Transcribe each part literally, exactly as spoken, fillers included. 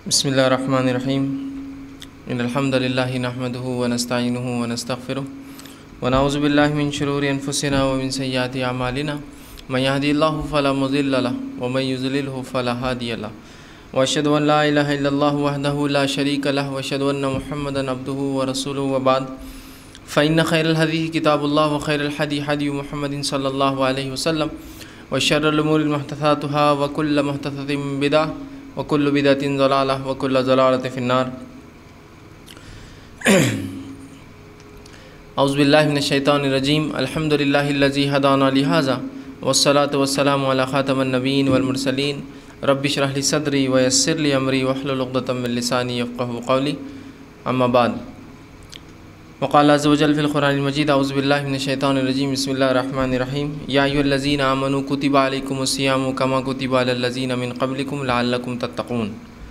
बिस्मिल्लाहिर्रहमानिर्रहीम इन्नल्हम्दुलिल्लाहि नहमदुहु व नस्तईनुहु व नस्तगफिरुहु व नऊज़ु बिल्लाहि मिन शुरूरि अनफुसिना व मिन सय्यिआति अमालिना मन यहदिहिल्लाहु फला मुज़िल्ल लहु व मन युज़लिलहु फला हादिय लहु व अशहदु अन ला इलाहा इल्लल्लाहु वहदहु ला शरीका लहु व अशहदु अन्न मुहम्मदन अब्दुहु व रसूलुहु व बाद फ़इन्न खैरल हदीस किताबुल्लाह व खैरल हदी हदी मुहम्मदिन सल्लल्लाहु अलैहि वसल्लम व शर्रुल उमूरि मुहदसातुहा व कुल्लु मुहदसतिन बिदअह व कुल्लु बिदअतिन ज़लालह व कुल्लु ज़लालतिन फ़िन्नार। औज़ु बिल्लाहि मिनश शैतानिर रजीम। अल्हम्दुलिल्लाहिल्लज़ी हदाना लिहाज़ा वस्सलातु वस्सलामु अला ख़ातमिन नबिय्यीन वल मुरसलीन। रब्बि इश्रह ली सदरी व यस्सिर ली अमरी वहलुल उक़दतम मिन लिसानी यफ़क़हू क़ौली। अम्मा बाद। वक़ाल अज़्ज़ व जल्ल फ़िल क़ुरआनिल मजीद। औज़ु बिल्लाहि मिनश शैतानिर रजीम। बिस्मिल्लाहिर रहमानिर रहीम। या अय्युहल्लज़ीना आमनू कुतिबा अलैकुमुस्सियामु कमा कुतिबा अलल्लज़ीना मिन क़ब्लिकुम लअल्लकुम तत्तक़ून।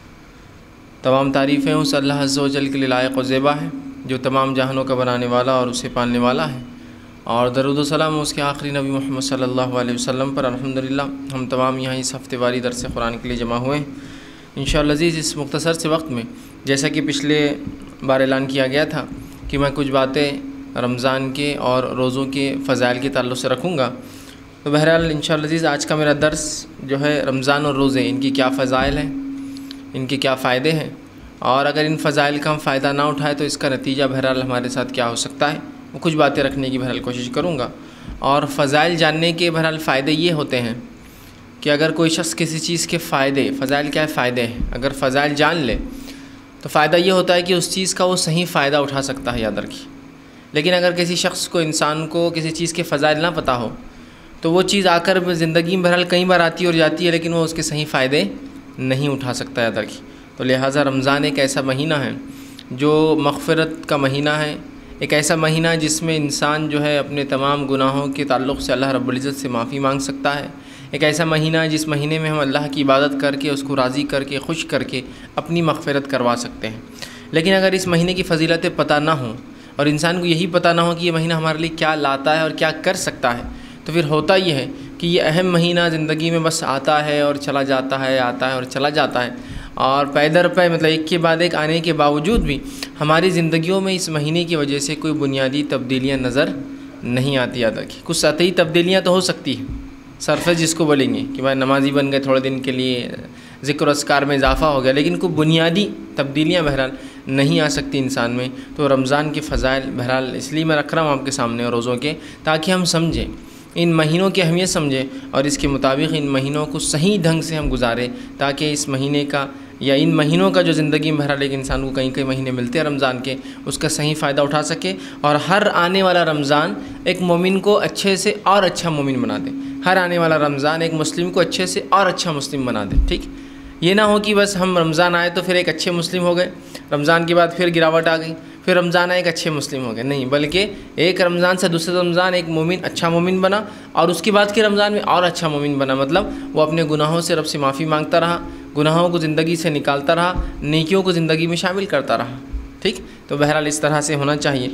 तमाम तारीफ़ें उस अल्लाह अज़्ज़ व जल्ल के लिए लायक़ व ज़ेबा है जो तमाम जहानों का बनाने वाला और उसे पालने वाला है, और दरूद व सलाम उसके आखिरी नबी मोहम्मद सल्लल्लाहु अलैहि वसल्लम पर। अल्हम्दुलिल्लाह हम तमाम यहाँ इस हफ्तेवारी दर्स कुरान के लिए जमा हुए हैं इंशाअल्लाह अज़ीज़। इस मुख्तसर से वक्त में जैसा कि पिछले बार ऐलान किया गया था कि मैं कुछ बातें रमज़ान के और रोज़ों के फ़ज़ाइल के ताल्लुक़ से रखूँगा, तो बहरहाल इंशाअल्लाह अज़ीज़ आज का मेरा दर्स जो है रमज़ान और रोज़े, इनकी क्या फ़ज़ाइल हैं, इनके क्या फ़ायदे हैं, और अगर इन फ़ज़ाइल का हम फ़ायदा ना उठाए तो इसका नतीजा बहरहाल हमारे साथ क्या हो सकता है, वो कुछ बातें रखने की बहरहाल कोशिश करूँगा। और फ़ज़ाइल जानने के बहरहाल फ़ायदे ये होते हैं कि अगर कोई शख्स किसी चीज़ के फ़ायदे, फ़ज़ाइल क्या है, फ़ायदे हैं, अगर फ़ज़ाइल जान ले तो फ़ायदा ये होता है कि उस चीज़ का वो सही फ़ायदा उठा सकता है, याद रखिए। लेकिन अगर किसी शख्स को, इंसान को किसी चीज़ के फ़ज़ाइल ना पता हो तो वो चीज़ आकर ज़िंदगी में बहरहाल कई बार आती और जाती है, लेकिन वो उसके सही फ़ायदे नहीं उठा सकता, याद रखिए। तो लिहाजा रमज़ान एक ऐसा महीना है जो मग़फ़िरत का महीना है, एक ऐसा महीना जिसमें इंसान जो है अपने तमाम गुनाहों के ताल्लुक़ से अल्लाह रब्बुल इज़्ज़त से माफ़ी मांग सकता है। एक ऐसा महीना है जिस महीने में हम अल्लाह की इबादत करके, उसको राज़ी करके, खुश करके अपनी मग़फ़िरत करवा सकते हैं। लेकिन अगर इस महीने की फ़जीलतें पता ना हो और इंसान को यही पता ना हो कि ये महीना हमारे लिए क्या लाता है और क्या कर सकता है, तो फिर होता ये है कि ये अहम महीना ज़िंदगी में बस आता है और चला जाता है, आता है और चला जाता है, और पै दर पै मतलब एक के बाद एक आने के बावजूद भी हमारी ज़िंदगियों में इस महीने की वजह से कोई बुनियादी तब्दीलियाँ नज़र नहीं आती। याद रखिए, कुछ सतही तब्दीलियाँ तो हो सकती हैं, सरफेस जिसको बोलेंगे कि भाई नमाजी बन गए थोड़े दिन के लिए, ज़िक्र अस्कार में इजाफ़ा हो गया, लेकिन कोई बुनियादी तब्दीलियाँ बहरहाल नहीं आ सकती इंसान में। तो रमज़ान के फ़ज़ाइल बहरहाल इसलिए मैं रख रहा हूँ आपके सामने रोज़ों के, ताकि हम समझें, इन महीनों की अहमियत समझें और इसके मुताबिक इन महीनों को सही ढंग से हम गुजारें, ताकि इस महीने का या इन महीनों का जो ज़िंदगी में बहरहाल एक इंसान को कई कई महीने मिलते हैं रमज़ान के, उसका सही फ़ायदा उठा सके और हर आने वाला रमज़ान एक मोमिन को अच्छे से और अच्छा मोमिन बना दे। हर आने वाला रमज़ान एक मुस्लिम को अच्छे से और अच्छा मुस्लिम बना दे। ठीक, ये ना हो कि बस हम रमज़ान आए तो फिर एक अच्छे मुस्लिम हो गए, रमज़ान के बाद फिर गिरावट आ गई, फिर रमज़ान आए एक अच्छे मुस्लिम हो गए, नहीं, बल्कि एक रमज़ान से दूसरे रमज़ान एक मोमिन अच्छा मोमिन बना और उसके बाद के रमज़ान में और अच्छा मोमिन बना। मतलब वो अपने गुनाहों से रब से माफ़ी मांगता रहा, गुनाहों को ज़िंदगी से निकालता रहा, नेकियों को ज़िंदगी में शामिल करता रहा। ठीक, तो बहरहाल इस तरह से होना चाहिए।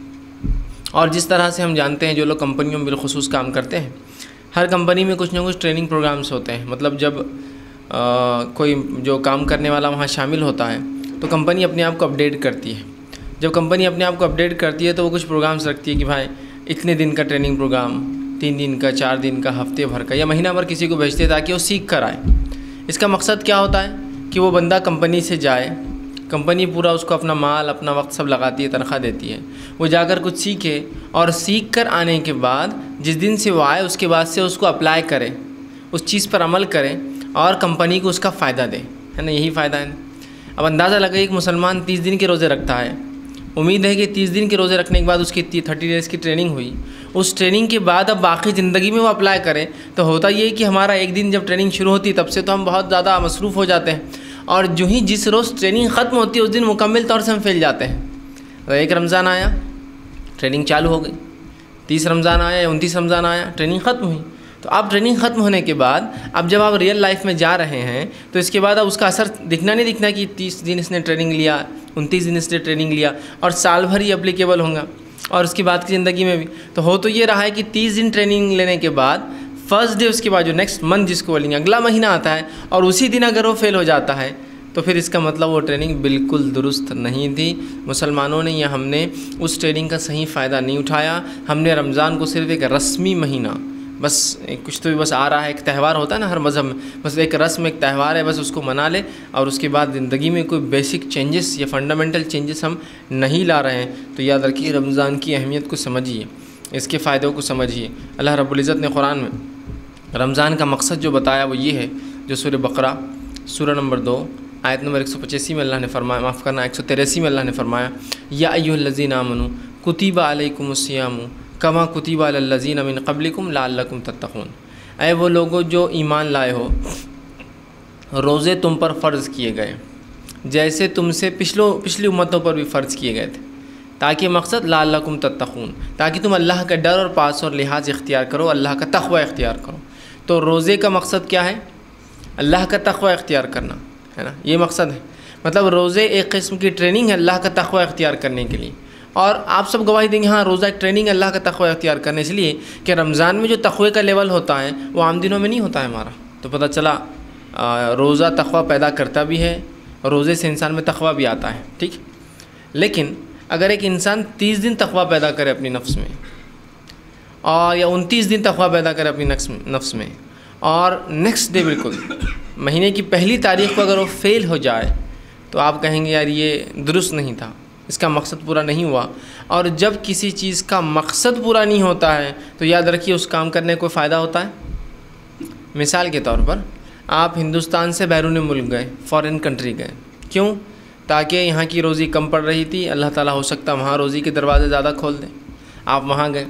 और जिस तरह से हम जानते हैं, जो लोग कंपनियों में बिलखुसूस काम करते हैं, हर कंपनी में कुछ ना कुछ ट्रेनिंग प्रोग्राम्स होते हैं। मतलब जब आ, कोई जो काम करने वाला वहाँ शामिल होता है तो कंपनी अपने आप को अपडेट करती है। जब कंपनी अपने आप को अपडेट करती है तो वो कुछ प्रोग्राम्स रखती है कि भाई इतने दिन का ट्रेनिंग प्रोग्राम, तीन दिन का, चार दिन का, हफ्ते भर का या महीना भर किसी को भेजते हैं ताकि वो सीख कर आए। इसका मकसद क्या होता है कि वो बंदा कंपनी से जाए, कंपनी पूरा उसको अपना माल, अपना वक्त सब लगाती है, तनख्वाह देती है, वो जाकर कुछ सीखे और सीख कर आने के बाद जिस दिन से वो आए उसके बाद से उसको अप्लाई करे, उस चीज़ पर अमल करे और कंपनी को उसका फ़ायदा दे, है ना, यही फ़ायदा है। अब अंदाज़ा लगाइए, एक मुसलमान तीस दिन के रोज़े रखता है, उम्मीद है कि तीस दिन के रोज़े रखने के बाद उसकी थर्टी डेज़ की ट्रेनिंग हुई, उस ट्रेनिंग के बाद अब बाकी ज़िंदगी में वो अप्लाई करें, तो होता ये है कि हमारा एक दिन जब ट्रेनिंग शुरू होती है तब से तो हम बहुत ज़्यादा मसरूफ़ हो जाते हैं, और जो ही जिस रोज़ ट्रेनिंग ख़त्म होती है उस दिन मुकम्मल तौर से हम फैल जाते हैं। तो एक रमज़ान आया, ट्रेनिंग चालू हो गई, तीस रमज़ान आया, उनतीस रमज़ान आया, ट्रेनिंग ख़त्म हुई। तो अब ट्रेनिंग ख़त्म होने के बाद अब जब आप रियल लाइफ में जा रहे हैं तो इसके बाद अब उसका असर दिखना नहीं दिखना कि तीस दिन इसने ट्रेनिंग लिया, उनतीस दिन इसने ट्रेनिंग लिया और साल भर ही एप्लीकेबल होगा और उसके बाद की ज़िंदगी में भी। तो हो तो ये रहा है कि तीस दिन ट्रेनिंग लेने के बाद फर्स्ट डे उसके बाद जो नेक्स्ट मंथ जिसको बोलेंगे अगला महीना आता है और उसी दिन अगर वो फेल हो जाता है تو پھر اس کا مطلب وہ ٹریننگ بالکل درست نہیں تھی. مسلمانوں نے یا ہم نے اس ٹریننگ کا صحیح فائدہ نہیں اٹھایا. ہم نے رمضان کو صرف ایک رسمی مہینہ، بس کچھ تو بھی بس آ رہا ہے، ایک تہوار ہوتا ہے نا ہر مذہب میں، بس ایک رسم ایک تہوار ہے، بس اس کو منا لے اور اس کے بعد زندگی میں کوئی بیسک چینجز یا فنڈامنٹل چینجز ہم نہیں لا رہے ہیں. تو یاد رکھیے رمضان کی اہمیت کو سمجھیے، اس کے فائدوں کو سمجھیے. اللہ رب العزت نے قرآن میں رمضان کا مقصد جو بتایا وہ یہ ہے، جو سورہ بقرہ سورہ نمبر دو آیت نمبر ایک سو پچاسی میں اللہ نے فرمایا، معاف کرنا ایک سو تراسی میں اللہ نے فرمایا، یا ایھا الذین آمنوا کتب علیکم الصیام کما کتب علی الذین من قبلکم لعلکم تتقون. اے وہ لوگوں جو ایمان لائے ہو، روزے تم پر فرض کیے گئے جیسے تم سے پچھلوں پچھلی امتوں پر بھی فرض کیے گئے تھے، تاکہ مقصد لعلکم تتقون، تاکہ تم اللہ کا ڈر اور پاس اور لحاظ اختیار کرو، اللہ کا تقوی اختیار کرو. تو روزے کا مقصد کیا ہے؟ اللہ کا تقوی اختیار کرنا ہے نا، یہ مقصد ہے. مطلب روزے ایک قسم کی ٹریننگ ہے اللہ کا تقوی اختیار کرنے کے لیے. اور آپ سب گواہی دیں گے ہاں روزہ ایک ٹریننگ ہے اللہ کا تقوی اختیار کرنے، اس لیے کہ رمضان میں جو تقوی کا لیول ہوتا ہے وہ عام دنوں میں نہیں ہوتا ہے ہمارا. تو پتہ چلا روزہ تقوی پیدا کرتا بھی ہے، روزے سے انسان میں تقوی بھی آتا ہے. ٹھیک، لیکن اگر ایک انسان تیس دن تقوی پیدا کرے اپنی نفس میں، اور یا انتیس دن تقوی پیدا کرے اپنی نفس میں، اور نیکسٹ ڈے بالکل مہینے کی پہلی تاریخ کو اگر وہ فیل ہو جائے تو آپ کہیں گے یار یہ درست نہیں تھا، اس کا مقصد پورا نہیں ہوا. اور جب کسی چیز کا مقصد پورا نہیں ہوتا ہے تو یاد رکھیے اس کام کرنے کو فائدہ ہوتا ہے. مثال کے طور پر آپ ہندوستان سے بیرون ملک گئے، فارن کنٹری گئے، کیوں؟ تاکہ یہاں کی روزی کم پڑ رہی تھی، اللہ تعالیٰ ہو سکتا ہے وہاں روزی کے دروازے زیادہ کھول دیں. آپ وہاں گئے،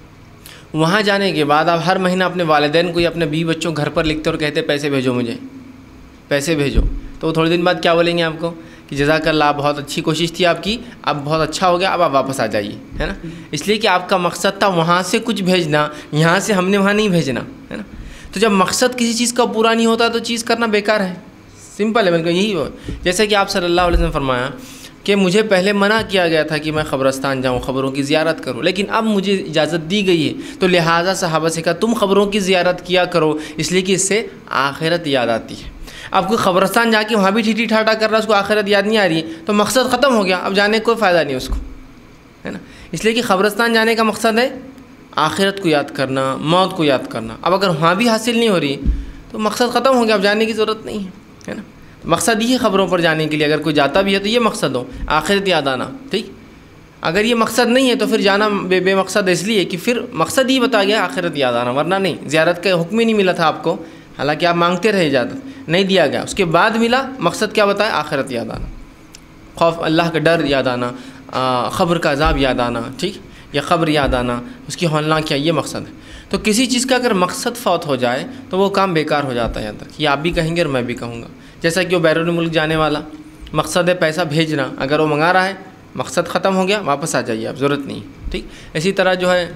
وہاں جانے کے بعد آپ ہر مہینہ اپنے والدین کو یا اپنے بیوی بچوں گھر پر لکھتے اور کہتے پیسے بھیجو، مجھے پیسے بھیجو. تو وہ تھوڑے دن بعد کیا بولیں گے آپ کو کہ جزاک اللہ، بہت اچھی کوشش تھی آپ کی، اب بہت اچھا ہو گیا، اب آپ واپس آ جائیے، ہے نا. اس لیے کہ آپ کا مقصد تھا وہاں سے کچھ بھیجنا، یہاں سے ہم نے وہاں نہیں بھیجنا، ہے نا. تو جب مقصد کسی چیز کا پورا نہیں ہوتا تو چیز کرنا بیکار ہے. سمپل ہے بالکل یہی ہو. جیسے کہ آپ صلی اللہ علیہ وسلم نے فرمایا کہ مجھے پہلے منع کیا گیا تھا کہ میں قبرستان جاؤں، قبروں کی زیارت کروں، لیکن اب مجھے اجازت دی گئی ہے، تو لہٰذا صحابہ سے کہا تم قبروں کی زیارت کیا کرو، اس لیے کہ اس سے آخرت یاد آتی ہے. اب کوئی قبرستان جا کے وہاں بھی ٹھیٹھی ٹھاٹا کر رہا ہے، اس کو آخرت یاد نہیں آ رہی ہے، تو مقصد ختم ہو گیا، اب جانے کا کوئی فائدہ نہیں اس کو، ہے نا. اس لیے کہ قبرستان جانے کا مقصد ہے آخرت کو یاد کرنا، موت کو یاد کرنا. اب اگر وہاں بھی حاصل نہیں ہو رہی تو مقصد ختم ہو گیا، اب جانے کی ضرورت نہیں ہے، ہے نا. مقصد یہ ہے خبروں پر جانے کے لیے، اگر کوئی جاتا بھی ہے تو یہ مقصد ہو، آخرت یاد آنا. ٹھیک، اگر یہ مقصد نہیں ہے تو پھر جانا بے بے مقصد ہے، اس لیے کہ پھر مقصد یہ بتا گیا آخرت یاد آنا، ورنہ نہیں. زیارت کا حکم ہی نہیں ملا تھا آپ کو، حالانکہ آپ مانگتے رہے اجازت، نہیں دیا گیا. اس کے بعد ملا، مقصد کیا بتایا؟ آخرت یاد آنا، خوف اللہ کا ڈر یاد آنا، قبر کا عذاب یاد آنا، ٹھیک، یا قبر یاد آنا، اس کی ہولناک کیا، یہ مقصد ہے. تو کسی چیز کا اگر مقصد فوت ہو جائے تو وہ کام بیکار ہو جاتا ہے. یاد رکھیے، یہ آپ بھی کہیں گے اور میں بھی کہوں گا. جیسا کہ وہ بیرون ملک جانے والا مقصد ہے پیسہ بھیجنا، اگر وہ منگا رہا ہے مقصد ختم ہو گیا، واپس آ جائیے، آپ ضرورت نہیں. ٹھیک، اسی طرح جو ہے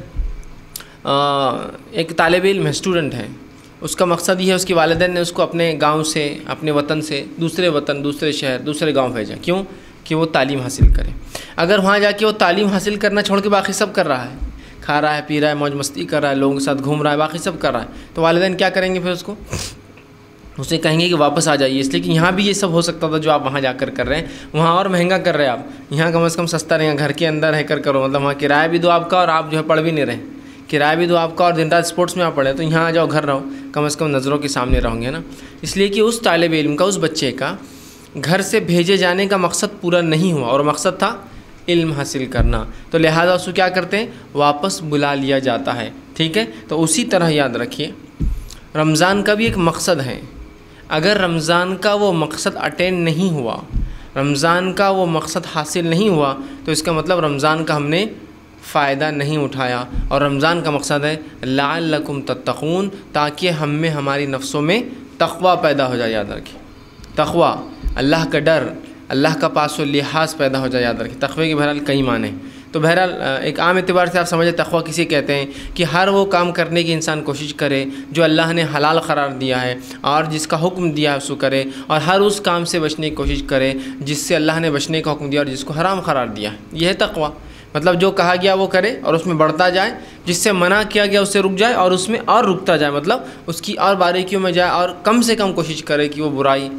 ایک طالب علم ہے، اسٹوڈنٹ ہے، اس کا مقصد یہ ہے اس کے والدین نے اس کو اپنے گاؤں سے، اپنے وطن سے دوسرے وطن، دوسرے شہر، دوسرے گاؤں بھیجا. کیوں؟ کہ وہ تعلیم حاصل کرے. اگر وہاں جا کے وہ تعلیم حاصل کرنا چھوڑ کے باقی سب کر رہا ہے، کھا رہا ہے، پی رہا ہے، موج مستی کر رہا ہے، لوگوں کے ساتھ گھوم رہا ہے، باقی سب کر رہا ہے، تو والدین کیا کریں گے؟ پھر اس کو اسے کہیں گے کہ واپس آ جائیے. اس لیے کہ یہاں بھی یہ سب ہو سکتا تھا جو آپ وہاں جا کر کر رہے ہیں، وہاں اور مہنگا کر رہے ہیں آپ، یہاں کم از کم سستا رہے گا، گھر کے اندر رہ کر کرو، مطلب وہاں کرایہ بھی دو آپ کا اور آپ جو ہے پڑھ بھی نہیں رہے، کرایہ بھی دو آپ کا اور دن رات اسپورٹس میں آپ پڑھیں. تو یہاں آ جاؤ، گھر رہو، کم از کم نظروں کے سامنے رہوں گے نا. اس لیے کہ اس طالب علم کا، اس بچے کا گھر سے بھیجے جانے کا مقصد پورا نہیں ہوا، اور مقصد تھا علم حاصل کرنا، تو لہٰذا اس کو کیا کرتے ہیں؟ واپس بلا لیا جاتا ہے. ٹھیک ہے، تو اسی طرح یاد رکھیے رمضان کا بھی ایک مقصد ہے. اگر رمضان کا وہ مقصد اٹینڈ نہیں ہوا، رمضان کا وہ مقصد حاصل نہیں ہوا، تو اس کا مطلب رمضان کا ہم نے فائدہ نہیں اٹھایا. اور رمضان کا مقصد ہے لعلکم تتقون، تاکہ ہم میں، ہماری نفسوں میں تقوی پیدا ہو جائے. یاد رکھیے، تقوی، اللہ کا ڈر، اللہ کا پاس و لحاظ پیدا ہو جائے. یاد رکھیے، تقوی کے بہرحال کئی معنی ہیں. تو بہرحال ایک عام اعتبار سے آپ سمجھیں تقوی کسی کہتے ہیں کہ ہر وہ کام کرنے کی انسان کوشش کرے جو اللہ نے حلال قرار دیا ہے اور جس کا حکم دیا ہے اس کو کرے، اور ہر اس کام سے بچنے کی کوشش کرے جس سے اللہ نے بچنے کا حکم دیا اور جس کو حرام قرار دیا ہے. یہ ہے تقوی. مطلب جو کہا گیا وہ کرے اور اس میں بڑھتا جائے، جس سے منع کیا گیا اس سے رک جائے اور اس میں اور رکتا جائے، مطلب اس کی اور باریکیوں میں جائے اور کم سے کم کوشش کرے کہ وہ برائی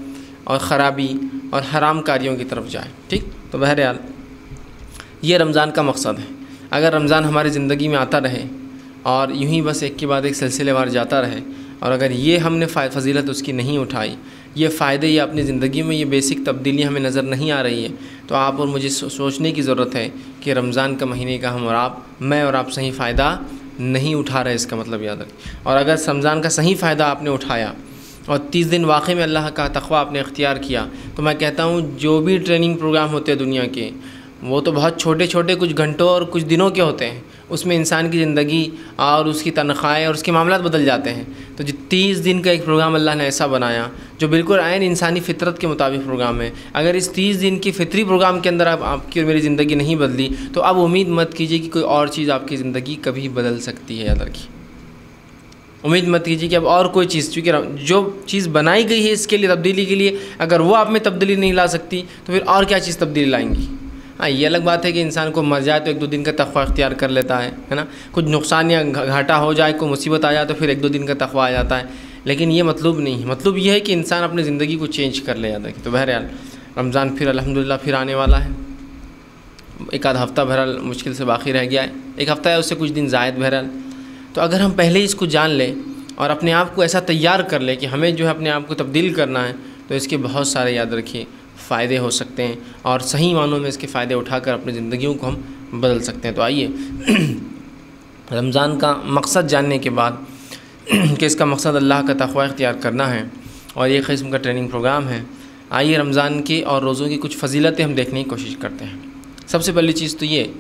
اور خرابی اور حرام کاریوں کی طرف جائے. ٹھیک. تو بہرحال یہ رمضان کا مقصد ہے. اگر رمضان ہماری زندگی میں آتا رہے اور یوں ہی بس ایک کے بعد ایک سلسلے وار جاتا رہے، اور اگر یہ ہم نے فضیلت اس کی نہیں اٹھائی، یہ فائدے یا اپنی زندگی میں یہ بیسک تبدیلیاں ہمیں نظر نہیں آ رہی ہے، تو آپ اور مجھے سوچنے کی ضرورت ہے کہ رمضان کا مہینے کا ہم اور آپ میں اور آپ صحیح فائدہ نہیں اٹھا رہے. اس کا مطلب یاد رکھیں. اور اگر رمضان کا صحیح فائدہ آپ نے اٹھایا اور تیس دن واقعی میں اللہ کا تقویٰ آپ نے اختیار کیا، تو میں کہتا ہوں جو بھی ٹریننگ پروگرام ہوتے ہیں دنیا کے، وہ تو بہت چھوٹے چھوٹے کچھ گھنٹوں اور کچھ دنوں کے ہوتے ہیں. اس میں انسان کی زندگی اور اس کی تنخواہیں اور اس کے معاملات بدل جاتے ہیں. تو جو تیس دن کا ایک پروگرام اللہ نے ایسا بنایا جو بالکل عین انسانی فطرت کے مطابق پروگرام ہے، اگر اس تیس دن کی فطری پروگرام کے اندر اب آپ کی اور میری زندگی نہیں بدلی، تو اب امید مت کیجیے کہ کوئی اور چیز آپ کی زندگی کبھی بدل سکتی ہے. یاد رکھیے، امید مت کیجیے کہ اب اور کوئی چیز، چونکہ جو چیز بنائی گئی ہے اس کے لیے تبدیلی کے لیے، اگر وہ آپ میں تبدیلی نہیں لا سکتی تو پھر اور کیا چیز تبدیلی لائیں گی. ہاں، یہ الگ بات ہے کہ انسان کو مر جائے تو ایک دو دن کا تقویٰ اختیار کر لیتا ہے ہے نا. کچھ نقصان یا گھاٹا ہو جائے، کوئی مصیبت آ جائے تو پھر ایک دو دن کا تقویٰ آ جاتا ہے. لیکن یہ مطلوب نہیں ہے. مطلب یہ ہے کہ انسان اپنی زندگی کو چینج کر لے. یاد رکھیں. تو بہرحال رمضان پھر الحمدللہ پھر آنے والا ہے. ایک آدھ ہفتہ بہرحال مشکل سے باقی رہ گیا ہے. ایک ہفتہ ہے، اس سے کچھ دن زائد بہرحال. تو اگر ہم پہلے ہی اس کو جان لیں اور اپنے آپ کو ایسا تیار کر لیں کہ ہمیں جو ہے اپنے آپ کو تبدیل کرنا ہے، تو اس کے بہت سارے یاد رکھیے فائدے ہو سکتے ہیں، اور صحیح معنوں میں اس کے فائدے اٹھا کر اپنی زندگیوں کو ہم بدل سکتے ہیں. تو آئیے رمضان کا مقصد جاننے کے بعد کہ اس کا مقصد اللہ کا تقویٰ اختیار کرنا ہے اور یہ قسم کا ٹریننگ پروگرام ہے، آئیے رمضان کے اور روزوں کی کچھ فضیلتیں ہم دیکھنے کی کوشش کرتے ہیں. سب سے پہلی چیز تو یہ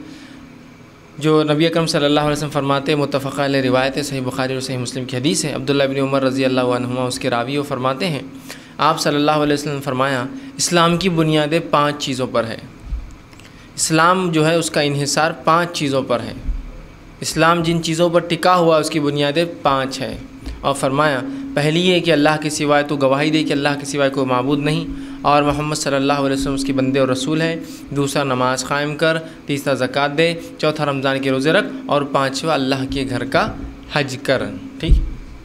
جو نبی اکرم صلی اللہ علیہ وسلم فرماتے ہیں، متفق علیہ روایت ہے، صحیح بخاری اور صحیح مسلم کی حدیث ہے. عبداللہ بن عمر رضی اللہ عنہما اس کے راوی و فرماتے ہیں، آپ صلی اللہ علیہ وسلم نے فرمایا، اسلام کی بنیادیں پانچ چیزوں پر ہے. اسلام جو ہے اس کا انحصار پانچ چیزوں پر ہے. اسلام جن چیزوں پر ٹکا ہوا اس کی بنیادیں پانچ ہیں. اور فرمایا، پہلی یہ کہ اللہ کے سوائے تو گواہی دے کہ اللہ کے سوائے کوئی معبود نہیں اور محمد صلی اللہ علیہ وسلم اس کے بندے اور رسول ہیں. دوسرا، نماز قائم کر. تیسرا، زکوٰۃ دے. چوتھا، رمضان کے روزے رکھ. اور پانچواں، اللہ کے گھر کا حج کر. ٹھیک.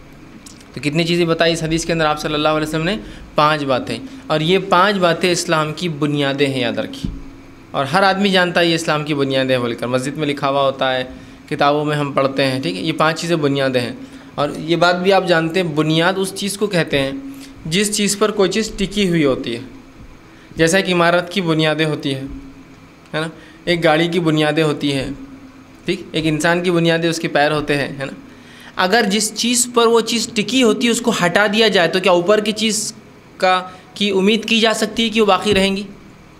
تو کتنی چیزیں بتائی اس حدیث کے اندر آپ صلی اللہ علیہ وسلم نے؟ پانچ باتیں. اور یہ پانچ باتیں اسلام کی بنیادیں ہیں. یاد رکھیے. اور ہر آدمی جانتا ہے یہ اسلام کی بنیادیں بول کر، مسجد میں لکھا ہوا ہوتا ہے، کتابوں میں ہم پڑھتے ہیں. ٹھیک ہے. یہ پانچ چیزیں بنیادیں ہیں. اور یہ بات بھی آپ جانتے ہیں، بنیاد اس چیز کو کہتے ہیں جس چیز پر کوئی چیز ٹکی ہوئی ہوتی ہے. جیسا کہ عمارت کی بنیادیں ہوتی ہیں، ہے نا. ایک گاڑی کی بنیادیں ہوتی ہیں. ٹھیک. ایک انسان کی بنیادیں اس کے پیر ہوتے ہیں، ہے نا. اگر جس چیز پر وہ چیز ٹکی ہوتی ہے اس کو ہٹا دیا جائے تو کیا اوپر کی چیز کا کی امید کی جا سکتی ہے کہ وہ باقی رہیں گی؟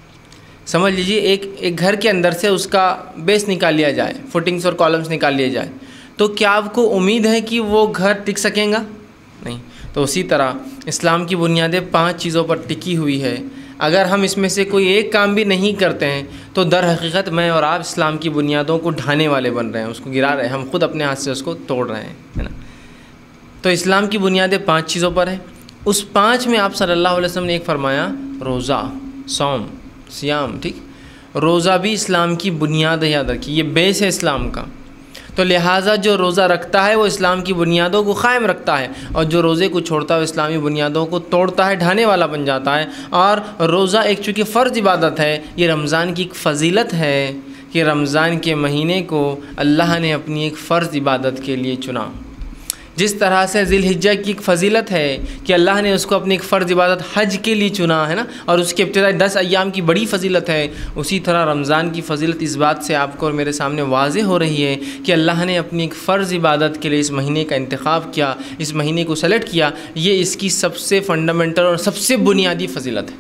سمجھ لیجئے، ایک ایک گھر کے اندر سے اس کا بیس نکال لیا جائے، فوٹنگز اور کالمز نکال لیے جائے، تو کیا آپ کو امید ہے کہ وہ گھر ٹک سکیں گا؟ نہیں. تو اسی طرح اسلام کی بنیادیں پانچ چیزوں پر ٹکی ہوئی ہے. اگر ہم اس میں سے کوئی ایک کام بھی نہیں کرتے ہیں تو در حقیقت میں اور آپ اسلام کی بنیادوں کو ڈھانے والے بن رہے ہیں، اس کو گرا رہے ہیں، ہم خود اپنے ہاتھ سے اس کو توڑ رہے ہیں، ہے نا. تو اسلام کی بنیادیں پانچ چیزوں پر ہیں. اس پانچ میں آپ صلی اللہ علیہ وسلم نے ایک فرمایا، روزہ، صوم، سیام. ٹھیک. روزہ بھی اسلام کی بنیاد ہے. یاد رکھیے، یہ بیس ہے اسلام کا. تو لہٰذا جو روزہ رکھتا ہے وہ اسلام کی بنیادوں کو قائم رکھتا ہے، اور جو روزے کو چھوڑتا ہے وہ اسلامی بنیادوں کو توڑتا ہے، ڈھانے والا بن جاتا ہے. اور روزہ ایک چونکہ فرض عبادت ہے، یہ رمضان کی ایک فضیلت ہے کہ رمضان کے مہینے کو اللہ نے اپنی ایک فرض عبادت کے لیے چنا. جس طرح سے ذی الحجہ کی ایک فضیلت ہے کہ اللہ نے اس کو اپنی ایک فرض عبادت حج کے لیے چنا ہے نا، اور اس کے ابتدائی دس ایام کی بڑی فضیلت ہے، اسی طرح رمضان کی فضیلت اس بات سے آپ کو اور میرے سامنے واضح ہو رہی ہے کہ اللہ نے اپنی ایک فرض عبادت کے لیے اس مہینے کا انتخاب کیا، اس مہینے کو سلیکٹ کیا. یہ اس کی سب سے فنڈامنٹل اور سب سے بنیادی فضیلت ہے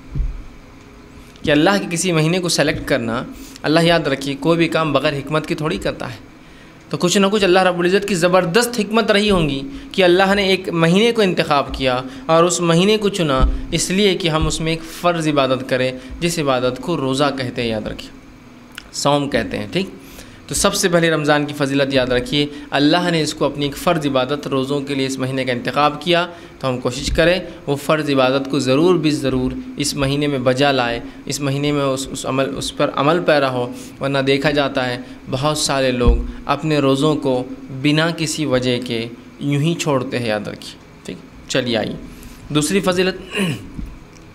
کہ اللہ کے کسی مہینے کو سلیکٹ کرنا. اللہ یاد رکھیے کوئی بھی کام بغیر حکمت کی تھوڑی کرتا ہے، تو کچھ نہ کچھ اللہ رب العزت کی زبردست حکمت رہی ہوں گی کہ اللہ نے ایک مہینے کو انتخاب کیا اور اس مہینے کو چنا اس لیے کہ ہم اس میں ایک فرض عبادت کریں، جس عبادت کو روزہ کہتے ہیں. یاد رکھیے، صوم کہتے ہیں. ٹھیک. تو سب سے پہلے رمضان کی فضیلت یاد رکھیے، اللہ نے اس کو اپنی ایک فرض عبادت روزوں کے لیے اس مہینے کا انتخاب کیا. تو ہم کوشش کریں وہ فرض عبادت کو ضرور بھی ضرور اس مہینے میں بجا لائے، اس مہینے میں اس اس عمل اس پر عمل پیرا ہو. ورنہ دیکھا جاتا ہے بہت سارے لوگ اپنے روزوں کو بنا کسی وجہ کے یوں ہی چھوڑتے ہیں. یاد رکھیے. ٹھیک. چلیے آئیے دوسری فضیلت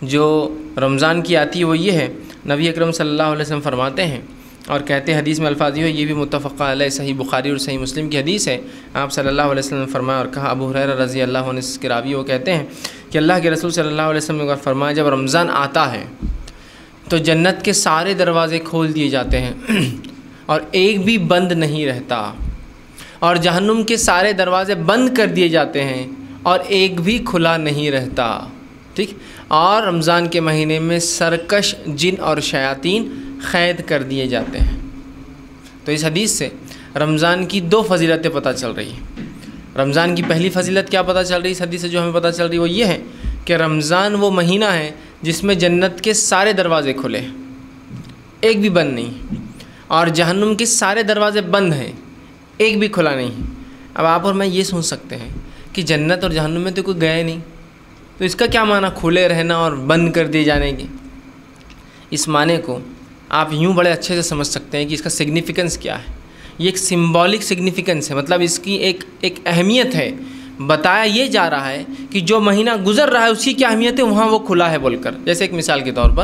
جو رمضان کی آتی ہے وہ یہ ہے، نبی اکرم صلی اللہ علیہ وسلم فرماتے ہیں اور کہتے ہیں، حدیث میں الفاظ یہ ہے، یہ بھی متفق علیہ صحیح بخاری اور صحیح مسلم کی حدیث ہے، آپ صلی اللہ علیہ وسلم نے فرمایا اور کہا، ابو ہریرہ رضی اللہ عنہ کے راوی وہ کہتے ہیں کہ اللہ کے رسول صلی اللہ علیہ وسلم نے فرمایا، جب رمضان آتا ہے تو جنت کے سارے دروازے کھول دیے جاتے ہیں اور ایک بھی بند نہیں رہتا، اور جہنم کے سارے دروازے بند کر دیے جاتے ہیں اور ایک بھی کھلا نہیں رہتا، ٹھیک، اور رمضان کے مہینے میں سرکش جن اور شیاطین قید کر دیے جاتے ہیں۔ تو اس حدیث سے رمضان کی دو فضیلتیں پتہ چل رہی ہیں۔ رمضان کی پہلی فضیلت کیا پتہ چل رہی ہے اس حدیث سے جو ہمیں پتہ چل رہی ہے وہ یہ ہے کہ رمضان وہ مہینہ ہے جس میں جنت کے سارے دروازے کھلے ہیں، ایک بھی بند نہیں، اور جہنم کے سارے دروازے بند ہیں، ایک بھی کھلا نہیں۔ اب آپ اور میں یہ سوچ سکتے ہیں کہ جنت اور جہنم میں تو کوئی گیا نہیں، تو اس کا کیا معنی کھلے رہنا اور بند کر دیے جانے کی؟ اس معنی کو آپ یوں بڑے اچھے سے سمجھ سکتے ہیں کہ اس کا سگنیفیکنس کیا ہے۔ یہ ایک سمبولک سگنیفیکنس ہے، مطلب اس کی ایک ایک اہمیت ہے، بتایا یہ جا رہا ہے کہ جو مہینہ گزر رہا ہے اس کی کیا اہمیت ہے، وہاں وہ کھلا ہے بول کر۔ جیسے ایک مثال کے طور پر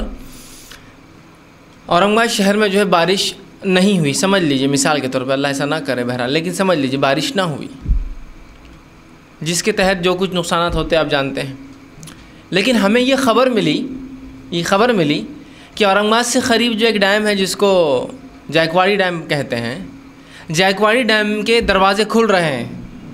اورنگ آباد شہر میں جو ہے بارش نہیں ہوئی، سمجھ لیجئے مثال کے طور پر، اللہ ایسا نہ کرے بہرحال، لیکن سمجھ لیجئے بارش نہ ہوئی، جس کے تحت جو کچھ نقصانات ہوتے ہیں آپ جانتے ہیں، لیکن ہمیں یہ خبر ملی یہ خبر ملی کہ اورنگ آباد سے قریب جو ایک ڈیم ہے جس کو ظہیر ڈیم کہتے ہیں، ظہیر ڈیم کے دروازے کھل رہے ہیں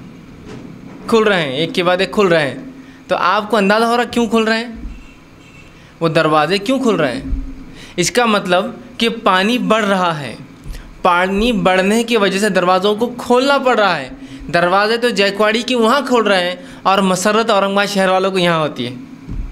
کھل رہے ہیں ایک کے بعد ایک کھل رہے ہیں۔ تو آپ کو اندازہ ہو رہا کیوں کھل رہے ہیں وہ دروازے، کیوں کھل رہے ہیں؟ اس کا مطلب کہ پانی بڑھ رہا ہے، پانی بڑھنے کی وجہ سے دروازوں کو کھولنا پڑ رہا ہے۔ دروازے تو جیکواڑی کی وہاں کھول رہے ہیں اور مسرت اورنگ آباد شہر والوں کو یہاں ہوتی ہے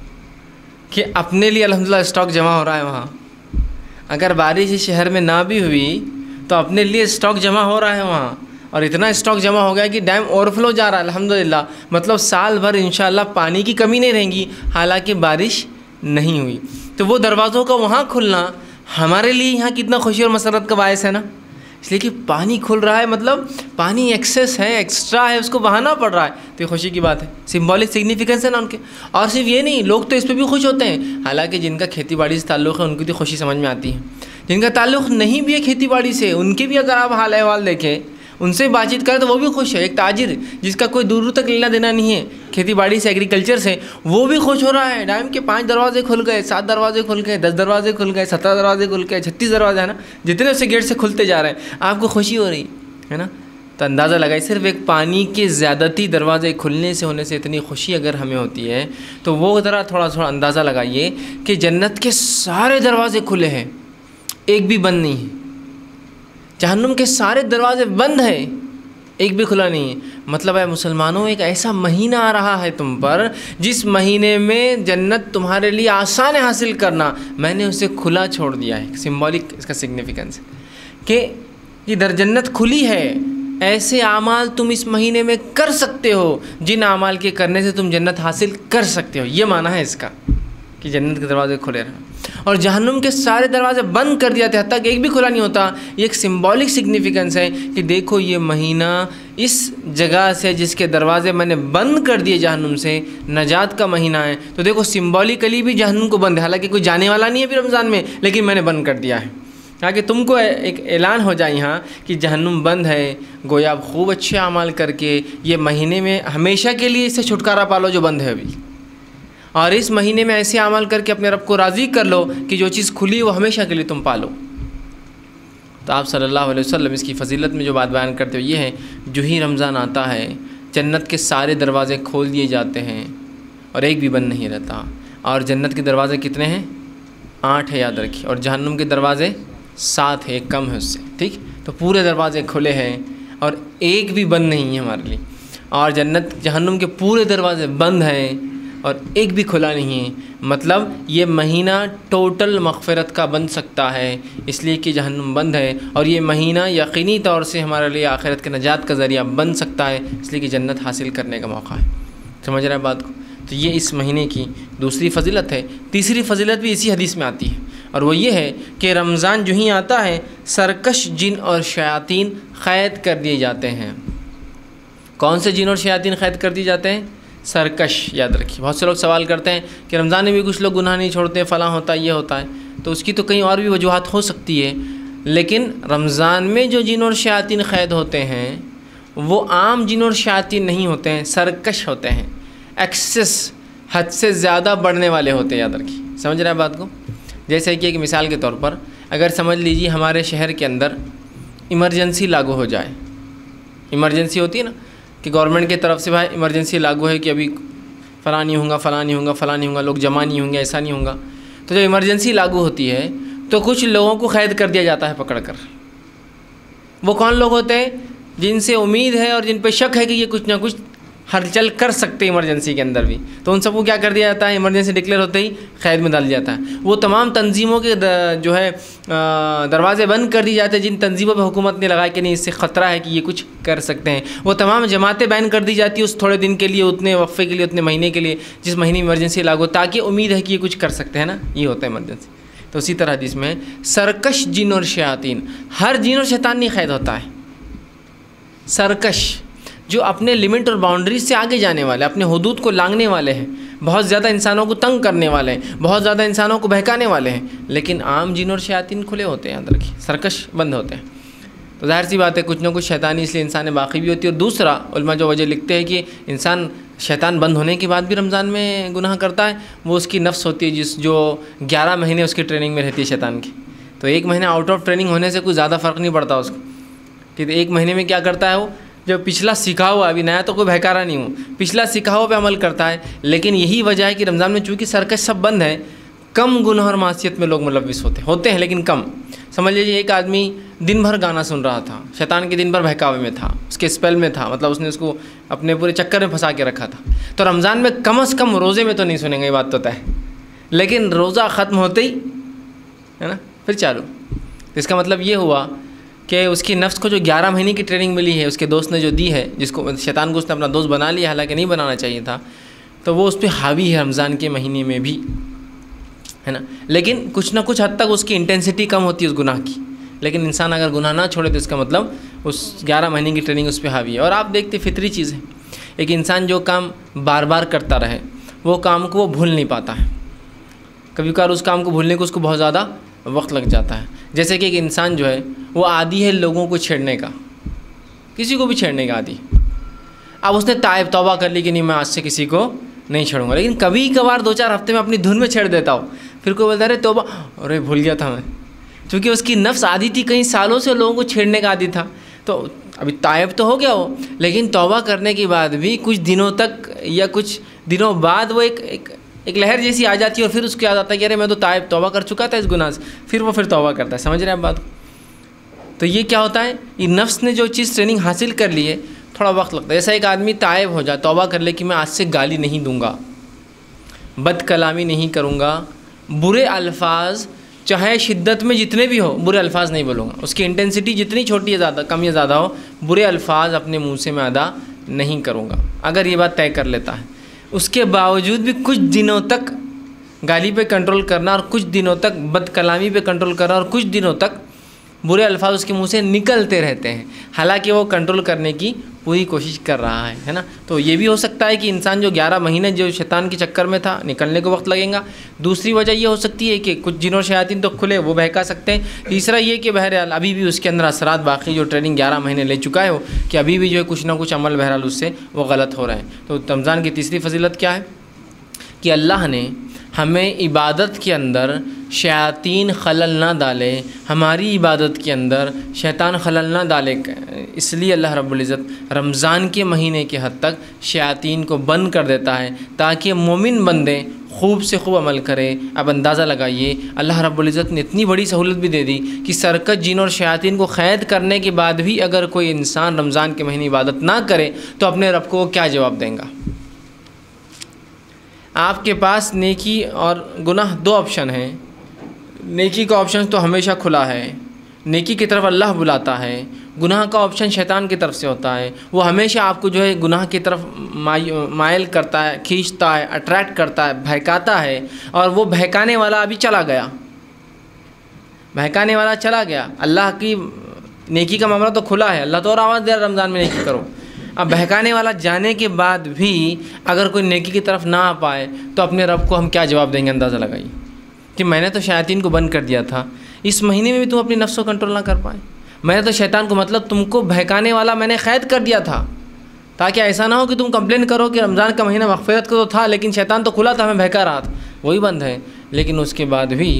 کہ اپنے لیے الحمدللہ اسٹاک جمع ہو رہا ہے وہاں۔ اگر بارش اس شہر میں نہ بھی ہوئی تو اپنے لیے اسٹاک جمع ہو رہا ہے وہاں، اور اتنا اسٹاک جمع ہو گیا کہ ڈیم اوور فلو جا رہا ہے الحمدللہ، مطلب سال بھر انشاءاللہ پانی کی کمی نہیں رہیں گی حالانکہ بارش نہیں ہوئی۔ تو وہ دروازوں کا وہاں کھلنا ہمارے لیے یہاں کتنا خوشی اور مسرت کا باعث ہے نا، اس لیے کہ پانی کھل رہا ہے، مطلب پانی ایکسیس ہے، ایکسٹرا ہے، اس کو بہانا پڑ رہا ہے، تو یہ خوشی کی بات ہے، سمبولک سگنیفیکنس ہے نا ان کے۔ اور صرف یہ نہیں، لوگ تو اس پہ بھی خوش ہوتے ہیں، حالانکہ جن کا کھیتی باڑی سے تعلق ہے ان کی تو خوشی سمجھ میں آتی ہے، جن کا تعلق نہیں بھی ہے کھیتی باڑی سے ان کے بھی اگر آپ حال احوال دیکھیں، ان سے بات چیت کریں تو وہ بھی خوش ہے۔ ایک تاجر جس کا کوئی دور دور تک لینا دینا نہیں ہے کھیتی باڑی سے، ایگریکلچر سے، وہ بھی خوش ہو رہا ہے، ڈیم کے پانچ دروازے کھل گئے، سات دروازے کھل گئے، دس دروازے کھل گئے، سترہ دروازے کھل گئے، چھتیس دروازے ہیں نا، جتنے اسے گیٹ سے کھلتے جا رہے ہیں، آپ کو خوشی ہو رہی ہے نا۔ تو اندازہ لگائے، صرف ایک پانی کے زیادتی دروازے کھلنے سے ہونے سے اتنی خوشی اگر ہمیں ہوتی ہے تو وہ ذرا تھوڑا تھوڑا اندازہ لگائیے کہ جنت کے سارے دروازے کھلے ہیں، ایک بھی بند نہیں ہے، جہنم کے سارے دروازے بند ہیں، ایک بھی کھلا نہیں ہے۔ مطلب ہے مسلمانوں، ایک ایسا مہینہ آ رہا ہے تم پر جس مہینے میں جنت تمہارے لیے آسان ہے حاصل کرنا، میں نے اسے کھلا چھوڑ دیا ہے۔ سمبولک اس کا سگنیفیکنس کہ ادھر جنت کھلی ہے، ایسے اعمال تم اس مہینے میں کر سکتے ہو جن اعمال کے کرنے سے تم جنت حاصل کر سکتے ہو، یہ معنی ہے اس کا کہ جنت کے دروازے کھلے رہنا، اور جہنم کے سارے دروازے بند کر دیا تھے حتیٰ کہ ایک بھی کھلا نہیں ہوتا۔ یہ ایک سمبولک سگنیفیکنس ہے کہ دیکھو یہ مہینہ اس جگہ سے جس کے دروازے میں نے بند کر دیے جہنم سے، نجات کا مہینہ ہے، تو دیکھو سمبولیکلی بھی جہنم کو بند ہے، حالانکہ کوئی جانے والا نہیں ہے پھر رمضان میں، لیکن میں نے بند کر دیا ہے تاکہ تم کو ایک اعلان ہو جائے یہاں کہ جہنم بند ہے، گویا آپ خوب اچھے اعمال کر کے یہ مہینے میں ہمیشہ کے لیے اس سے چھٹکارا پالو جو بند ہے ابھی، اور اس مہینے میں ایسے عمل کر کے اپنے رب کو راضی کر لو کہ جو چیز کھلی وہ ہمیشہ کے لیے تم پالو۔ تو آپ صلی اللہ علیہ وسلم اس کی فضیلت میں جو بات بیان کرتے ہو یہ ہے، جو ہی رمضان آتا ہے جنت کے سارے دروازے کھول دیے جاتے ہیں اور ایک بھی بند نہیں رہتا، اور جنت کے دروازے کتنے ہیں؟ آٹھ ہے، یاد رکھیے، اور جہنم کے دروازے سات ہے، ایک کم ہے اس سے، ٹھیک؟ تو پورے دروازے کھلے ہیں اور ایک بھی بند نہیں ہے ہمارے لیے، اور جنت جہنم کے پورے دروازے بند ہیں اور ایک بھی کھلا نہیں ہے۔ مطلب یہ مہینہ ٹوٹل مغفرت کا بن سکتا ہے اس لیے کہ جہنم بند ہے، اور یہ مہینہ یقینی طور سے ہمارے لیے آخرت کے نجات کا ذریعہ بن سکتا ہے اس لیے کہ جنت حاصل کرنے کا موقع ہے۔ سمجھ رہے ہیں بات کو؟ تو یہ اس مہینے کی دوسری فضیلت ہے۔ تیسری فضیلت بھی اسی حدیث میں آتی ہے، اور وہ یہ ہے کہ رمضان جو ہی آتا ہے سرکش جن اور شیاطین قید کر دیے جاتے ہیں۔ کون سے جن اور شیاطین قید کر دیے جاتے ہیں؟ سرکش یاد رکھیے. بہت سے لوگ سوال کرتے ہیں کہ رمضان میں بھی کچھ لوگ گناہ نہیں چھوڑتے، فلاں ہوتا ہے، یہ ہوتا ہے. تو اس کی تو کہیں اور بھی وجوہات ہو سکتی ہے، لیکن رمضان میں جو جن اور شیاطین قید ہوتے ہیں وہ عام جن اور شیاطین نہیں ہوتے ہیں، سرکش ہوتے ہیں، ایکسس حد سے زیادہ بڑھنے والے ہوتے ہیں. یاد رکھیے، سمجھ رہے ہیں بات کو؟ جیسے کہ ایک مثال کے طور پر اگر سمجھ لیجیے ہمارے شہر کے اندر ایمرجنسی لاگو ہو جائے. ایمرجنسی ہوتی ہے نا کہ گورنمنٹ کی طرف سے بھائی ایمرجنسی لاگو ہے کہ ابھی فلاں نہیں ہوں گا، فلاں نہیں ہوں گا، فلاں نہیں ہوں گا، لوگ جمع نہیں ہوں گے، ایسا نہیں ہوں گا. تو جب ایمرجنسی لاگو ہوتی ہے تو کچھ لوگوں کو قید کر دیا جاتا ہے پکڑ کر. وہ کون لوگ ہوتے ہیں؟ جن سے امید ہے اور جن پہ شک ہے کہ یہ کچھ نہ کچھ ہلچل کر سکتے ہیں ایمرجنسی کے اندر بھی. تو ان سب کو کیا کر دیا جاتا ہے؟ ایمرجنسی ڈکلیئر ہوتے ہی قید میں ڈال دیا جاتا ہے. وہ تمام تنظیموں کے جو ہے دروازے بند کر دی جاتے ہیں جن تنظیموں پہ حکومت نے لگایا کہ نہیں اس سے خطرہ ہے کہ یہ کچھ کر سکتے ہیں. وہ تمام جماعتیں بین کر دی جاتی ہیں اس تھوڑے دن کے لیے، اتنے وقفے کے لیے، اتنے مہینے کے لیے جس مہینے ایمرجنسی لاگو، تاکہ امید ہے کہ یہ کچھ کر سکتے ہیں نا. یہ ہوتا ہے ایمرجنسی. تو اسی طرح حدیث میں سرکش جن اور شیاطین، ہر جن اور شیطان نہیں قید ہوتا ہے. سرکش جو اپنے لمٹ اور باؤنڈریز سے آگے جانے والے، اپنے حدود کو لانگنے والے ہیں، بہت زیادہ انسانوں کو تنگ کرنے والے ہیں، بہت زیادہ انسانوں کو بہکانے والے ہیں. لیکن عام جن اور شیاطین کھلے ہوتے ہیں، یاد رکھیے، سرکش بند ہوتے ہیں. تو ظاہر سی بات ہے کچھ نہ کچھ شیطانی اس لیے انسان باقی بھی ہوتی ہے. اور دوسرا علماء جو وجہ لکھتے ہیں کہ انسان شیطان بند ہونے کے بعد بھی رمضان میں گناہ کرتا ہے، وہ اس کی نفس ہوتی ہے جس جو گیارہ مہینے اس کی ٹریننگ میں رہتی ہے شیطان کی. تو ایک مہینہ آؤٹ آف ٹریننگ ہونے سے کوئی زیادہ فرق نہیں پڑتا اس کو، کہ ایک مہینے میں کیا کرتا ہے وہ، جو پچھلا سیکھا ہوا، ابھی نیا تو کوئی بہکارا نہیں ہوں، پچھلا سیکھا ہوا پہ عمل کرتا ہے. لیکن یہی وجہ ہے کہ رمضان میں چونکہ سرکش سب بند ہے، کم گناہ اور معصیت میں لوگ ملوث ہوتے ہوتے ہیں لیکن کم. سمجھ لیجیے ایک آدمی دن بھر گانا سن رہا تھا، شیطان کے دن بھر بہکاوے میں تھا، اس کے اسپیل میں تھا، مطلب اس نے اس کو اپنے پورے چکر میں پھنسا کے رکھا تھا. تو رمضان میں کم از کم روزے میں تو نہیں سنیں گے، یہ بات تو طے. لیکن روزہ ختم ہوتے ہی ہے نا پھر چالو. اس کا مطلب یہ ہوا کہ اس کی نفس کو جو گیارہ مہینے کی ٹریننگ ملی ہے، اس کے دوست نے جو دی ہے، جس کو شیطان کو اس نے اپنا دوست بنا لیا، حالانکہ نہیں بنانا چاہیے تھا، تو وہ اس پہ حاوی ہے رمضان کے مہینے میں بھی، ہے نا. لیکن کچھ نہ کچھ حد تک اس کی انٹینسٹی کم ہوتی ہے اس گناہ کی. لیکن انسان اگر گناہ نہ چھوڑے تو اس کا مطلب اس گیارہ مہینے کی ٹریننگ اس پہ حاوی ہے. اور آپ دیکھتے فطری چیز ہے، ایک انسان جو کام بار بار کرتا رہے وہ کام کو وہ بھول نہیں پاتا ہے. کبھی کبھار اس کام کو بھولنے کو اس کو بہت زیادہ وقت لگ جاتا ہے. جیسے کہ ایک انسان جو ہے وہ عادی ہے لوگوں کو چھیڑنے کا، کسی کو بھی چھیڑنے کا عادی. اب اس نے تائب توبہ کر لی کہ نہیں میں آج سے کسی کو نہیں چھیڑوں گا، لیکن کبھی کبھار دو چار ہفتے میں اپنی دھن میں چھیڑ دیتا ہوں، پھر کوئی بولتا ہے ارے توبہ، ارے بھول گیا تھا میں. چونکہ اس کی نفس عادی تھی، کئی سالوں سے لوگوں کو چھیڑنے کا عادی تھا. تو ابھی تائب تو ہو گیا وہ، لیکن توبہ کرنے کے بعد بھی کچھ دنوں تک یا کچھ دنوں بعد وہ ایک ایک ایک لہر جیسی آ جاتی ہے، اور پھر اس کو یاد آتا ہے کہ ارے میں تو تائب توبہ کر چکا تھا اس گناہ سے، پھر وہ پھر توبہ کرتا ہے. سمجھ رہے ہیں آپ بات کو؟ تو یہ کیا ہوتا ہے، یہ نفس نے جو چیز ٹریننگ حاصل کر لی ہے تھوڑا وقت لگتا ہے. جیسا ایک آدمی تائب ہو جائے، توبہ کر لے کہ میں آج سے گالی نہیں دوں گا، بد کلامی نہیں کروں گا، برے الفاظ چاہے شدت میں جتنے بھی ہو برے الفاظ نہیں بولوں گا، اس کی انٹینسٹی جتنی چھوٹی یا زیادہ کم یا زیادہ ہو برے الفاظ اپنے منہ سے میں ادا نہیں کروں گا. اگر یہ بات طے کر لیتا ہے، اس کے باوجود بھی کچھ دنوں تک گالی پہ کنٹرول کرنا، اور کچھ دنوں تک بد کلامی پہ کنٹرول کرنا، اور کچھ دنوں تک برے الفاظ اس کے منہ سے نکلتے رہتے ہیں، حالانکہ وہ کنٹرول کرنے کی پوری کوشش کر رہا ہے ہے نا. تو یہ بھی ہو سکتا ہے کہ انسان جو گیارہ مہینے جو شیطان کے چکر میں تھا نکلنے کو وقت لگے گا. دوسری وجہ یہ ہو سکتی ہے کہ کچھ جن اور شیاطین تو کھلے وہ بہکا سکتے ہیں. تیسرا یہ کہ بہرحال ابھی بھی اس کے اندر اثرات باقی، جو ٹریننگ گیارہ مہینے لے چکا ہے وہ، کہ ابھی بھی جو ہے کچھ نہ کچھ عمل بہرحال اس سے وہ غلط ہو رہے ہیں. تو رمضان کی تیسری فضیلت کیا ہے کہ اللہ نے ہمیں عبادت کے اندر شیاطین خلل نہ ڈالے، ہماری عبادت کے اندر شیطان خلل نہ ڈالے، اس لیے اللہ رب العزت رمضان کے مہینے کے حد تک شیاطین کو بند کر دیتا ہے تاکہ مومن بندے خوب سے خوب عمل کرے. اب اندازہ لگائیے اللہ رب العزت نے اتنی بڑی سہولت بھی دے دی کہ سرکش جن اور شیاطین کو قید کرنے کے بعد بھی اگر کوئی انسان رمضان کے مہینے عبادت نہ کرے تو اپنے رب کو کیا جواب دیں گا؟ آپ کے پاس نیکی اور گناہ دو آپشن ہیں. نیکی کا آپشن تو ہمیشہ کھلا ہے، نیکی کی طرف اللہ بلاتا ہے. گناہ کا آپشن شیطان کی طرف سے ہوتا ہے، وہ ہمیشہ آپ کو جو ہے گناہ کی طرف مائل کرتا ہے، کھینچتا ہے، اٹریکٹ کرتا ہے، بہکاتا ہے. اور وہ بہکانے والا ابھی چلا گیا، بہکانے والا چلا گیا. اللہ کی نیکی کا معاملہ تو کھلا ہے، اللہ تو اور آواز دے رہا رمضان میں نیکی کرو، اب بہکانے والا جانے کے بعد بھی اگر کوئی نیکی کی طرف نہ آ پائے تو اپنے رب کو ہم کیا جواب دیں گے؟ اندازہ لگائیے کہ میں نے تو شیاطین کو بند کر دیا تھا، اس مہینے میں بھی تم اپنی نفس کو کنٹرول نہ کر پائے۔ میں نے تو شیطان کو مطلب تم کو بہکانے والا میں نے قید کر دیا تھا، تاکہ ایسا نہ ہو کہ تم کمپلین کرو کہ رمضان کا مہینہ مغفرت کا تو تھا لیکن شیطان تو کھلا تھا، ہمیں بہکا رہا تھا، وہی بند ہے۔ لیکن اس کے بعد بھی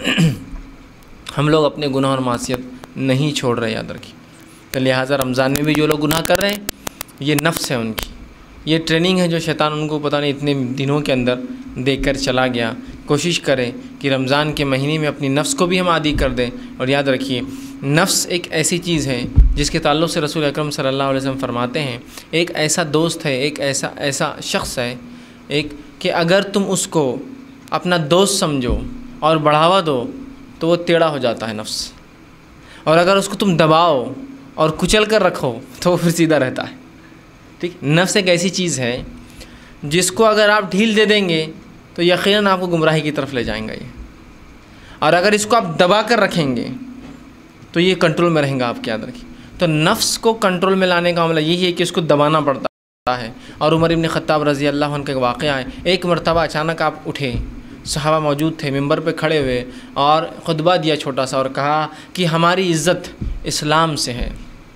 ہم لوگ اپنے گناہ اور معصیت نہیں چھوڑ رہے، یاد رکھیے۔ تو لہٰذا رمضان میں بھی جو لوگ گناہ کر رہے ہیں یہ نفس ہے ان کی، یہ ٹریننگ ہے جو شیطان ان کو پتہ نہیں اتنے دنوں کے اندر دے کر چلا گیا۔ کوشش کریں کہ رمضان کے مہینے میں اپنی نفس کو بھی ہم عادی کر دیں۔ اور یاد رکھیے نفس ایک ایسی چیز ہے جس کے تعلق سے رسول اکرم صلی اللہ علیہ وسلم فرماتے ہیں ایک ایسا دوست ہے، ایک ایسا ایسا شخص ہے ایک کہ اگر تم اس کو اپنا دوست سمجھو اور بڑھاوا دو تو وہ ٹیڑھا ہو جاتا ہے نفس، اور اگر اس کو تم دباؤ اور کچل کر رکھو تو وہ پھر سیدھا رہتا ہے۔ ٹھیک، نفس ایک ایسی چیز ہے جس کو اگر آپ ڈھیل دے دیں گے تو یقیناً آپ کو گمراہی کی طرف لے جائیں گا یہ، اور اگر اس کو آپ دبا کر رکھیں گے تو یہ کنٹرول میں رہیں گا آپ کے، یاد رکھیے۔ تو نفس کو کنٹرول میں لانے کا معاملہ یہی ہے کہ اس کو دبانا پڑتا ہے۔ اور عمر ابن خطاب رضی اللہ عنہ کا ایک واقعہ ہے، ایک مرتبہ اچانک آپ اٹھے، صحابہ موجود تھے، ممبر پہ کھڑے ہوئے اور خطبہ دیا چھوٹا سا، اور کہا کہ ہماری عزت اسلام سے ہے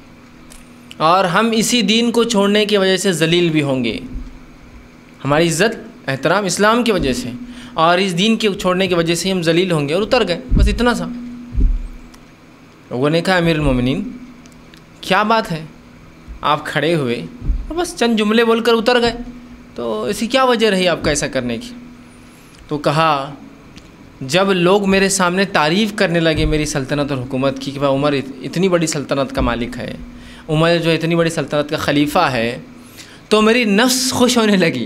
اور ہم اسی دین کو چھوڑنے کی وجہ سے ذلیل بھی ہوں گے۔ ہماری عزت احترام اسلام کی وجہ سے، اور اس دین کے چھوڑنے کی وجہ سے ہم ذلیل ہوں گے، اور اتر گئے، بس اتنا سا۔ لوگوں نے کہا امیر المومنین کیا بات ہے، آپ کھڑے ہوئے اور بس چند جملے بول کر اتر گئے، تو اسی کیا وجہ رہی آپ کا ایسا کرنے کی؟ تو کہا جب لوگ میرے سامنے تعریف کرنے لگے میری سلطنت اور حکومت کی کہ بھائی عمر اتنی بڑی سلطنت کا مالک ہے، عمر جو اتنی بڑی سلطنت کا خلیفہ ہے، تو میری نفس خوش ہونے لگی۔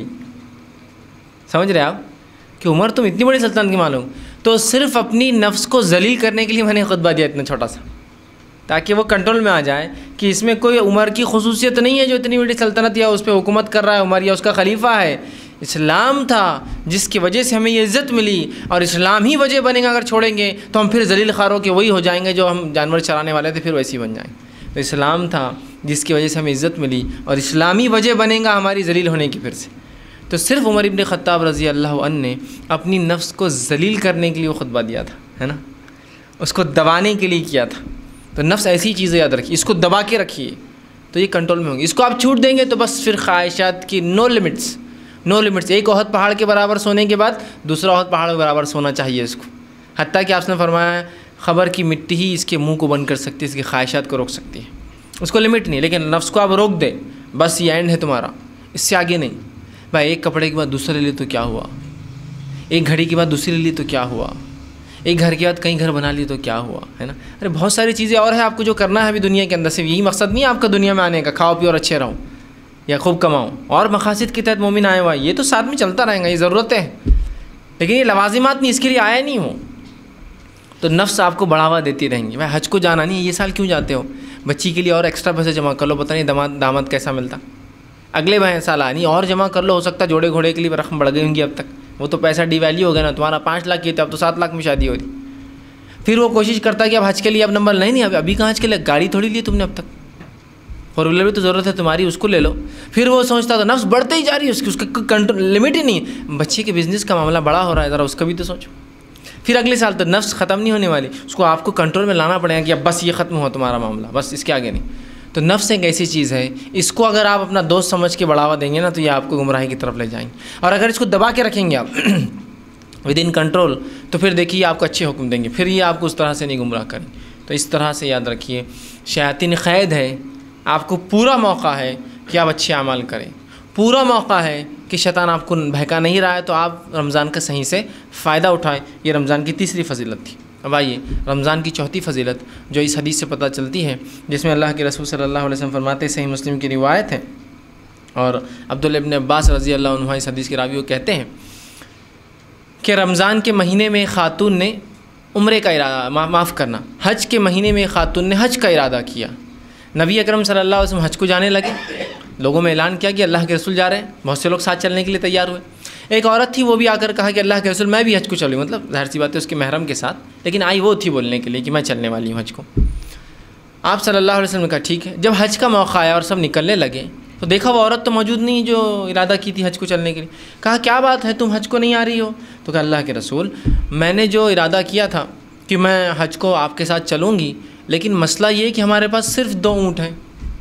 سمجھ رہے آپ کہ عمر تم اتنی بڑی سلطنت کی معلوم، تو صرف اپنی نفس کو ذلیل کرنے کے لیے میں نے خطبہ دیا اتنا چھوٹا سا، تاکہ وہ کنٹرول میں آ جائے کہ اس میں کوئی عمر کی خصوصیت نہیں ہے جو اتنی بڑی سلطنت یا اس پہ حکومت کر رہا ہے عمر یا اس کا خلیفہ ہے، اسلام تھا جس کی وجہ سے ہمیں یہ عزت ملی، اور اسلام ہی وجہ بنے گا، اگر چھوڑیں گے تو ہم پھر ذلیل خواروں کے وہی ہو جائیں گے جو ہم جانور چرانے والے تھے، پھر ویسے ہی بن جائیں گے۔ تو اسلام تھا جس کی وجہ سے ہمیں عزت ملی، اور اسلامی وجہ بنے گا ہماری ذلیل ہونے کی پھر سے۔ تو صرف عمر ابن خطاب رضی اللہ عنہ نے اپنی نفس کو ذلیل کرنے کے لیے وہ خطبہ دیا تھا، ہے نا، اس کو دبانے کے لیے کیا تھا۔ تو نفس ایسی چیز ہے، یاد رکھیے، اس کو دبا کے رکھیے تو یہ کنٹرول میں ہوں گی۔ اس کو آپ چھوٹ دیں گے تو بس پھر خواہشات کی نو لمٹس، نو لمٹس۔ ایک احد پہاڑ کے برابر سونے کے بعد دوسرا احد پہاڑ کے برابر سونا چاہیے اس کو، حتیٰ کہ آپ نے فرمایا خبر کی مٹی ہی اس کے منہ کو بند کر سکتی ہے، اس کی خواہشات کو روک سکتی ہے، اس کو لمٹ نہیں۔ لیکن نفس کو آپ روک دیں، بس یہ اینڈ ہے تمہارا، اس سے آگے نہیں۔ بھائی ایک کپڑے کے بعد دوسرا لے لی تو کیا ہوا، ایک گھڑی کے بعد دوسری لے لی تو کیا ہوا، ایک گھر کے بعد کئی گھر بنا لی تو کیا ہوا، ہے نا۔ ارے بہت ساری چیزیں اور ہیں آپ کو جو کرنا ہے ابھی دنیا کے اندر، صرف یہی مقصد نہیں ہے آپ کا دنیا میں آنے کا، کھاؤ پیو اور اچھے رہو یا خوب کماؤ، اور مقاصد کے تحت مومن آئے ہوا، یہ تو ساتھ میں چلتا رہے گا، یہ ضرورتیں ہیں، لیکن یہ لوازمات نہیں، اس کے لیے آیا نہیں ہو۔ تو نفس آپ کو بڑھاوا دیتی رہیں گی، بھائی حج کو جانا نہیں ہے، یہ سال کیوں جاتے ہو، بچی کے لیے اور ایکسٹرا پیسے جمع کر لو، پتہ نہیں داماد داماد کیسا ملتا، اگلے بھائی سال آنی اور جمع کر لو، ہو سکتا ہے جوڑے گھوڑے کے لیے رقم بڑھ گئی ہوں گی اب تک، وہ تو پیسہ ڈی ویلیو ہو گیا نا، تمہارا پانچ لاکھ کی تھا اب تو سات لاکھ میں شادی ہو رہی۔ پھر وہ کوشش کرتا ہے کہ اب حج کے لیے اب نمبر نہیں نہیں اب ابھی کہاں حج کے لیے، گاڑی تھوڑی لی تم نے اب تک، فور ویلر بھی تو ضرورت ہے تمہاری، اس کو لے لو۔ پھر وہ سوچتا تھا نفس بڑھتے ہی جا رہی ہے، اس کی اس کا کنٹرول لمٹ ہی نہیں ہے، بچے کے بزنس کا معاملہ بڑا ہو رہا ہے، ذرا اس کا بھی تو سوچو۔ پھر اگلے سال تو نفس ختم نہیں ہونے والی، اس کو آپ کو کنٹرول میں لانا پڑے گا کہ اب بس یہ ختم ہوا تمہارا معاملہ، بس اس کے آگے نہیں۔ تو نفس ایک ایسی چیز ہے، اس کو اگر آپ اپنا دوست سمجھ کے بڑھاوا دیں گے نا تو یہ آپ کو گمراہی کی طرف لے جائیں گے، اور اگر اس کو دبا کے رکھیں گے آپ ود ان کنٹرول تو پھر دیکھیے آپ کو اچھے حکم دیں گے، پھر یہ آپ کو اس طرح سے نہیں گمراہ کریں۔ تو اس طرح سے یاد رکھیے شیاطین قید ہے، آپ کو پورا موقع ہے کہ آپ اچھے اعمال کریں، پورا موقع ہے کہ شیطان آپ کو بہکا نہیں رہا ہے، تو آپ رمضان کا صحیح سے فائدہ اٹھائیں۔ یہ رمضان کی تیسری فضیلت تھی۔ اب آئیے رمضان کی چوتھی فضیلت جو اس حدیث سے پتہ چلتی ہے، جس میں اللہ کے رسول صلی اللہ علیہ وسلم فرماتے ہیں، صحیح مسلم کی روایت ہے، اور عبداللہ ابن عباس رضی اللہ عنہ اس حدیث کے راوی وہ کہتے ہیں کہ رمضان کے مہینے میں خاتون نے عمرے کا ارادہ معاف کرنا حج کے مہینے میں خاتون نے حج کا ارادہ کیا۔ نبی اکرم صلی اللہ علیہ وسلم حج کو جانے لگے، لوگوں میں اعلان کیا کہ اللہ کے رسول جا رہے ہیں، بہت سے لوگ ساتھ چلنے کے لیے تیار ہوئے۔ ایک عورت تھی، وہ بھی آ کر کہا کہ اللہ کے رسول میں بھی حج کو چلوں، مطلب ظاہر سی بات ہے اس کے محرم کے ساتھ، لیکن آئی وہ تھی بولنے کے لیے کہ میں چلنے والی ہوں حج کو۔ آپ صلی اللہ علیہ وسلم نے کہا ٹھیک ہے۔ جب حج کا موقع آیا اور سب نکلنے لگے تو دیکھا وہ عورت تو موجود نہیں جو ارادہ کی تھی حج کو چلنے کے لیے. کہا کیا بات ہے تم حج کو نہیں آ رہی ہو؟ تو کہا اللہ کے رسول میں نے جو ارادہ کیا تھا کہ میں حج کو آپ کے ساتھ چلوں گی، لیکن مسئلہ یہ کہ ہمارے پاس صرف دو اونٹ ہیں.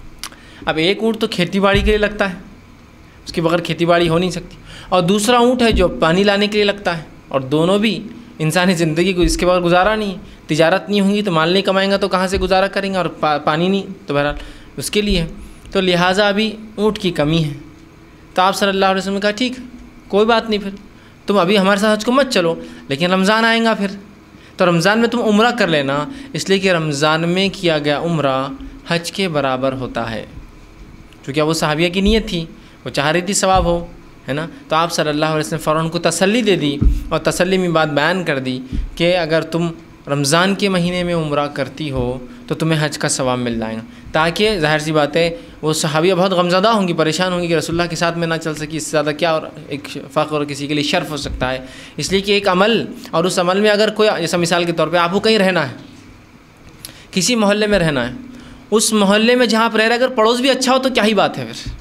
اب ایک اونٹ تو کھیتی باڑی کے لیے لگتا ہے، اس کے بغیر کھیتی باڑی ہو نہیں سکتی، اور دوسرا اونٹ ہے جو پانی لانے کے لیے لگتا ہے، اور دونوں بھی انسانی زندگی کو اس کے بغیر گزارا نہیں ہے. تجارت نہیں ہوگی تو مال نہیں کمائیں گا تو کہاں سے گزارا کریں گے، اور پانی نہیں تو بہرحال اس کے لیے ہے. تو لہٰذا ابھی اونٹ کی کمی ہے. تو آپ صلی اللہ علیہ وسلم نے کہا ٹھیک کوئی بات نہیں، پھر تم ابھی ہمارے ساتھ حج کو مت چلو، لیکن رمضان آئیں گا پھر تو رمضان میں تم عمرہ کر لینا، اس لیے کہ رمضان میں کیا گیا عمرہ حج کے برابر ہوتا ہے. کیونکہ وہ صحابیہ کی نیت تھی، وہ چاہ رہی تھی ثواب ہو، ہے نا. تو آپ صلی اللہ علیہ وسلم فوراً کو تسلی دے دی، اور تسلی میں بات بیان کر دی کہ اگر تم رمضان کے مہینے میں عمرہ کرتی ہو تو تمہیں حج کا ثواب مل جائے گا. تاکہ ظاہر سی بات ہے وہ صحابیہ بہت غمزدہ ہوں گی، پریشان ہوں گی کہ رسول اللہ کے ساتھ میں نہ چل سکی، اس سے زیادہ کیا اور ایک فخر اور کسی کے لیے شرف ہو سکتا ہے. اس لیے کہ ایک عمل، اور اس عمل میں اگر کوئی جیسا مثال کے طور پہ آپ کو کہیں رہنا ہے، کسی محلے میں رہنا ہے، اس محلے میں جہاں آپ رہ رہے اگر پڑوس بھی اچھا ہو تو کیا ہی بات ہے پھر،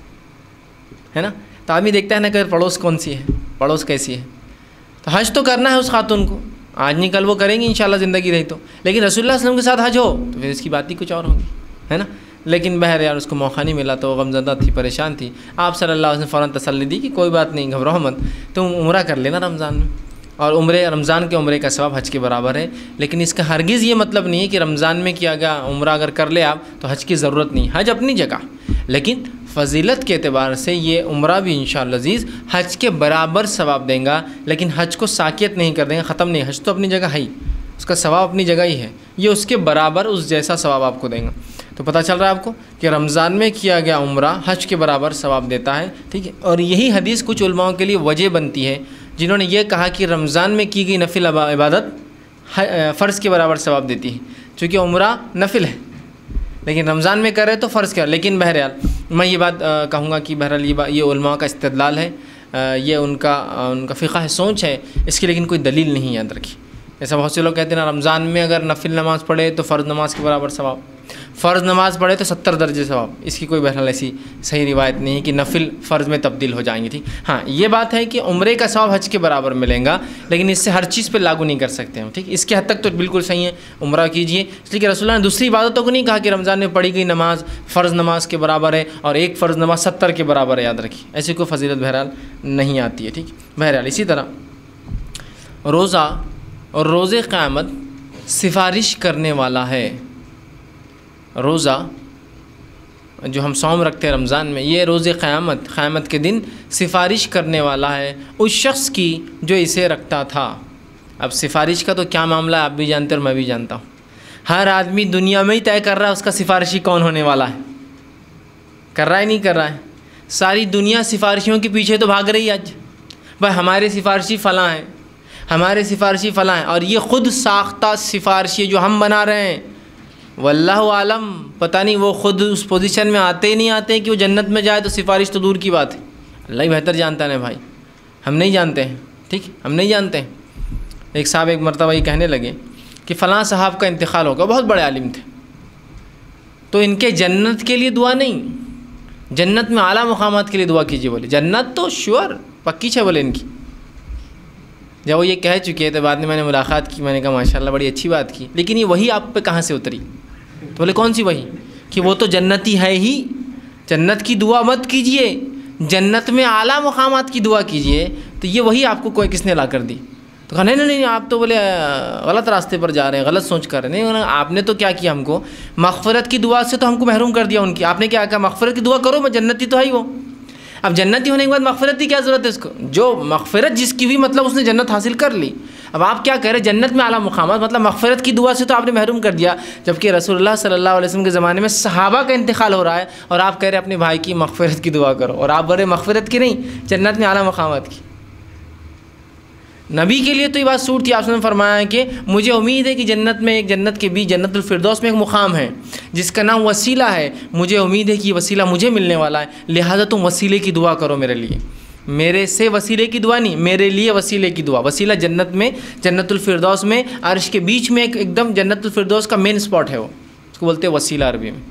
ہے نا. تو آدمی دیکھتا ہے نا کہ پڑوس کون سی ہے، پڑوس کیسی ہے. تو حج تو کرنا ہے اس خاتون کو، آج نہیں کل وہ کریں گی انشاءاللہ زندگی رہی تو، لیکن رسول اللہ صلی اللہ علیہ وسلم کے ساتھ حج ہو تو پھر اس کی بات ہی کچھ اور ہوگی، ہے نا. لیکن بہر یار اس کو موقع نہیں ملا تو وہ غمزدہ تھی، پریشان تھی. آپ صلی اللہ علیہ وسلم فوراً تسلی دی کہ کوئی بات نہیں، گھبراؤ مت، تم عمرہ کر لینا رمضان میں، اور عمرے رمضان کے عمرے کا ثواب حج کے برابر ہے. لیکن اس کا ہرگز یہ مطلب نہیں ہے کہ رمضان میں کیا گیا عمرہ اگر کر لے آپ تو حج کی ضرورت نہیں. حج اپنی جگہ، لیکن فضیلت کے اعتبار سے یہ عمرہ بھی انشاءاللہ عزیز حج کے برابر ثواب دیں گا، لیکن حج کو ساکت نہیں کر دیں گا، ختم نہیں. حج تو اپنی جگہ ہے ہی، اس کا ثواب اپنی جگہ ہی ہے، یہ اس کے برابر اس جیسا ثواب آپ کو دیں گا. تو پتہ چل رہا ہے آپ کو کہ رمضان میں کیا گیا عمرہ حج کے برابر ثواب دیتا ہے، ٹھیک ہے. اور یہی حدیث کچھ علماء کے لیے وجہ بنتی ہے جنہوں نے یہ کہا کہ رمضان میں کی گئی نفل عبادت فرض کے برابر ثواب دیتی ہے، چونکہ عمرہ نفل ہے لیکن رمضان میں کرے تو فرض کیا. لیکن بہرحال میں یہ بات کہوں گا کہ بہرحال یہ یہ علماء کا استدلال ہے، یہ ان کا ان کا فقہ سوچ ہے، اس کی لیکن کوئی دلیل نہیں یاد رکھی. ایسا بہت سے لوگ کہتے ہیں نا رمضان میں اگر نفل نماز پڑھے تو فرض نماز کے برابر ثواب، فرض نماز پڑھے تو ستر درجے ثواب. اس کی کوئی بہرحال ایسی صحیح روایت نہیں ہے کہ نفل فرض میں تبدیل ہو جائیں گے. ٹھیک، ہاں یہ بات ہے کہ عمرے کا ثواب حج کے برابر ملیں گا، لیکن اس سے ہر چیز پہ لاگو نہیں کر سکتے ہم. ٹھیک، اس کے حد تک تو بالکل صحیح ہے، عمرہ کیجئے. اس لیے کہ رسول اللہ نے دوسری عبادتوں کو نہیں کہا کہ رمضان میں پڑھی گئی نماز فرض نماز کے برابر ہے اور ایک فرض نماز ستر کے برابر ہے. یاد رکھیے ایسی کوئی فضیلت بہرحال نہیں آتی ہے. ٹھیک، بہرحال اسی طرح روزہ اور روزے قیامت سفارش کرنے والا ہے. روزہ جو ہم صوم رکھتے ہیں رمضان میں، یہ روز قیامت قیامت کے دن سفارش کرنے والا ہے اس شخص کی جو اسے رکھتا تھا. اب سفارش کا تو کیا معاملہ ہے آپ بھی جانتے اور میں بھی جانتا ہوں. ہر آدمی دنیا میں ہی طے کر رہا ہے اس کا سفارشی کون ہونے والا ہے. کر رہا ہے نہیں کر رہا ہے؟ ساری دنیا سفارشیوں کے پیچھے تو بھاگ رہی ہے آج. بھائی ہمارے سفارشی فلاں ہیں، ہمارے سفارشی فلاں ہیں، اور یہ خود ساختہ سفارشی جو ہم بنا رہے ہیں واللہ عالم پتہ نہیں وہ خود اس پوزیشن میں آتے ہی نہیں آتے کہ وہ جنت میں جائے تو سفارش تو دور کی بات ہے. اللہ ہی بہتر جانتا ہے بھائی، ہم نہیں جانتے ہیں. ٹھیک، ہم نہیں جانتے ہیں. ایک صاحب ایک مرتبہ یہ کہنے لگے کہ فلاں صاحب کا انتقال ہوگا، بہت بڑے عالم تھے، تو ان کے جنت کے لیے دعا نہیں، جنت میں اعلیٰ مقامات کے لیے دعا کیجیے. بولے جنت تو شور پکی ہے بولے ان کی. جب وہ یہ کہہ چکے تو بعد میں میں نے ملاقات کی، میں نے کہا ماشاءاللہ بڑی اچھی بات کی، لیکن یہ وہی آپ پہ کہاں سے اتری؟ تو بولے کون سی وہی؟ کہ وہ تو جنتی ہے ہی، جنت کی دعا مت کیجئے، جنت میں اعلیٰ مقامات کی دعا کیجئے. تو یہ وہی آپ کو کوئی کس نے لا کر دی؟ تو کہا نہیں نہیں نہیں آپ تو بولے غلط راستے پر جا رہے ہیں، غلط سوچ کر رہے ہیں. نہیں، آپ نے تو کیا کیا، ہم کو مغفرت کی دعا سے تو ہم کو محروم کر دیا ان کی. آپ نے کیا کہا مغفرت کی دعا کرو، میں جنتی تو ہے ہی وہ. اب جنتی ہونے کے بعد مغفرت کی کیا ضرورت ہے اس کو؟ جو مغفرت جس کی ہوئی مطلب اس نے جنت حاصل کر لی. اب آپ کیا کہہ رہے ہیں جنت میں اعلیٰ مقامات، مطلب مغفرت کی دعا سے تو آپ نے محروم کر دیا، جبکہ رسول اللہ صلی اللہ علیہ وسلم کے زمانے میں صحابہ کا انتقال ہو رہا ہے اور آپ کہہ رہے ہیں اپنے بھائی کی مغفرت کی دعا کرو، اور آپ بڑے مغفرت کی نہیں، جنت میں اعلیٰ مقامات کی. نبی کے لیے تو یہ بات سوٹ تھی. آپ نے فرمایا ہے کہ مجھے امید ہے کہ جنت میں ایک جنت کے بیچ جنت الفردوس میں ایک مقام ہے جس کا نام وسیلہ ہے، مجھے امید ہے کہ یہ وسیلہ مجھے ملنے والا ہے، لہٰذا تم وسیلے کی دعا کرو میرے لیے. میرے سے وسیلے کی دعا نہیں، میرے لیے وسیلے کی دعا. وسیلہ جنت میں جنت الفردوس میں عرش کے بیچ میں ایک ایک دم جنت الفردوس کا مین اسپاٹ ہے، وہ اس کو بولتے ہیں وسیلہ عربی میں.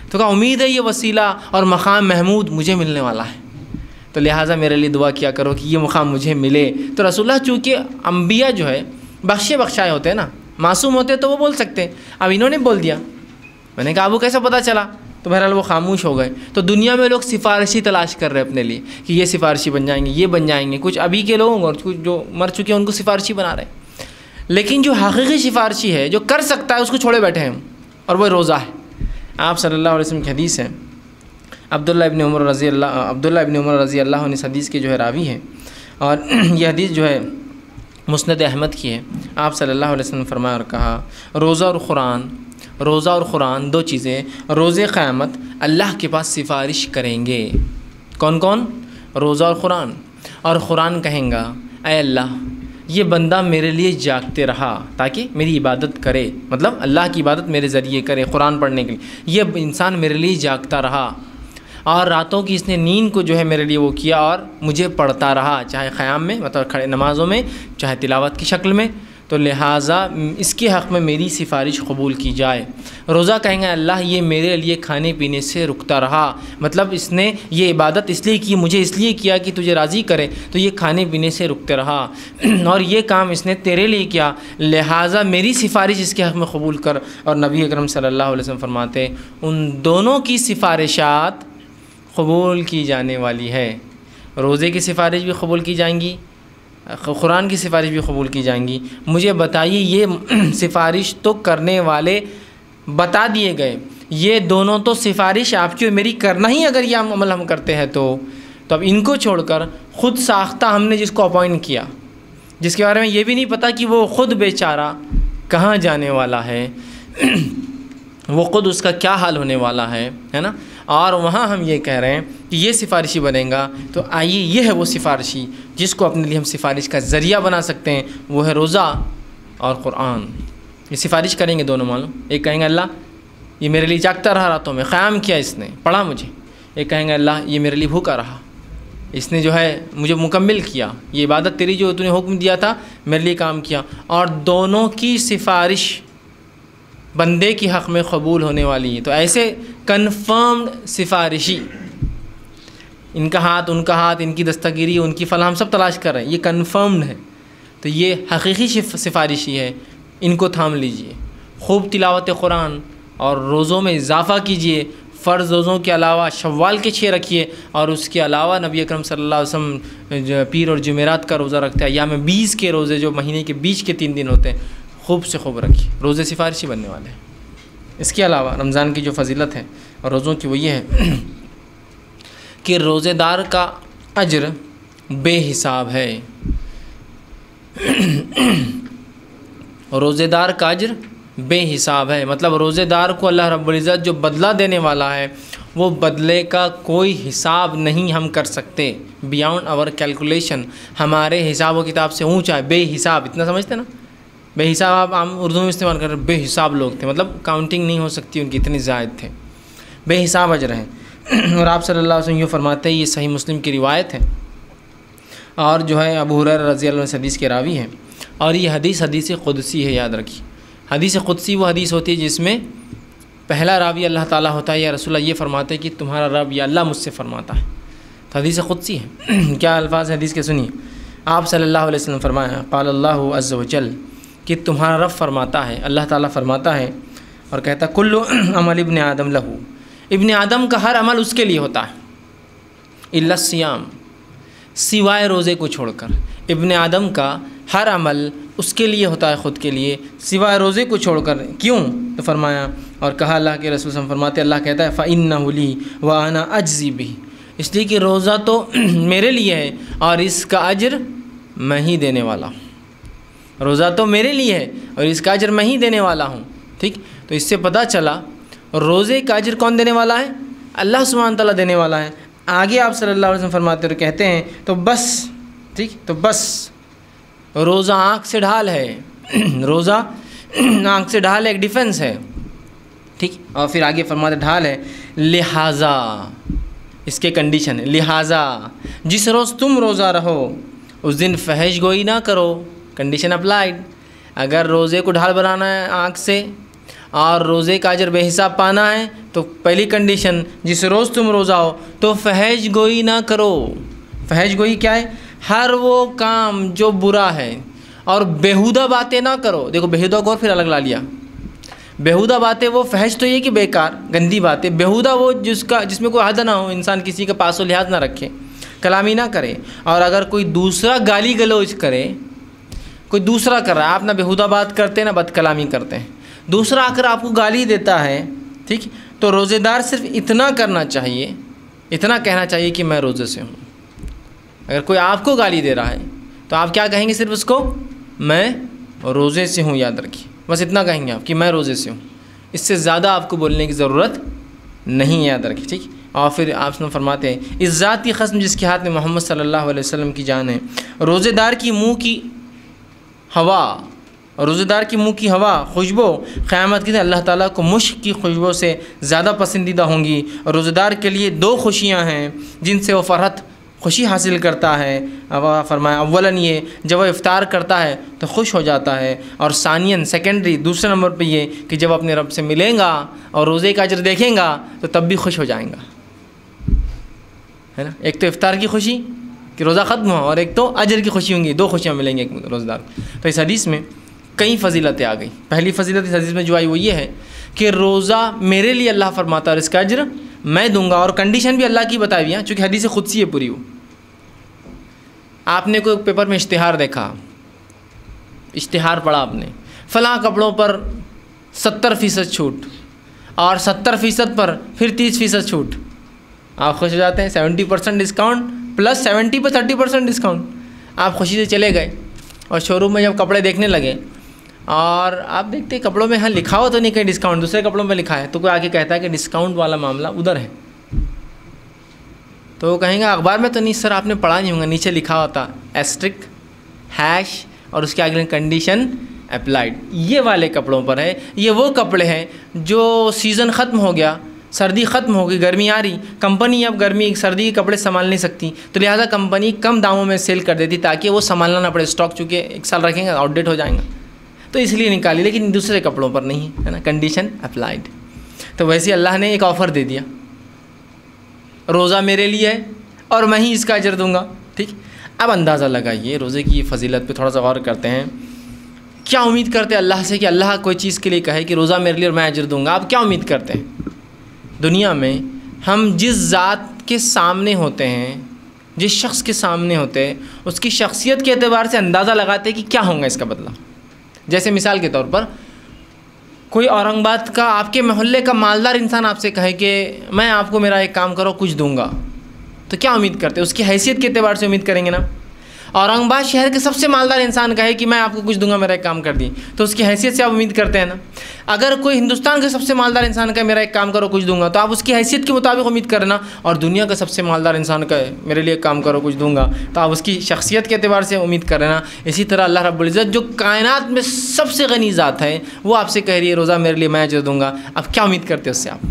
تو کہا امید ہے یہ وسیلہ اور مقام محمود مجھے ملنے والا ہے، تو لہٰذا میرے لیے دعا کیا کرو کہ یہ مقام مجھے ملے۔ تو رسول اللہ چونکہ انبیاء جو ہے بخشے بخشائے ہوتے ہیں نا، معصوم ہوتے تو وہ بول سکتے ہیں، اب انہوں نے بول دیا۔ میں نے کہا ابو کیسے پتہ چلا؟ تو بہرحال وہ خاموش ہو گئے۔ تو دنیا میں لوگ سفارشی تلاش کر رہے ہیں اپنے لیے کہ یہ سفارشی بن جائیں گے، یہ بن جائیں گے، کچھ ابھی کے لوگ اور کچھ جو مر چکے ہیں ان کو سفارشی بنا رہے ہیں، لیکن جو حقیقی سفارشی ہے جو کر سکتا ہے اس کو چھوڑے بیٹھے ہیں ہم، اور وہ روزہ ہے۔ آپ صلی اللہ علیہ وسلم کی حدیث ہے، عبداللہ ابن عمر رضی اللہ عبداللہ ابن عمر رضی اللہ عنہ اس حدیث کے جو ہے راوی ہیں، اور یہ حدیث جو ہے مسند احمد کی ہے۔ آپ صلی اللہ علیہ وسلم نے فرمایا اور کہا روزہ اور قرآن، روزہ اور قرآن دو چیزیں روز قیامت اللہ کے پاس سفارش کریں گے۔ کون کون؟ روزہ اور قرآن۔ اور قرآن کہیں گا اے اللہ یہ بندہ میرے لیے جاگتے رہا تاکہ میری عبادت کرے، مطلب اللہ کی عبادت میرے ذریعے کرے قرآن پڑھنے کے لیے، یہ انسان میرے لیے جاگتا رہا اور راتوں کی اس نے نیند کو جو ہے میرے لیے وہ کیا اور مجھے پڑھتا رہا، چاہے قیام میں مطلب کھڑے نمازوں میں، چاہے تلاوت کی شکل میں، تو لہٰذا اس کے حق میں میری سفارش قبول کی جائے۔ روزہ کہیں گے اللہ یہ میرے لیے کھانے پینے سے رکتا رہا، مطلب اس نے یہ عبادت اس لیے کی، مجھے اس لیے کیا کہ تجھے راضی کرے، تو یہ کھانے پینے سے رکتے رہا، اور یہ کام اس نے تیرے لیے کیا، لہٰذا میری سفارش اس کے حق میں قبول کر۔ اور نبی اکرم صلی اللہ علیہ وسلم فرماتے ان دونوں کی سفارشات قبول کی جانے والی ہے، روزے کی سفارش بھی قبول کی جائیں گی، قرآن کی سفارش بھی قبول کی جائیں گی۔ مجھے بتائیے یہ سفارش تو کرنے والے بتا دیے گئے، یہ دونوں تو سفارش آپ کی اور میری کرنا ہی اگر یہ عمل ہم کرتے ہیں تو تو اب ان کو چھوڑ کر خود ساختہ ہم نے جس کو اپوائنٹ کیا، جس کے بارے میں یہ بھی نہیں پتہ کہ وہ خود بیچارہ کہاں جانے والا ہے، وہ خود اس کا کیا حال ہونے والا ہے ہے نا، اور وہاں ہم یہ کہہ رہے ہیں کہ یہ سفارشی بنے گا، تو آئیے یہ ہے وہ سفارشی جس کو اپنے لیے ہم سفارش کا ذریعہ بنا سکتے ہیں، وہ ہے روزہ اور قرآن۔ یہ سفارش کریں گے دونوں معلوم، ایک کہیں گے اللہ یہ میرے لیے جاگتا رہا راتوں میں، قیام کیا اس نے، پڑھا مجھے، ایک کہیں گے اللہ یہ میرے لیے بھوکا رہا، اس نے جو ہے مجھے مکمل کیا، یہ عبادت تیری جو تو نے حکم دیا تھا میرے لیے کام کیا، اور دونوں کی سفارش بندے کی حق میں قبول ہونے والی ہے۔ تو ایسے کنفرمڈ سفارشی، ان کا ہاتھ ان کا ہاتھ ان کی دستگیری ان کی فلاں ہم سب تلاش کر رہے ہیں، یہ کنفرمڈ ہے، تو یہ حقیقی سفارشی ہے، ان کو تھام لیجئے، خوب تلاوت قرآن اور روزوں میں اضافہ کیجئے، فرض روزوں کے علاوہ شوال کے چھ رکھیے، اور اس کے علاوہ نبی اکرم صلی اللہ علیہ وسلم پیر اور جمعرات کا روزہ رکھتے ہیں، ایام بیس کے روزے جو مہینے کے بیچ کے تین دن ہوتے ہیں، خوب سے خوب رکھیے، روزے سفارشی بننے والے ہیں۔ اس کے علاوہ رمضان کی جو فضیلت ہے اور روزوں کی وہ یہ ہے کہ روزے دار کا اجر بے حساب ہے، روزے دار کا اجر بے حساب ہے، مطلب روزے دار کو اللہ رب العزت جو بدلہ دینے والا ہے وہ بدلے کا کوئی حساب نہیں ہم کر سکتے، بیاؤنڈ آور کیلکولیشن، ہمارے حساب و کتاب سے اونچا ہے، بے حساب، اتنا سمجھتے نا، بے حساب آپ عام اردو میں استعمال کر رہے ہیں، بے حساب لوگ تھے، مطلب کاؤنٹنگ نہیں ہو سکتی ان کی، اتنی زائد تھے، بے حساب اجر ہیں۔ اور آپ صلی اللہ علیہ وسلم یہ فرماتے ہیں، یہ صحیح مسلم کی روایت ہے، اور جو ہے ابو ہریرہ رضی اللہ عنہ حدیث کے راوی ہیں، اور یہ حدیث حدیث قدسی ہے، یاد رکھیے، حدیث قدسی وہ حدیث ہوتی ہے جس میں پہلا راوی اللہ تعالیٰ ہوتا ہے، یا رسول اللہ یہ فرماتے ہیں کہ تمہارا رب یا اللہ مجھ سے فرماتا ہے، تو حدیث قدسی ہے۔ کیا الفاظ حدیث کے سنیے، آپ صلی اللہ علیہ وسلم فرمایا قال اللہ عز وجل، کہ تمہارا رب فرماتا ہے، اللہ تعالیٰ فرماتا ہے اور کہتا ہے کل عمل ابن آدم لہو، ابن آدم کا ہر عمل اس کے لیے ہوتا ہے، الا الصیام، سوائے روزے کو چھوڑ کر، ابن آدم کا ہر عمل اس کے لیے ہوتا ہے، خود کے لیے، سوائے روزے کو چھوڑ کر، کیوں؟ تو فرمایا اور کہا اللہ کے رسول صلی اللہ علیہ وسلم فرماتے، اللہ کہتا ہے فَإِنَّهُ لِي وَأَنَا أَجْزِي بِهِ، اس لیے کہ روزہ تو میرے لیے ہے اور اس کا اجر میں ہی دینے والا ہوں، روزہ تو میرے لیے ہے اور اس کا اجر میں ہی دینے والا ہوں، ٹھیک؟ تو اس سے پتہ چلا روزے کا اجر کون دینے والا ہے؟ اللہ سبحانہ تعالیٰ دینے والا ہے۔ آگے آپ صلی اللہ علیہ وسلم فرماتے اور کہتے ہیں تو بس، ٹھیک، تو بس روزہ آنکھ سے ڈھال ہے، روزہ آنکھ سے ڈھال ہے، ایک ڈیفنس ہے، ٹھیک، اور پھر آگے فرماتے ڈھال ہے، لہٰذا اس کے کنڈیشن ہے، لہٰذا جس روز تم روزہ رہو اس دن فحش گوئی نہ کرو، کنڈیشن اپلائیڈ، اگر روزے کو ڈھال بنانا ہے آنکھ سے اور روزے کا اجر بے حساب پانا ہے تو پہلی کنڈیشن جس روز تم روزہ ہو تو فحش گوئی نہ کرو. فحش گوئی کیا ہے؟ ہر وہ کام جو برا ہے اور بیہودہ باتیں نہ کرو. دیکھو بیہودہ کو اور پھر الگ لا لیا. بیہودہ باتیں وہ فحش تو یہ کہ بیکار گندی باتیں، بیہودہ وہ جس کا جس میں کوئی حد نہ ہو، انسان کسی کا پاس و لحاظ نہ رکھے، کلامی نہ کرے. اور اگر کوئی دوسرا گالی گلوچ کرے، کوئی دوسرا کر رہا ہے، آپ نہ بیہودہ بات کرتے نہ بد کلامی کرتے ہیں، دوسرا آ کر آپ کو گالی دیتا ہے، ٹھیک، تو روزے دار صرف اتنا کرنا چاہیے، اتنا کہنا چاہیے کہ میں روزے سے ہوں. اگر کوئی آپ کو گالی دے رہا ہے تو آپ کیا کہیں گے؟ صرف اس کو میں روزے سے ہوں یاد رکھیے، بس اتنا کہیں گے آپ کہ میں روزے سے ہوں. اس سے زیادہ آپ کو بولنے کی ضرورت نہیں، یاد رکھیے، ٹھیک. اور پھر آپ نے فرماتے ہیں اس ذات کی قسم جس کے ہاتھ میں محمد صلی اللہ علیہ وسلم کی جان ہے، روزے دار کی منہ کی ہوا روزے دار کی منہ کی ہوا خوشبو قیامت کے دن اللہ تعالیٰ کو مشک کی خوشبو سے زیادہ پسندیدہ ہوں گی. اور روزے دار کے لیے دو خوشیاں ہیں جن سے وہ فرحت خوشی حاصل کرتا ہے. فرمایا اولاً یہ جب وہ افطار کرتا ہے تو خوش ہو جاتا ہے، اور ثانیاً سیکنڈری دوسرے نمبر پہ یہ کہ جب اپنے رب سے ملیں گا اور روزے کا اجر دیکھیں گا تو تب بھی خوش ہو جائیں گا، ہے نا. ایک تو افطار کی خوشی کہ روزہ ختم ہو، اور ایک تو اجر کی خوشی ہوں گی، دو خوشیاں ملیں گی ایک روزہ دار. تو اس حدیث میں کئی فضیلتیں آ گئی. پہلی فضیلت اس حدیث میں جو آئی وہ یہ ہے کہ روزہ میرے لیے اللہ فرماتا ہے اور اس کا اجر میں دوں گا. اور کنڈیشن بھی اللہ کی بتائی ہوئی ہے، چونکہ حدیث قدسی ہے پوری. وہ آپ نے کوئی پیپر میں اشتہار دیکھا، اشتہار پڑھا آپ نے، فلاں کپڑوں پر ستر فیصد چھوٹ اور ستر فیصد پر پھر تیس فیصد چھوٹ، آپ خوش ہو جاتے ہیں. Seventy percent discount plus seventy پر تھرٹی پرسینٹ ڈسکاؤنٹ. آپ خوشی سے چلے گئے اور شو روم میں جب کپڑے دیکھنے لگے اور آپ دیکھتے کپڑوں میں ہاں لکھا ہوا تو نہیں کہیں ڈسکاؤنٹ، دوسرے کپڑوں میں لکھا ہے، تو کوئی آگے کہتا ہے کہ ڈسکاؤنٹ والا معاملہ ادھر ہے، تو وہ کہیں گا اخبار میں تو نہیں سر، آپ نے پڑھا نہیں ہوگا، نیچے لکھا ہوتا ایسٹرک ہیش اور اس کے آگے کنڈیشن اپلائیڈ. یہ والے کپڑوں پر ہے. یہ وہ کپڑے ہیں جو سیزن ختم ہو گیا، سردی ختم ہو گئی، گرمی آ رہی، کمپنی اب گرمی سردی کے کپڑے سنبھال نہیں سکتی، تو لہٰذا کمپنی کم داموں میں سیل کر دیتی تاکہ وہ سنبھالنا نہ پڑے. اسٹاک چونکہ ایک سال رکھیں گے آؤٹ ڈیٹ ہو جائیں گا، تو اس لیے نکالی، لیکن دوسرے کپڑوں پر نہیں ہے نا، کنڈیشن اپلائیڈ. تو ویسے اللہ نے ایک آفر دے دیا، روزہ میرے لیے ہے اور میں ہی اس کا اجر دوں گا، ٹھیک. اب اندازہ لگائیے روزے کی فضیلت پہ تھوڑا سا غور کرتے ہیں. کیا امید کرتے ہیں اللہ سے کہ اللہ کوئی چیز کے لیے کہے کہ روزہ میرے لیے اور میں اجر دوں گا؟ آپ کیا امید کرتے ہیں؟ دنیا میں ہم جس ذات کے سامنے ہوتے ہیں، جس شخص کے سامنے ہوتے ہیں، اس کی شخصیت کے اعتبار سے اندازہ لگاتے ہیں کہ کیا ہوگا اس کا بدلہ. جیسے مثال کے طور پر کوئی اورنگ آباد کا آپ کے محلے کا مالدار انسان آپ سے کہے کہ میں آپ کو میرا ایک کام کرو کچھ دوں گا، تو کیا امید کرتے ہیں؟ اس کی حیثیت کے اعتبار سے امید کریں گے نا. اورنگ آباد شہر کے سب سے مالدار انسان کہے کہ میں آپ کو کچھ دوں گا، میرا ایک کام کر دی، تو اس کی حیثیت سے آپ امید کرتے ہیں نا. اگر کوئی ہندوستان کے سب سے مالدار انسان کہے میرا ایک کام کرو کچھ دوں گا، تو آپ اس کی حیثیت کے مطابق امید کرنا. اور دنیا کا سب سے مالدار انسان کہے میرے لیے ایک کام کرو کچھ دوں گا، تو آپ اس کی شخصیت کے اعتبار سے امید کرنا. اسی طرح اللہ رب العزت جو کائنات میں سب سے غنی ذات ہے، وہ آپ سے کہہ رہی ہے روزہ میرے لیے میں اجر دوں گا. اب کیا امید کرتے اس سے؟ آپ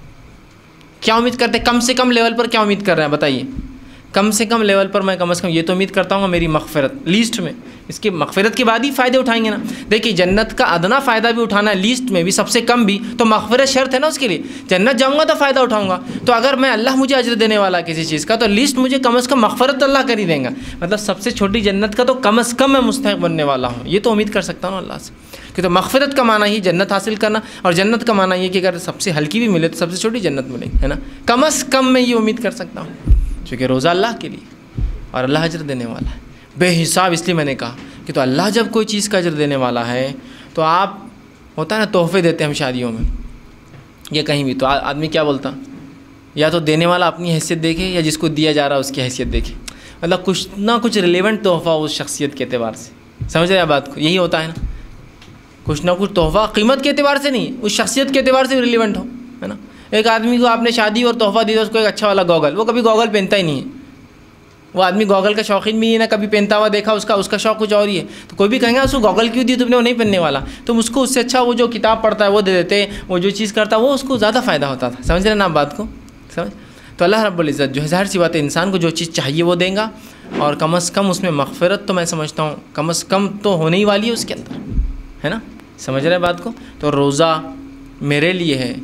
کیا امید کرتے؟ کم سے کم لیول پر کیا امید کر رہے ہیں بتائیے؟ کم سے کم لیول پر میں کم از کم یہ تو امید کرتا ہوں میری مغفرت، لیسٹ میں اس کی مغفرت کے بعد ہی فائدے اٹھائیں گے نا. دیکھیے جنت کا ادنا فائدہ بھی اٹھانا ہے، لیسٹ میں بھی سب سے کم بھی، تو مغفرت شرط ہے نا اس کے لیے. جنت جاؤں گا تو فائدہ اٹھاؤں گا، تو اگر میں اللہ مجھے اجر دینے والا کسی چیز کا، تو لیسٹ مجھے کم از کم مغفرت اللہ کر ہی دیں گا. مطلب سب سے چھوٹی جنت کا تو کم از کم میں مستحق بننے والا ہوں، یہ تو امید کر سکتا ہوں نا اللہ سے. کہ تو مغفرت کا معنی ہی جنت حاصل کرنا، اور جنت کا معنی یہ کہ اگر سب سے ہلکی بھی ملے تو سب سے چھوٹی جنت ملے گی، ہے نا. کم از کم میں یہ امید کر سکتا ہوں، چونکہ روزہ اللہ کے لیے اور اللہ اجر دینے والا ہے بے حساب. اس لیے میں نے کہا کہ تو اللہ جب کوئی چیز کا اجر دینے والا ہے تو آپ ہوتا ہے نا تحفے دیتے ہیں ہم شادیوں میں یا کہیں بھی، تو آدمی کیا بولتا، یا تو دینے والا اپنی حیثیت دیکھے یا جس کو دیا جا رہا ہے اس کی حیثیت دیکھے. مطلب کچھ نہ کچھ ریلیونٹ تحفہ اس شخصیت کے اعتبار سے. سمجھ رہے ہیں بات کو؟ یہی ہوتا ہے نا، کچھ نہ کچھ تحفہ قیمت کے اعتبار سے نہیں، اس شخصیت کے اعتبار سے ریلیونٹ ہو، ہے نا. ایک آدمی کو آپ نے شادی اور تحفہ دیا اس کو ایک اچھا والا گوگل، وہ کبھی گوگل پہنتا ہی نہیں ہے، وہ آدمی گوگل کا شوقین بھی نہیں ہے، نہ کبھی پہنتا ہوا دیکھا، اس کا اس کا شوق کچھ اور ہی ہے. تو کوئی بھی کہیں گا اس کو گوگل کیوں دی تم نے، وہ نہیں پہننے والا. تم اس کو اس سے اچھا وہ جو کتاب پڑھتا ہے وہ دے دیتے، وہ جو چیز کرتا ہے وہ اس کو زیادہ فائدہ ہوتا تھا. سمجھ رہے نا آپ بات کو؟ سمجھ. تو اللہ رب العزت جو ہے ظاہر سی بات ہے انسان کو جو چیز چاہیے وہ دیں گا، اور کم از کم اس میں مغفرت تو میں سمجھتا ہوں کم از کم تو ہونے ہی والی ہے اس کے اندر، ہے نا. سمجھ رہے بات کو؟ تو روزہ میرے لیے ہے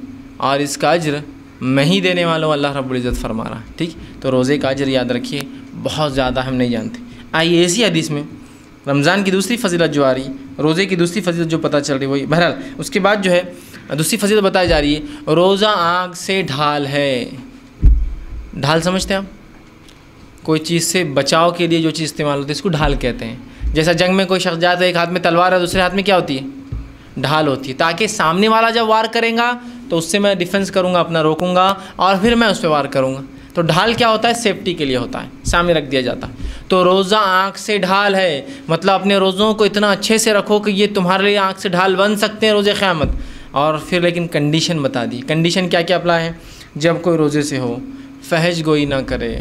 اور اس کا اجر میں ہی دینے والوں اللہ رب العزت فرما رہا ہے. ٹھیک, تو روزے کا اجر یاد رکھیے بہت زیادہ ہم نہیں جانتے. آئیے اسی حدیث میں رمضان کی دوسری فضیلت جو آ رہی, روزے کی دوسری فضیلت جو پتہ چل رہی وہی. بہرحال اس کے بعد جو ہے دوسری فضیلت بتائی جا رہی ہے, روزہ آگ سے ڈھال ہے. ڈھال سمجھتے ہیں آپ؟ کوئی چیز سے بچاؤ کے لیے جو چیز استعمال ہوتی ہے اس کو ڈھال کہتے ہیں. جیسا جنگ میں کوئی شخص جاتا ہے, ایک ہاتھ میں تلوار ہے دوسرے ہاتھ میں کیا ہوتی ہے؟ ڈھال ہوتی ہے, تاکہ سامنے والا جب وار کرے گا تو اس سے میں ڈیفنس کروں گا, اپنا روکوں گا اور پھر میں اس پہ وار کروں گا. تو ڈھال کیا ہوتا ہے؟ سیفٹی کے لیے ہوتا ہے, سامنے رکھ دیا جاتا ہے. تو روزہ آنکھ سے ڈھال ہے, مطلب اپنے روزوں کو اتنا اچھے سے رکھو کہ یہ تمہارے لیے آنکھ سے ڈھال بن سکتے ہیں روز قیامت. اور پھر لیکن کنڈیشن بتا دی. کنڈیشن کیا کیا اپلائی ہے؟ جب کوئی روزے سے ہو, فحش گوئی نہ کرے,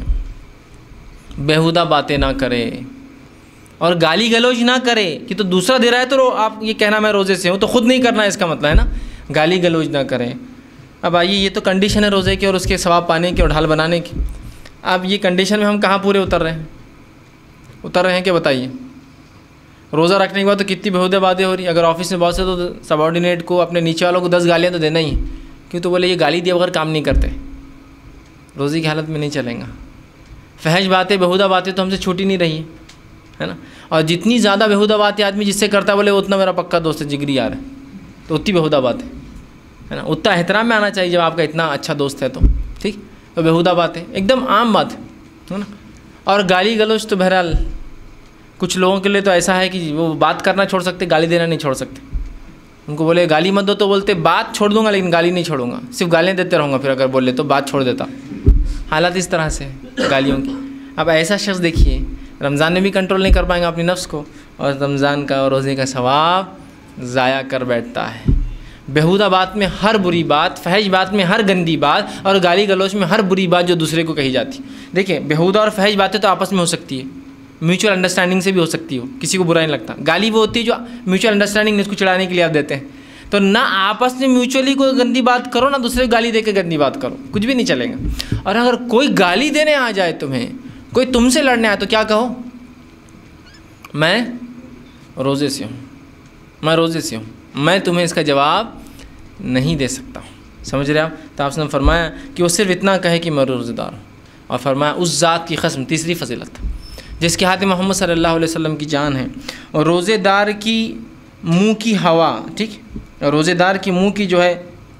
بیہودہ باتیں نہ کرے, اور گالی گلوچ نہ کرے. کہ تو دوسرا دے رہا ہے تو آپ یہ کہنا میں روزے سے ہوں, تو خود نہیں کرنا, اس کا مطلب ہے نا گالی گلوچ نہ کریں. اب آئیے یہ تو کنڈیشن ہے روزے کی اور اس کے ثواب پانے کی اور ڈھال بنانے کی. اب یہ کنڈیشن میں ہم کہاں پورے اتر رہے ہیں اتر رہے ہیں کہ بتائیے؟ روزہ رکھنے کے بعد تو کتنی بہودہ باتیں ہو رہی. اگر آفس میں بہت سے تو سبارڈینیٹ کو, اپنے نیچے والوں کو دس گالیاں تو دینا ہی, کیوں تو بولے یہ گالی دیے بغیر کام نہیں کرتے, روزی کی حالت میں نہیں چلیں گا. فحش باتیں بہودہ باتیں تو ہم سے چھوٹی نہیں رہی ہے نا. اور جتنی زیادہ بہودہ باتیں آدمی جس سے کرتا ہے بولے اتنا میرا پکا دوست ہے, جگری یار ہے, تو اتنی بہودہ باتیں ہے نا. اتنا احترام میں آنا چاہیے جب آپ کا اتنا اچھا دوست ہے تو. ٹھیک, تو بہودہ باتیں ایک دم عام بات ہے نا. اور گالی گلوچ تو بہرحال کچھ لوگوں کے لیے تو ایسا ہے کہ وہ بات کرنا چھوڑ سکتے, گالی دینا نہیں چھوڑ سکتے. ان کو بولے گالی مت دو تو بولتے بات چھوڑ دوں گا لیکن گالی نہیں چھوڑوں گا, صرف گالیاں دیتے رہوں گا, پھر اگر بول لے تو بات چھوڑ دیتا. حالات اس طرح سے گالیوں کی. اب ایسا شخص دیکھیے رمضان میں بھی کنٹرول نہیں کر پائیں گا اپنی نفس کو, اور رمضان کا اور روزے کا ثواب ضائع کر بیٹھتا ہے. بیہودہ بات میں ہر بری بات, فحش بات میں ہر گندی بات, اور گالی گلوچ میں ہر بری بات جو دوسرے کو کہی جاتی. دیکھیں بیہودہ اور فحش باتیں تو آپس میں ہو سکتی ہے, میوچل انڈرسٹینڈنگ سے بھی ہو سکتی ہو, کسی کو برا نہیں لگتا. گالی وہ ہوتی ہے جو میوچل انڈرسٹینڈنگ اس کو چڑھانے کے لیے آپ دیتے ہیں. تو نہ آپس میں میوچلی کوئی گندی بات کرو, نہ دوسرے کو گالی دے کے گندی بات کرو, کچھ بھی نہیں چلے گا. اور اگر کوئی گالی دینے آ جائے تمہیں, کوئی تم سے لڑنے آئے تو کیا کہو؟ میں روزے سے ہوں, میں روزے سے ہوں, میں تمہیں اس کا جواب نہیں دے سکتا ہوں. سمجھ رہے آپ؟ تو آپ نے فرمایا کہ وہ صرف اتنا کہے کہ میں روزہ دار ہوں. اور فرمایا اس ذات کی قسم, تیسری فضیلت, جس کے ہاتھ میں محمد صلی اللہ علیہ وسلم کی جان ہے, اور روزے دار کی منہ کی ہوا. ٹھیک, روزے دار کی منہ کی جو ہے,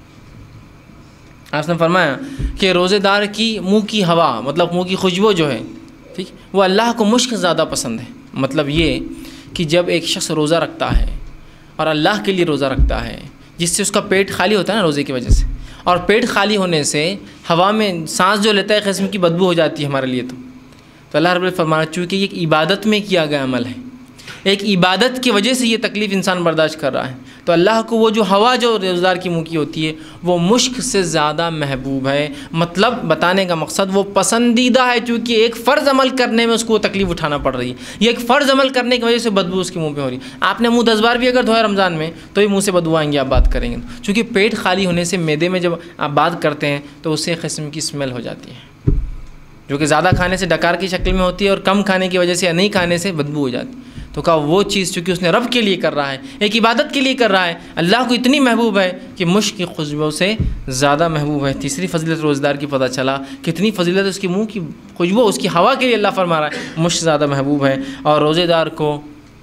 آپ نے فرمایا کہ روزے دار کی منہ کی ہوا مطلب منہ کی خوشبو جو ہے, ٹھیک, وہ اللہ کو مشک زیادہ پسند ہے. مطلب یہ کہ جب ایک شخص روزہ رکھتا ہے اور اللہ کے لیے روزہ رکھتا ہے, جس سے اس کا پیٹ خالی ہوتا ہے نا روزے کی وجہ سے, اور پیٹ خالی ہونے سے ہوا میں سانس جو لیتا ہے قسم کی بدبو ہو جاتی ہے ہمارے لیے. تو تو اللہ رب العزت فرمانا چونکہ یہ ایک عبادت میں کیا گیا عمل ہے, ایک عبادت کی وجہ سے یہ تکلیف انسان برداشت کر رہا ہے, تو اللہ کو وہ جو ہوا جو روزدار کی منہ کی ہوتی ہے وہ مشک سے زیادہ محبوب ہے. مطلب بتانے کا مقصد وہ پسندیدہ ہے, چونکہ ایک فرض عمل کرنے میں اس کو وہ تکلیف اٹھانا پڑ رہی ہے. یہ ایک فرض عمل کرنے کی وجہ سے بدبو اس کے منہ پہ ہو رہی ہے. آپ نے منہ دس بار بھی اگر دھویا رمضان میں تو یہ منہ سے بدبو آئیں گے آپ بات کریں گے, چونکہ پیٹ خالی ہونے سے معدے میں جب آپ بات کرتے ہیں تو اس سے ایک قسم کی اسمیل ہو جاتی ہے, جو کہ زیادہ کھانے سے ڈکار کی شکل میں ہوتی ہے, اور کم کھانے کی وجہ سے یا نہیں کھانے سے بدبو ہو جاتی. تو کہا وہ چیز چونکہ اس نے رب کے لیے کر رہا ہے, ایک عبادت کے لیے کر رہا ہے, اللہ کو اتنی محبوب ہے کہ مشک کی خوشبو سے زیادہ محبوب ہے. تیسری فضیلت روزدار کی پتہ چلا کتنی فضیلت اس کی منہ کی خوشبو, اس کی ہوا کے لیے اللہ فرما رہا ہے مشک زیادہ محبوب ہے. اور روزے دار کو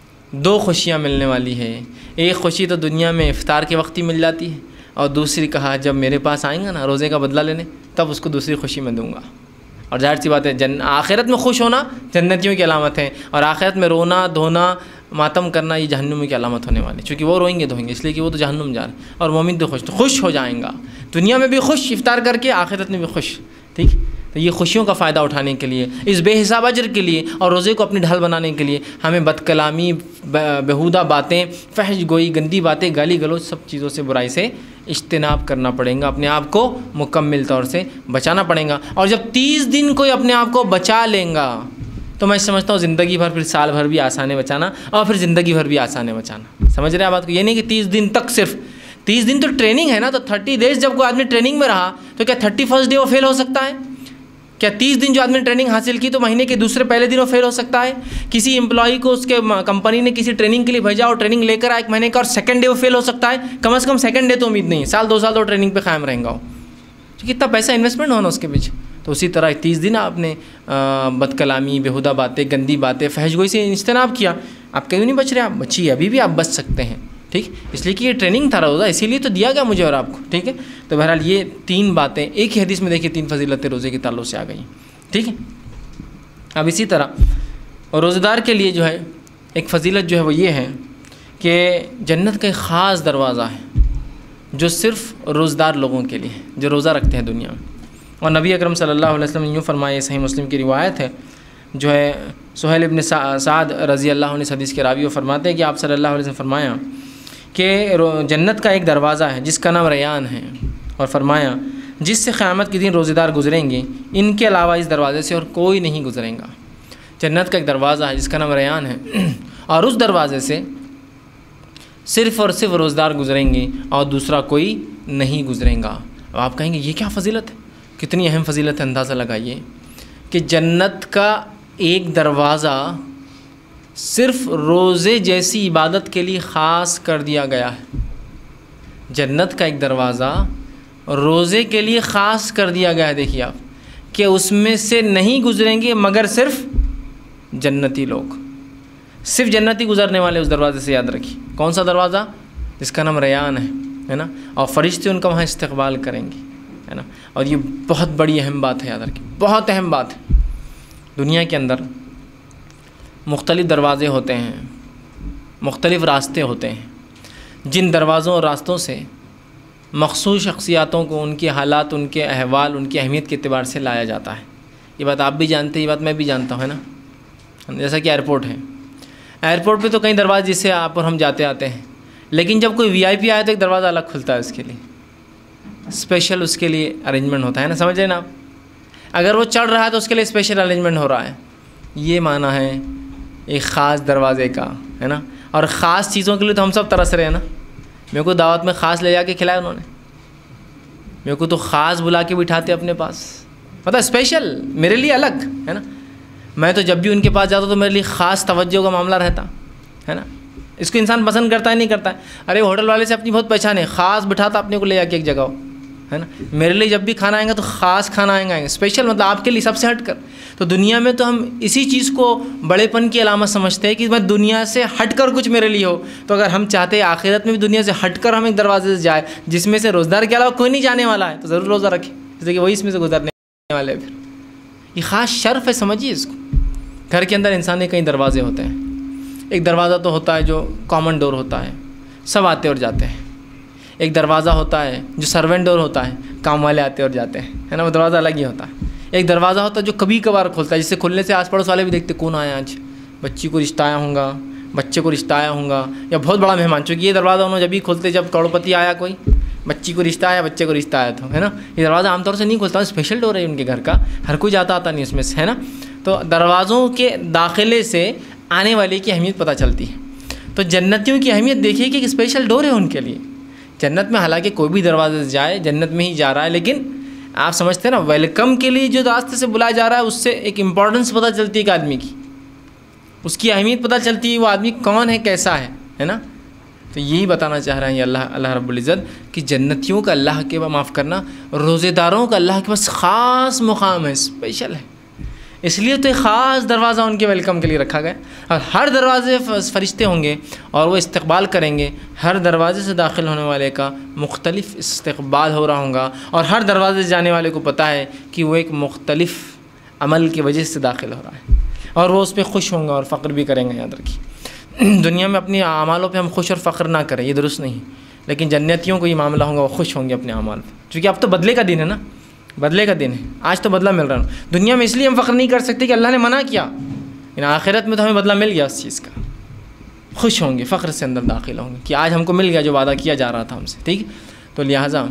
دو خوشیاں ملنے والی ہے. ایک خوشی تو دنیا میں افطار کے وقت ہی مل جاتی ہے, اور دوسری کہا جب میرے پاس آئیں گا نا روزے کا بدلہ لینے تب اس کو دوسری خوشی میں دوں گا. اور ظاہر سی بات ہے جن آخرت میں خوش ہونا جنتیوں کی علامت ہے, اور آخرت میں رونا دھونا ماتم کرنا یہ جہنم کی علامت ہونے والی, چونکہ وہ روئیں گے دھوئیں گے اس لیے کہ وہ تو جہنم جا رہے ہیں, اور مومن تو خوش تو خوش ہو جائیں گا, دنیا میں بھی خوش افطار کر کے, آخرت میں بھی خوش. ٹھیک, تو یہ خوشیوں کا فائدہ اٹھانے کے لیے, اس بے حساب اجر کے لیے اور روزے کو اپنی ڈھال بنانے کے لیے ہمیں بد کلامی, بیہودہ باتیں, فحش گوئی, گندی باتیں, گالی گلوچ, سب چیزوں سے برائی سے اجتناب کرنا پڑے گا, اپنے آپ کو مکمل طور سے بچانا پڑے گا. اور جب تیس دن کوئی اپنے آپ کو بچا لیں گا تو میں سمجھتا ہوں زندگی بھر, پھر سال بھر بھی آسان ہے بچانا, اور پھر زندگی بھر بھی آسان ہے بچانا. سمجھ رہے ہیں بات کو؟ یہ نہیں کہ تیس دن تک, صرف تیس دن تو ٹریننگ ہے نا, تو تھرٹی ڈیز جب کوئی آدمی ٹریننگ میں رہا تو کیا تھرٹی فرسٹ ڈے وہ فیل ہو سکتا ہے؟ کیا تیس دن جو آدمی نے ٹریننگ حاصل کی تو مہینے کے دوسرے پہلے دن وہ فیل ہو سکتا ہے؟ کسی امپلائی کو اس کے کمپنی نے کسی ٹریننگ کے لیے بھیجا اور ٹریننگ لے کر آئے ایک مہینے کا اور سیکنڈ ڈے وہ فیل ہو سکتا ہے؟ کم از کم سیکنڈ ڈے تو امید نہیں ہے، سال دو سال تو ٹریننگ پہ قائم رہیں گا وہ، کتنا پیسہ انویسٹمنٹ ہونا اس کے پیچھے۔ تو اسی طرح تیس دن آپ نے بد کلامی، بیہودہ باتیں، گندی باتیں، فحش گوئی سے اجتناب کیا، آپ کیوں نہیں بچ رہے؟ آپ بچیے، ابھی بھی آپ بچ سکتے ہیں، ٹھیک، اس لیے کہ یہ ٹریننگ تھا روزہ، اسی لیے تو دیا گیا مجھے اور آپ کو، ٹھیک ہے۔ تو بہرحال یہ تین باتیں ایک ہی حدیث میں دیکھیے، تین فضیلتیں روزے کے تعلق سے آ گئی، ٹھیک ہے۔ اب اسی طرح روزہ دار کے لیے جو ہے ایک فضیلت جو ہے وہ یہ ہے کہ جنت کا ایک خاص دروازہ ہے جو صرف روزہ دار لوگوں کے لیے، جو روزہ رکھتے ہیں دنیا میں۔ اور نبی اکرم صلی اللہ علیہ وسلم نے یوں فرمایا، صحیح مسلم کی روایت ہے، جو ہے سہیل ابن سعد رضی اللہ عنہ حدیث کے راوی وہ فرماتے ہیں کہ آپ صلی اللہ علیہ وسلم فرمایا کہ جنت کا ایک دروازہ ہے جس کا نام ریان ہے، اور فرمایا جس سے قیامت کے دن روزے دار گزریں گے ان کے علاوہ اس دروازے سے اور کوئی نہیں گزرے گا۔ جنت کا ایک دروازہ ہے جس کا نام ریان ہے، اور اس دروازے سے صرف اور صرف روزہ دار گزریں گے اور دوسرا کوئی نہیں گزرے گا۔ اب آپ کہیں گے یہ کیا فضیلت ہے، کتنی اہم فضیلت ہے، اندازہ لگائیے کہ جنت کا ایک دروازہ صرف روزے جیسی عبادت کے لیے خاص کر دیا گیا ہے۔ جنت کا ایک دروازہ روزے کے لیے خاص کر دیا گیا ہے، دیکھیے آپ کہ اس میں سے نہیں گزریں گے مگر صرف جنتی لوگ، صرف جنتی گزرنے والے اس دروازے سے، یاد رکھیے کون سا دروازہ، جس کا نام ریان ہے، ہے نا، اور فرشتے ان کا وہاں استقبال کریں گے، ہے نا۔ اور یہ بہت بڑی اہم بات ہے، یاد رکھیے بہت اہم بات ہے۔ دنیا کے اندر مختلف دروازے ہوتے ہیں، مختلف راستے ہوتے ہیں، جن دروازوں اور راستوں سے مخصوص شخصیاتوں کو ان کے حالات، ان کے احوال، ان کی اہمیت کے اعتبار سے لایا جاتا ہے۔ یہ بات آپ بھی جانتے ہیں، یہ بات میں بھی جانتا ہوں، ہے نا۔ جیسا کہ ایئرپورٹ ہے، ایئرپورٹ پہ تو کئی دروازے جس سے آپ اور ہم جاتے آتے ہیں، لیکن جب کوئی وی آئی پی آئے تو ایک دروازہ الگ کھلتا ہے اس کے لیے، اسپیشل اس کے لیے ارینجمنٹ ہوتا ہے نا، سمجھ رہے نا آپ۔ اگر وہ چڑھ رہا ہے تو اس کے لیے اسپیشل ارینجمنٹ ہو رہا ہے، یہ معنی ہے ایک خاص دروازے کا، ہے نا۔ اور خاص چیزوں کے لیے تو ہم سب ترس رہے ہیں نا۔ میرے کو دعوت میں خاص لے جا کے کھلایا انہوں نے، میرے کو تو خاص بلا کے بٹھاتے اپنے پاس، پتہ اسپیشل میرے لیے الگ، ہے نا۔ میں تو جب بھی ان کے پاس جاتا تو میرے لیے خاص توجہ کا معاملہ رہتا، ہے نا۔ اس کو انسان پسند کرتا ہے نہیں کرتا ہے، ارے ہوٹل والے سے اپنی بہت پہچان ہے، خاص بٹھاتا اپنے کو لے جا کے ایک جگہ، ہے نا۔ میرے لیے جب بھی کھانا آئیں گا تو خاص کھانا آئیں گا، اسپیشل مطلب آپ کے لیے سب سے ہٹ کر۔ تو دنیا میں تو ہم اسی چیز کو بڑے پن کی علامت سمجھتے ہیں کہ میں دنیا سے ہٹ کر کچھ میرے لیے ہو۔ تو اگر ہم چاہتے ہیں آخرت میں بھی دنیا سے ہٹ کر ہم ایک دروازے سے جائے جس میں سے روزدار کے علاوہ کوئی نہیں جانے والا ہے، تو ضرور روزہ رکھیں، جیسے کہ وہی اس میں سے گزرنے والے ہیں۔ پھر یہ خاص شرف ہے، سمجھیے اس کو۔ گھر کے اندر انسان کے کئی دروازے ہوتے ہیں، ایک دروازہ تو ہوتا ہے جو کامن ڈور ہوتا ہے، سب آتے اور جاتے ہیں۔ ایک دروازہ ہوتا ہے جو سرونٹ ڈور ہوتا ہے، کام والے آتے اور جاتے ہیں، ہے نا، وہ دروازہ الگ ہی ہوتا ہے۔ ایک دروازہ ہوتا ہے جو کبھی کبھار کھلتا ہے، جس سے کھلنے سے آس پڑوس والے بھی دیکھتے کون آیا آج، بچی کو رشتہ آیا ہوں گا، بچے کو رشتہ آیا ہوں گا، یا بہت بڑا مہمان، چونکہ یہ دروازہ انہوں جب بھی کھولتے جب کروڑپتی آیا کوئی، بچی کو رشتہ آیا، بچے کو رشتہ آیا تو، ہے نا۔ یہ دروازہ عام طور سے نہیں کھلتا، اسپیشل ڈور ہے ان کے گھر کا، ہر کوئی جاتا آتا نہیں اس میں سے، ہے نا۔ تو دروازوں کے داخلے سے آنے والے کی اہمیت پتہ چلتی ہے۔ تو جنتیوں کی اہمیت دیکھیے کہ ایک اسپیشل ڈور ہے ان کے لیے۔ جنت میں حالانکہ کوئی بھی دروازے سے جائے جنت میں ہی جا رہا ہے، لیکن آپ سمجھتے ہیں نا، ویلکم کے لیے جو راستے سے بلایا جا رہا ہے اس سے ایک امپورٹنس پتہ چلتی ہے ایک آدمی کی، اس کی اہمیت پتہ چلتی ہے، وہ آدمی کون ہے، کیسا ہے، ہے نا۔ تو یہی بتانا چاہ رہے ہیں اللہ اللہ رب العزت کہ جنتیوں کا اللہ کے بعد معاف کرنا، روزے داروں کا اللہ کے پاس خاص مقام ہے، اسپیشل ہے، اس لیے تو ایک خاص دروازہ ان کے ویلکم کے لیے رکھا گیا۔ اور ہر دروازے فرشتے ہوں گے اور وہ استقبال کریں گے، ہر دروازے سے داخل ہونے والے کا مختلف استقبال ہو رہا ہوگا، اور ہر دروازے سے جانے والے کو پتہ ہے کہ وہ ایک مختلف عمل کی وجہ سے داخل ہو رہا ہے، اور وہ اس پہ خوش ہوں گے اور فخر بھی کریں گے۔ یاد رکھیے دنیا میں اپنے اعمالوں پہ ہم خوش اور فخر نہ کریں، یہ درست نہیں، لیکن جنتیوں کو یہ معاملہ ہوگا، وہ خوش ہوں گے اپنے اعمال پہ، کیونکہ اب تو بدلے کا دن ہے نا، بدلے کا دن ہے، آج تو بدلہ مل رہا ہے۔ دنیا میں اس لیے ہم فخر نہیں کر سکتے کہ اللہ نے منع کیا، لیکن آخرت میں تو ہمیں بدلہ مل گیا اس چیز کا، خوش ہوں گے، فخر سے اندر داخل ہوں گے کہ آج ہم کو مل گیا جو وعدہ کیا جا رہا تھا ہم سے، ٹھیک۔ تو لہٰذا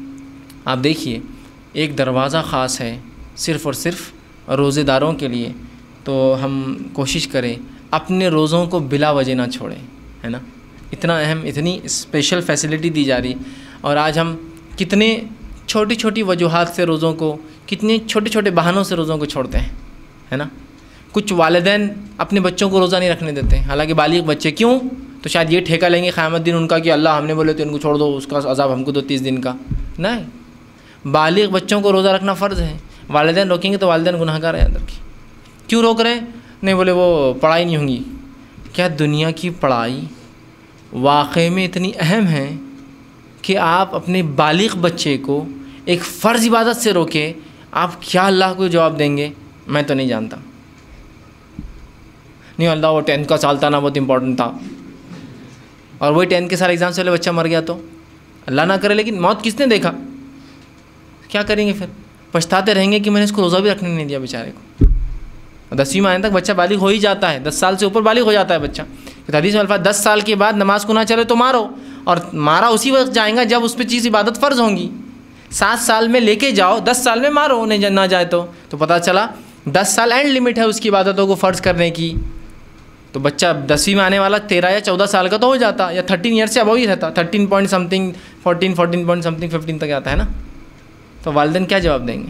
آپ دیکھیے ایک دروازہ خاص ہے صرف اور صرف روزے داروں کے لیے، تو ہم کوشش کریں اپنے روزوں کو بلا وجہ نہ چھوڑیں، ہے نا۔ اتنا اہم، اتنی اسپیشل فیسلٹی دی جا رہی، اور آج ہم کتنے چھوٹی چھوٹی وجوہات سے روزوں کو کتنے چھوٹے چھوٹے بہانوں سے روزوں کو چھوڑتے ہیں، ہے نا. کچھ والدین اپنے بچوں کو روزہ نہیں رکھنے دیتے، حالانکہ بالغ بچے. کیوں؟ تو شاید یہ ٹھیکہ لیں گے قیامت دن ان کا کہ اللہ ہم نے بولے تو ان کو چھوڑ دو، اس کا عذاب ہم کو دو تیس دن کا. نہیں، بالغ بچوں کو روزہ رکھنا فرض ہے. والدین روکیں گے تو والدین گناہ گار ہیں اندر کی. کیوں روک رہے ہیں؟ نہیں بولے وہ پڑھائی نہیں ہوں گی. کیا دنیا کی پڑھائی واقعے میں اتنی اہم ہے کہ آپ اپنے بالغ بچے کو ایک فرض عبادت سے روکے؟ آپ کیا اللہ کو جواب دیں گے؟ میں تو نہیں جانتا. نہیں اللہ وہ ٹینتھ کا سال تھا نا، بہت امپورٹنٹ تھا، اور وہی ٹینتھ کے سال ایگزام سے پہلے بچہ مر گیا تو اللہ نہ کرے، لیکن موت کس نے دیکھا؟ کیا کریں گے پھر؟ پچھتاتے رہیں گے کہ میں نے اس کو روزہ بھی رکھنے نہیں دیا بیچارے کو. دسویں ماہ تک بچہ بالغ ہو ہی جاتا ہے، دس سال سے اوپر بالغ ہو جاتا ہے بچہ. حدیث میں الفاظ دس سال کے بعد نماز کو نہ چلے تو مارو، اور مارا اسی وقت جائیں گا جب اس پہ چیز عبادت فرض ہوں گی. سات سال میں لے کے جاؤ، دس سال میں مارو نہیں نہ جائے تو تو پتہ چلا دس سال اینڈ لمٹ ہے اس کی عبادتوں کو فرض کرنے کی. تو بچہ دسویں میں آنے والا تیرہ یا چودہ سال کا تو ہو جاتا، یا تھرٹین ایئر سے ابو ہی رہتا، thirteen point something fourteen fourteen point something fifteen تک آتا ہے نا. تو والدین کیا جواب دیں گے؟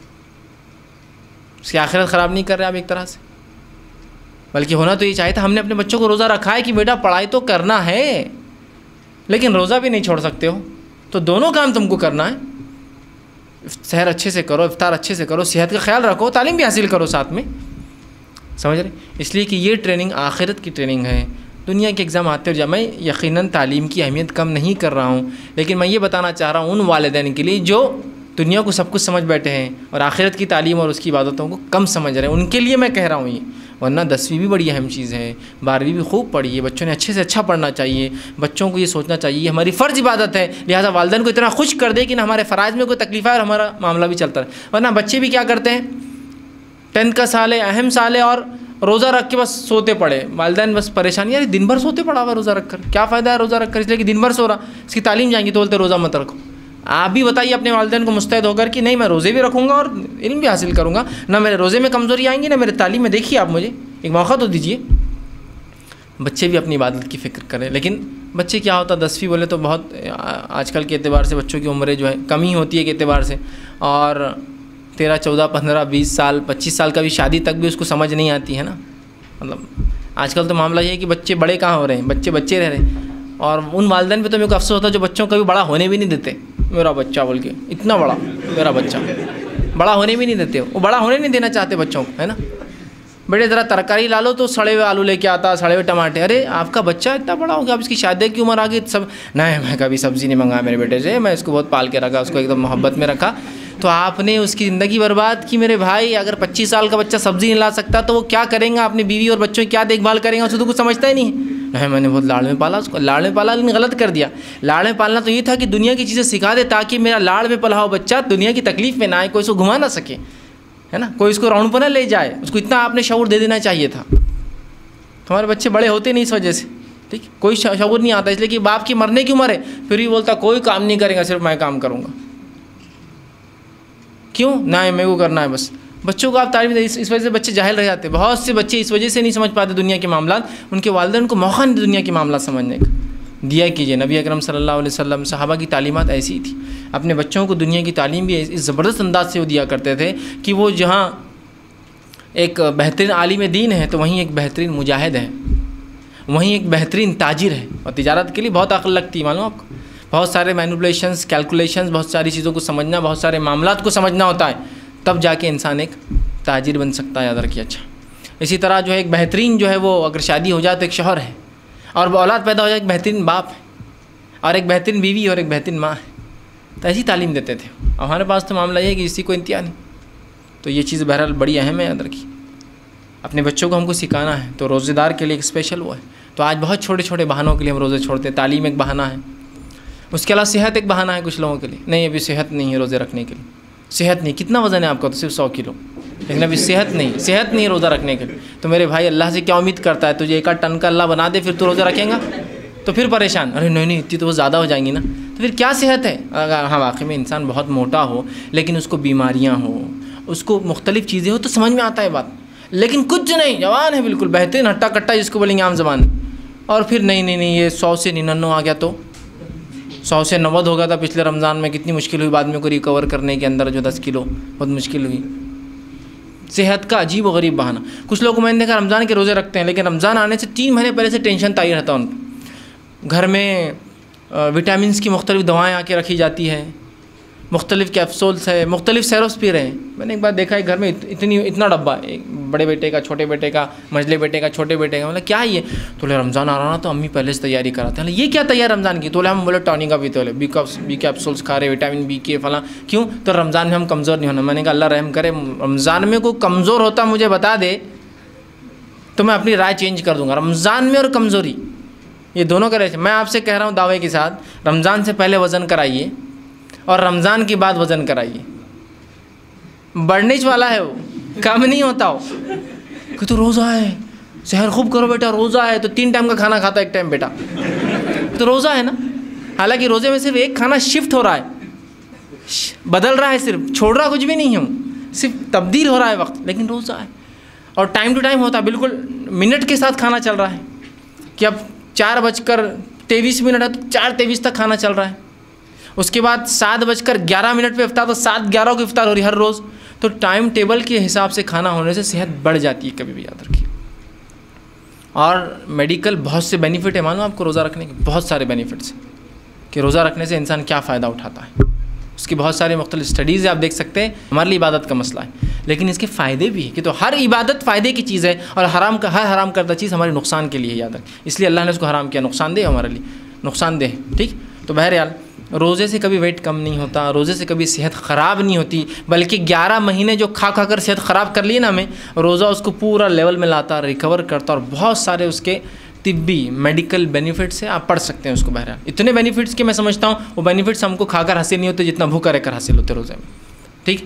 اس کی آخرت خراب نہیں کر رہے آپ ایک طرح سے؟ بلکہ ہونا تو یہ چاہیے تھا، ہم نے اپنے بچوں کو روزہ رکھا ہے کہ بیٹا پڑھائی تو کرنا ہے، لیکن روزہ بھی نہیں چھوڑ سکتے ہو، تو دونوں کام تم کو کرنا ہے. سحر اچھے سے کرو، افطار اچھے سے کرو، صحت کا خیال رکھو، تعلیم بھی حاصل کرو ساتھ میں. سمجھ رہے؟ اس لیے کہ یہ ٹریننگ آخرت کی ٹریننگ ہے. دنیا کے ایگزام آتے ہو جا، میں یقیناً تعلیم کی اہمیت کم نہیں کر رہا ہوں، لیکن میں یہ بتانا چاہ رہا ہوں ان والدین کے لیے جو دنیا کو سب کچھ سمجھ بیٹھے ہیں اور آخرت کی تعلیم اور اس کی عبادتوں کو کم سمجھ رہے ہیں، ان کے لیے میں کہہ رہا ہوں یہ. ورنہ دسویں بھی بڑی اہم چیز ہے، بارہویں بھی خوب پڑھیے، بچوں نے اچھے سے اچھا پڑھنا چاہیے. بچوں کو یہ سوچنا چاہیے یہ ہماری فرض عبادت ہے، لہٰذا والدین کو اتنا خوش کر دے کہ نہ ہمارے فرائض میں کوئی تکلیف ہے اور ہمارا معاملہ بھی چلتا رہے. ورنہ بچے بھی کیا کرتے ہیں، ٹینتھ کا سال ہے، اہم سال ہے، اور روزہ رکھ کے بس سوتے پڑے. والدین بس پریشانی، یار دن بھر سوتے پڑا ہوا روزہ رکھ کر، کیا فائدہ ہے روزہ رکھ کر؟ اس لیے کہ دن بھر سو رہا، اس کی تعلیم جائیں گی تو بولتے روزہ مت رکھو. آپ بھی بتائیے اپنے والدین کو مستعد ہو کر کہ نہیں میں روزے بھی رکھوں گا اور علم بھی حاصل کروں گا، نہ میرے روزے میں کمزوری آئیں گی نہ میرے تعلیم میں. دیکھیے آپ مجھے ایک موقع تو دیجیے. بچے بھی اپنی عبادت کی فکر کریں. لیکن بچے کیا ہوتا، دسویں بولے تو بہت آج کل کے اعتبار سے بچوں کی عمریں جو ہے کم ہی ہوتی ہے کہ اعتبار سے، اور تیرہ چودہ پندرہ بیس سال پچیس سال کا بھی شادی تک بھی اس کو سمجھ نہیں آتی ہے نا. مطلب آج کل تو معاملہ یہ ہے کہ بچے بڑے کہاں ہو رہے ہیں، بچے بچے رہ رہے ہیں. اور ان والدین پہ تو میرے کو افسوس ہوتا ہے جو بچوں کو کبھی بڑا ہونے بھی نہیں دیتے. میرا بچہ بول کے اتنا بڑا، میرا بچہ بڑا ہونے بھی نہیں دیتے، وہ بڑا ہونے نہیں دینا چاہتے بچوں کو، ہے نا. بیٹے ذرا ترکاری لا لو تو سڑے ہوئے آلو لے کے آتا، سڑے ہوئے ٹماٹر. ارے آپ کا بچہ اتنا بڑا ہو گیا، اب اس کی شادی کی عمر آ گئی، سب نہیں میں کبھی سبزی نہیں منگایا میرے بیٹے سے، میں اس کو بہت پال کے رکھا، اس کو ایک دم محبت میں رکھا. تو آپ نے اس کی زندگی برباد کی میرے بھائی. اگر پچیس سال کا بچہ سبزی نہیں لا سکتا تو وہ کیا کریں گا؟ اپنی بیوی اور بچوں کی کیا دیکھ بھال کریں گا؟ اس کو تو کچھ سمجھتا ہی نہیں. نہیں میں نے بہت لاڑ میں پالا اس کو، لاڑ میں پالا لیکن غلط کر دیا. لاڑ میں پالنا تو یہ تھا کہ دنیا کی چیزیں سکھا دے تاکہ میرا لاڑ میں پلا ہوا بچہ دنیا کی تکلیف میں نہ آئے، کوئی اس کو گھما نہ سکے، ہے نا، کوئی اس کو راؤنڈ پہ نہ لے جائے. اس کو اتنا آپ نے شعور دے دینا چاہیے تھا. تمہارے بچے بڑے ہوتے نہیں اس وجہ سے، ٹھیک، کوئی شعور نہیں آتا، اس لیے کہ باپ کی مرنے کی عمر ہے، پھر بھی بولتا کوئی کام نہیں کرے گا، صرف میں کام کروں گا. کیوں؟ نہ میرے کو کرنا ہے بس. بچوں کو آپ تعلیم دیں، اس وجہ سے بچے جاہل رہ جاتے. بہت سے بچے اس وجہ سے نہیں سمجھ پاتے دنیا کے معاملات، ان کے والدین کو موقع نہیں دنیا کے معاملات سمجھنے کا. دیا کیجیے. نبی اکرم صلی اللہ علیہ وسلم صحابہ کی تعلیمات ایسی ہی تھی. اپنے بچوں کو دنیا کی تعلیم بھی اس زبردست انداز سے وہ دیا کرتے تھے کہ وہ جہاں ایک بہترین عالم دین ہے تو وہیں ایک بہترین مجاہد ہے، وہیں ایک بہترین تاجر ہے. اور تجارت کے لیے بہت عقل لگتی ہے، معلوم آپ کو. بہت سارے مینوپولیشنز، کیلکولیشنز، بہت ساری چیزوں کو سمجھنا، بہت سارے معاملات کو سمجھنا ہوتا ہے، تب جا کے انسان ایک تاجر بن سکتا ہے. یاد رکھیے. اچھا اسی طرح جو ہے ایک بہترین جو ہے وہ اگر شادی ہو جائے تو ایک شوہر ہے، اور اولاد پیدا ہو جائے ایک بہترین باپ ہے، اور ایک بہترین بیوی اور ایک بہترین ماں ہے. تو ایسی تعلیم دیتے تھے. اور ہمارے پاس تو معاملہ یہ ہے کہ اسی کو انتہا نہیں. تو یہ چیز بہرحال بڑی اہم ہے، یاد رکھیے. اپنے بچوں کو ہم کو سکھانا ہے. تو روزے دار کے لیے ایک اسپیشل وہ ہے. تو آج بہت چھوٹے چھوٹے بہانوں کے لیے ہم روزے چھوڑتے ہیں. تعلیم ایک بہانہ ہے، اس کے علاوہ صحت ایک بہانہ ہے کچھ لوگوں کے لیے. نہیں ابھی صحت نہیں ہے روزے رکھنے کے لیے، صحت نہیں. کتنا وزن ہے آپ کا؟ تو صرف سو کلو. لیکن ابھی صحت نہیں، صحت نہیں روزہ رکھنے کے لیے. تو میرے بھائی اللہ سے کیا امید کرتا ہے؟ تجھے ایک آدھ ٹن کا اللہ بنا دے پھر تو روزہ رکھیں گا؟ تو پھر پریشان، ارے نہیں نہیں اتنی تو وہ زیادہ ہو جائیں گی نا. تو پھر کیا صحت ہے؟ اگر ہاں واقعی میں انسان بہت موٹا ہو لیکن اس کو بیماریاں ہوں، اس کو مختلف چیزیں ہو تو سمجھ میں آتا ہے بات. لیکن کچھ نہیں، جوان ہے بالکل بہترین ہٹا کٹا جس کو بولیں گے عام زبان میں، اور پھر نہیں نہیں نہیں یہ سو سے ننانوے آ گیا تو سو سے نوے ہو گیا تھا پچھلے رمضان میں، کتنی مشکل ہوئی بعد میں کو ریکور کرنے کے اندر جو دس کلو، بہت مشکل ہوئی۔ صحت کا عجیب و غریب بہانہ۔ کچھ لوگ میں نے دیکھا رمضان کے روزے رکھتے ہیں، لیکن رمضان آنے سے تین مہینے پہلے سے ٹینشن تاری رہتا ان کو۔ گھر میں وٹامنس کی مختلف دوائیں آ کے رکھی جاتی ہے، مختلف کیپسولس ہے، مختلف سیرپس پی رہے ہیں۔ میں نے ایک بار دیکھا ہے گھر میں اتنی اتنا ڈبہ ہے، بڑے بیٹے کا، چھوٹے بیٹے کا، منجلے بیٹے کا، چھوٹے بیٹے کا۔ مطلب کیا یہ؟ تو لے رمضان آ رہا نا تو امی پہلے سے تیاری کراتے ہیں۔ یہ کیا تیار رمضان کی؟ تو لے ہم بولے ٹونک کا پیتے بولے، بی بی کیپسولس کھا رہے، وٹامن بی کے فلاں۔ کیوں؟ تو رمضان میں ہم کمزور نہیں ہونا۔ میں نے کہا اللہ رحم کرے، رمضان میں کوئی کمزور ہوتا مجھے بتا دے تو میں اپنی رائے چینج کر دوں گا۔ رمضان میں اور کمزوری یہ دونوں کا رہے۔ میں آپ سے کہہ رہا ہوں دعوے کے ساتھ، رمضان سے پہلے وزن کرائیے اور رمضان کے بعد وزن کرائیے، بڑھنے والا ہے وہ، کم نہیں ہوتا ہو۔ کہ تو روزہ ہے، سحر خوب کرو بیٹا، روزہ ہے تو تین ٹائم کا کھانا کھاتا ہے ایک ٹائم بیٹا، تو روزہ ہے نا۔ حالانکہ روزے میں صرف ایک کھانا شفٹ ہو رہا ہے، بدل رہا ہے، صرف چھوڑ رہا کچھ بھی نہیں ہوں، صرف تبدیل ہو رہا ہے وقت، لیکن روزہ ہے اور ٹائم ٹو ٹائم ہوتا ہے، بالکل منٹ کے ساتھ کھانا چل رہا ہے کہ اب چار بج کر تیئیس منٹ ہے تو چار تیئیس تک کھانا چل رہا ہے۔ اس کے بعد سات بج کر گیارہ منٹ پہ افطار، تو سات گیارہ کو افطار ہو رہی ہے ہر روز۔ تو ٹائم ٹیبل کے حساب سے کھانا ہونے سے صحت بڑھ جاتی ہے، کبھی بھی یاد رکھیے۔ اور میڈیکل بہت سے بینیفٹ ہے، معلوم آپ کو روزہ رکھنے کے بہت سارے بینیفٹس ہیں کہ روزہ رکھنے سے انسان کیا فائدہ اٹھاتا ہے۔ اس کی بہت ساری مختلف اسٹڈیز ہیں، آپ دیکھ سکتے ہیں۔ ہمارے لیے عبادت کا مسئلہ ہے، لیکن اس کے فائدے بھی ہیں کہ تو ہر عبادت فائدے کی چیز ہے، اور حرام کا ہر حرام کردہ چیز ہمارے نقصان کے لیے یاد رکھیں۔ اس لیے اللہ نے اس کو حرام کیا، نقصان دہ ہمارے لیے، نقصان دہ، ٹھیک۔ تو بہرحال روزے سے کبھی ویٹ کم نہیں ہوتا، روزے سے کبھی صحت خراب نہیں ہوتی، بلکہ گیارہ مہینے جو کھا کھا کر صحت خراب کر لی نا ہمیں، روزہ اس کو پورا لیول میں لاتا، ریکور کرتا، اور بہت سارے اس کے طبی میڈیکل بینیفٹس ہیں، آپ پڑھ سکتے ہیں اس کو۔ بہرحال اتنے بینیفٹس کہ میں سمجھتا ہوں وہ بینیفٹس ہم کو کھا کر حاصل نہیں ہوتے جتنا بھوکا رہ کر حاصل ہوتے روزے میں، ٹھیک۔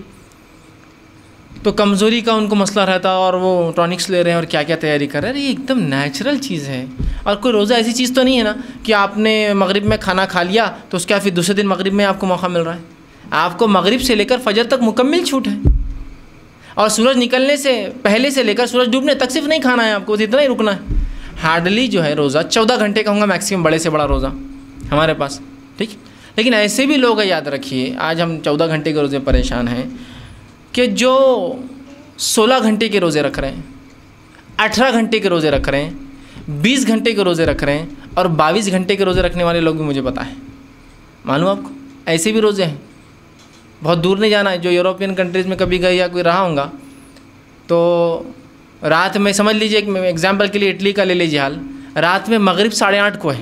تو کمزوری کا ان کو مسئلہ رہتا اور وہ ٹونکس لے رہے ہیں اور کیا کیا تیاری کر رہے ہیں، یہ ایک دم نیچرل چیز ہے۔ اور کوئی روزہ ایسی چیز تو نہیں ہے نا کہ آپ نے مغرب میں کھانا کھا لیا تو اس کے بعد پھر دوسرے دن مغرب میں آپ کو موقع مل رہا ہے۔ آپ کو مغرب سے لے کر فجر تک مکمل چھوٹ ہے، اور سورج نکلنے سے پہلے سے لے کر سورج ڈوبنے تک صرف نہیں کھانا ہے آپ کو، اتنا ہی رکنا ہے۔ ہارڈلی جو ہے روزہ چودہ گھنٹے کا ہوگا میکسیمم، بڑے سے بڑا روزہ ہمارے پاس، ٹھیک۔ لیکن ایسے بھی لوگ ہیں، یاد رکھیے آج ہم چودہ گھنٹے کے روزے پریشان ہیں کہ جو سولہ گھنٹے کے روزے رکھ رہے ہیں، اٹھارہ گھنٹے کے روزے رکھ رہے ہیں، بیس گھنٹے کے روزے رکھ رہے ہیں، اور بائیس گھنٹے کے روزے رکھنے والے لوگ بھی مجھے پتہ ہے، معلوم آپ کو، ایسے بھی روزے ہیں۔ بہت دور نہیں جانا ہے، جو یوروپین کنٹریز میں کبھی گئے یا کوئی رہا ہوں گا تو رات میں سمجھ لیجئے، ایک ایگزامپل کے لیے اٹلی کا لے لیجیے حال، رات میں مغرب ساڑھے آٹھ کو ہے،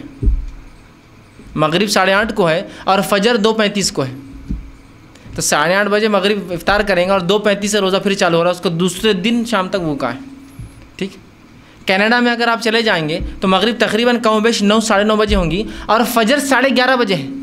مغرب ساڑھے آٹھ کو ہے اور فجر دو پینتیس کو ہے، تو ساڑھے آٹھ بجے مغرب افطار کریں گے اور دو پینتیس سے روزہ پھر چالو ہو رہا ہے، اس کو دوسرے دن شام تک بھوکا ہے، ٹھیک۔ کینیڈا میں اگر آپ چلے جائیں گے تو مغرب تقریباً کم و بیش نو ساڑھے نو بجے ہوں گی اور فجر ساڑھے گیارہ بجے ہے،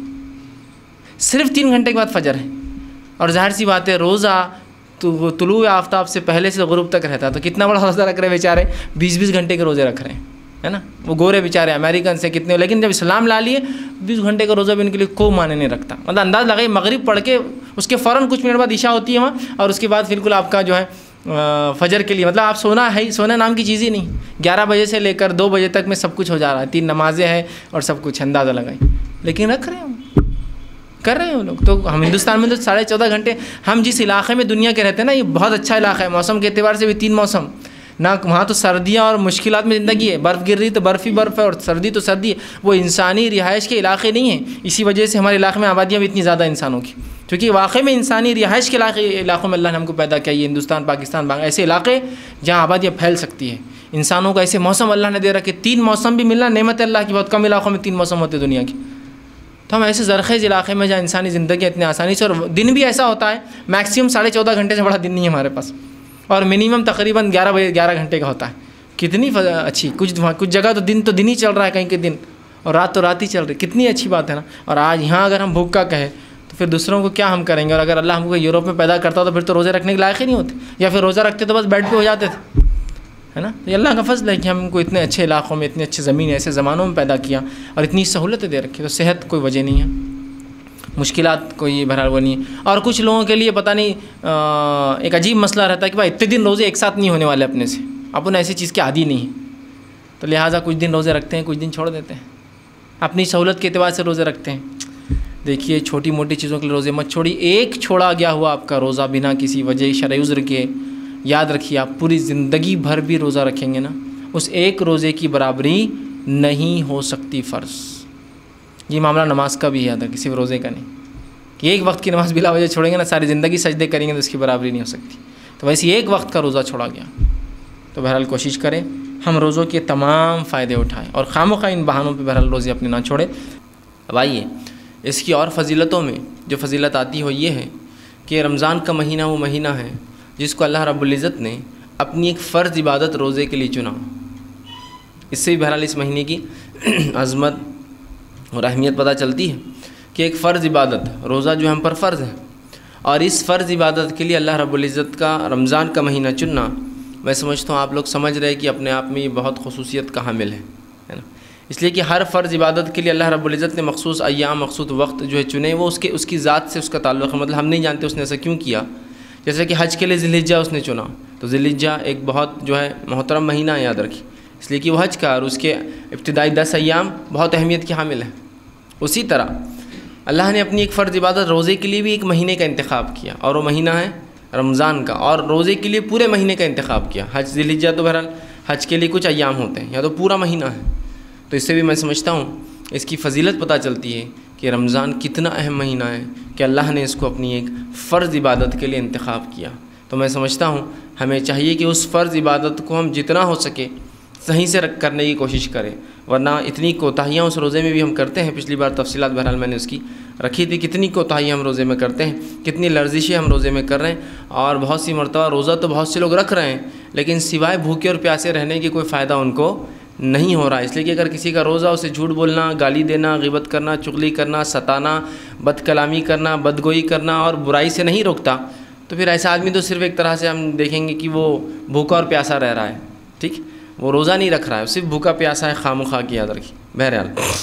صرف تین گھنٹے کے بعد فجر ہے۔ اور ظاہر سی بات ہے روزہ تو طلوع آفتاب سے پہلے سے غروب تک رہتا ہے، تو کتنا بڑا روزہ رکھ رہے ہیں بیچارے، بیس بیس گھنٹے کے روزے رکھ رہے ہیں، ہے نا۔ وہ گورے بیچارے امریکن سے کتنے، لیکن جب اسلام لا لیے بیس گھنٹے کا روزہ بھی ان کے لیے کوئی معنی نہیں رکھتا۔ مطلب انداز لگائی مغرب پڑھ کے اس کے فوراً کچھ منٹ بعد عشاء ہوتی ہے وہاں، اور اس کے بعد بالکل آپ کا جو ہے فجر کے لیے، مطلب آپ سونا ہے، سونا نام کی چیز ہی نہیں، گیارہ بجے سے لے کر دو بجے تک میں سب کچھ ہو جا رہا ہے، تین نمازیں ہیں اور سب کچھ اندازہ لگائی، لیکن رکھ رہے ہیں، کر رہے ہیں وہ لوگ۔ تو ہم ہندوستان میں تو ساڑھے چودہ گھنٹے، ہم جس علاقے میں دنیا کے رہتے ہیں نا، یہ بہت اچھا علاقہ ہے، موسم کے اعتبار سے بھی تین موسم نہ، وہاں تو سردیاں اور مشکلات میں زندگی ہے، برف گر رہی تو برف ہی برف ہے اور سردی تو سردی ہے، وہ انسانی رہائش کے علاقے نہیں ہیں۔ اسی وجہ سے ہمارے علاقے میں آبادیاں بھی اتنی زیادہ انسانوں کی، کیونکہ واقعی میں انسانی رہائش کے علاقے علاقوں میں اللہ نے ہم کو پیدا کیا، یہ ہندوستان، پاکستان، بنگلہ، ایسے علاقے جہاں آبادیاں پھیل سکتی ہے، انسانوں کو ایسے موسم اللہ نے دے رکھے، تین موسم بھی ملنا نعمت اللہ کی، بہت کم علاقوں میں تین موسم ہوتے دنیا کی۔ تو ہم ایسے زرخیز علاقے میں جہاں انسانی زندگی اتنی آسانی سے، اور دن بھی ایسا ہوتا ہے میکسیمم ساڑھے چودہ گھنٹے سے بڑا دن نہیں ہے ہمارے پاس، اور منیمم تقریباً گیارہ بجے گیارہ گھنٹے کا ہوتا ہے۔ کتنی اچھی، کچھ کچھ جگہ تو دن تو دن ہی چل رہا ہے، کہیں کے دن، اور رات تو رات ہی چل رہی، کتنی اچھی بات ہے نا۔ اور آج یہاں اگر ہم بھوک کا کہیں تو پھر دوسروں کو کیا ہم کریں گے، اور اگر اللہ ہم کو یوروپ میں پیدا کرتا تو پھر تو روزے رکھنے کے لائق ہی نہیں ہوتے، یا پھر روزہ رکھتے تو بس بیڈ پہ ہو جاتے تھے، ہے نا۔ یہ اللہ کا فضل ہے کہ ہم کو اتنے اچھے علاقوں میں، اتنے اچھے زمین ایسے زمانوں میں پیدا کیا اور اتنی سہولتیں دے رکھی، تو صحت کوئی وجہ نہیں ہے، مشکلات کوئی بہرحال وہ نہیں ہے۔ اور کچھ لوگوں کے لیے پتہ نہیں ایک عجیب مسئلہ رہتا ہے کہ بھائی اتنے دن روزے ایک ساتھ نہیں ہونے والے اپنے سے، اپن ایسی چیز کے عادی نہیں ہے، تو لہٰذا کچھ دن روزے رکھتے ہیں، کچھ دن چھوڑ دیتے ہیں، اپنی سہولت کے اعتبار سے روزے رکھتے ہیں۔ دیکھیے چھوٹی موٹی چیزوں کے لیے روزے مت چھوڑی، ایک چھوڑا گیا ہوا آپ کا روزہ بنا کسی وجہ شرعی عذر کے، یاد رکھیے آپ پوری زندگی بھر بھی روزہ رکھیں گے نا، اس ایک روزے کی برابری نہیں ہو سکتی فرض۔ یہ معاملہ نماز کا بھی یاد ہے، صرف روزے کا نہیں، کہ ایک وقت کی نماز بلا وجہ چھوڑیں گے نا، ساری زندگی سجدے کریں گے تو اس کی برابری نہیں ہو سکتی۔ تو ویسے ایک وقت کا روزہ چھوڑا گیا، تو بہرحال کوشش کریں ہم روزوں کے تمام فائدے اٹھائیں اور خواہ ان بہانوں پہ بہرحال روزے اپنے نہ چھوڑیں۔ اب آئیے اس کی اور فضیلتوں میں جو فضیلت آتی ہو یہ ہے کہ رمضان کا مہینہ وہ مہینہ ہے جس کو اللہ رب العزت نے اپنی ایک فرض عبادت روزے کے لیے چنا۔ اس سے بھی بہرحال اس مہینے کی عظمت اور اہمیت پتہ چلتی ہے کہ ایک فرض عبادت روزہ جو ہم پر فرض ہے، اور اس فرض عبادت کے لیے اللہ رب العزت کا رمضان کا مہینہ چننا، میں سمجھتا ہوں آپ لوگ سمجھ رہے کہ اپنے آپ میں یہ بہت خصوصیت کا حامل ہے ہے نا، اس لیے کہ ہر فرض عبادت کے لیے اللہ رب العزت نے مخصوص ایام مخصوص وقت جو ہے چنے، وہ اس کے اس کی ذات سے اس کا تعلق ہے، مطلب ہم نہیں جانتے اس نے ایسا کیوں کیا۔ جیسے کہ حج کے لیے ذی الحجہ اس نے چنا، تو ذی الحجہ ایک بہت جو ہے محترم مہینہ ہے، یاد رکھیے، اس لیے کہ وہ حج کا اور اس کے ابتدائی دس ایام بہت اہمیت کے حامل ہیں۔ اسی طرح اللہ نے اپنی ایک فرض عبادت روزے کے لیے بھی ایک مہینے کا انتخاب کیا، اور وہ مہینہ ہے رمضان کا، اور روزے کے لیے پورے مہینے کا انتخاب کیا۔ حج ذی الحجہ تو بہرحال حج کے لیے کچھ ایام ہوتے ہیں، یا تو پورا مہینہ ہے، تو اس سے بھی میں سمجھتا ہوں اس کی فضیلت پتہ چلتی ہے کہ رمضان کتنا اہم مہینہ ہے کہ اللہ نے اس کو اپنی ایک فرض عبادت کے لیے انتخاب کیا۔ تو میں سمجھتا ہوں ہمیں چاہیے کہ اس فرض عبادت کو ہم جتنا ہو سکے صحیح سے رکھ کرنے کی کوشش کریں، ورنہ اتنی کوتاہیاں اس روزے میں بھی ہم کرتے ہیں۔ پچھلی بار تفصیلات بہرحال میں نے اس کی رکھی تھی، کتنی کوتاہیاں ہم روزے میں کرتے ہیں، کتنی لرزشیں ہم روزے میں کر رہے ہیں، اور بہت سی مرتبہ روزہ تو بہت سے لوگ رکھ رہے ہیں لیکن سوائے بھوکے اور پیاسے رہنے کے کوئی فائدہ ان کو نہیں ہو رہا ہے۔ اس لیے کہ اگر کسی کا روزہ اسے جھوٹ بولنا، گالی دینا، غیبت کرنا، چغلی کرنا، ستانا، بد کلامی کرنا، بدگوئی کرنا اور برائی سے نہیں روکتا، تو پھر ایسا آدمی تو صرف ایک طرح سے ہم دیکھیں گے کہ وہ بھوکا اور پیاسا رہ رہا ہے، ٹھیک، وہ روزہ نہیں رکھ رہا ہے، صرف بھوکا پیاسا ہے، خام و خواہ کی یاد رکھیے۔ بہرحال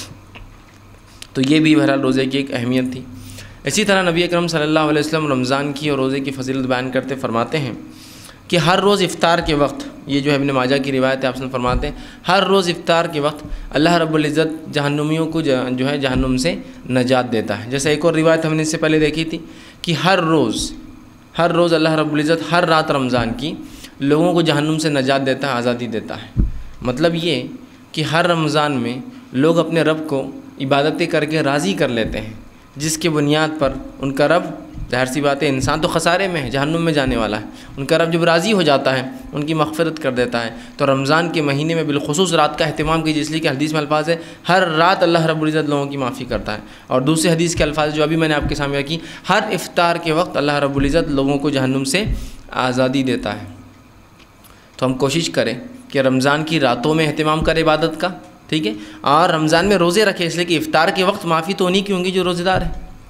تو یہ بھی بہرحال روزے کی ایک اہمیت تھی۔ اسی طرح نبی اکرم صلی اللہ علیہ وسلم رمضان کی اور روزے کی فضیلت بیان کرتے فرماتے ہیں کہ ہر روز افطار کے وقت، یہ جو ہے ابن ماجہ کی روایت ہے، آپ سے فرماتے ہیں ہر روز افطار کے وقت اللہ رب العزت جہنمیوں کو جو ہے جہنم سے نجات دیتا ہے۔ جیسے ایک اور روایت ہم نے اس سے پہلے دیکھی تھی کہ ہر روز ہر روز اللہ رب العزت ہر رات رمضان کی لوگوں کو جہنم سے نجات دیتا ہے، آزادی دیتا ہے۔ مطلب یہ کہ ہر رمضان میں لوگ اپنے رب کو عبادتیں کر کے راضی کر لیتے ہیں، جس کی بنیاد پر ان کا رب، ظاہر سی بات ہے انسان تو خسارے میں ہے، جہنم میں جانے والا ہے، ان کا رب جب راضی ہو جاتا ہے ان کی مغفرت کر دیتا ہے۔ تو رمضان کے مہینے میں بالخصوص رات کا اہتمام کیجیے، اس لیے کہ حدیث میں الفاظ ہے ہر رات اللہ رب العزت لوگوں کی معافی کرتا ہے، اور دوسرے حدیث کے الفاظ جو ابھی میں نے آپ کے سامنے رکھی، ہر افطار کے وقت اللہ رب العزت لوگوں کو جہنم سے آزادی دیتا ہے۔ تو ہم کوشش کریں کہ رمضان کی راتوں میں اہتمام کریں عبادت کا، ٹھیک ہے، اور رمضان میں روزے رکھیں، اس لیے کہ افطار کے وقت معافی تو انہیں کی ہوں گی جو روزے دار ہیں۔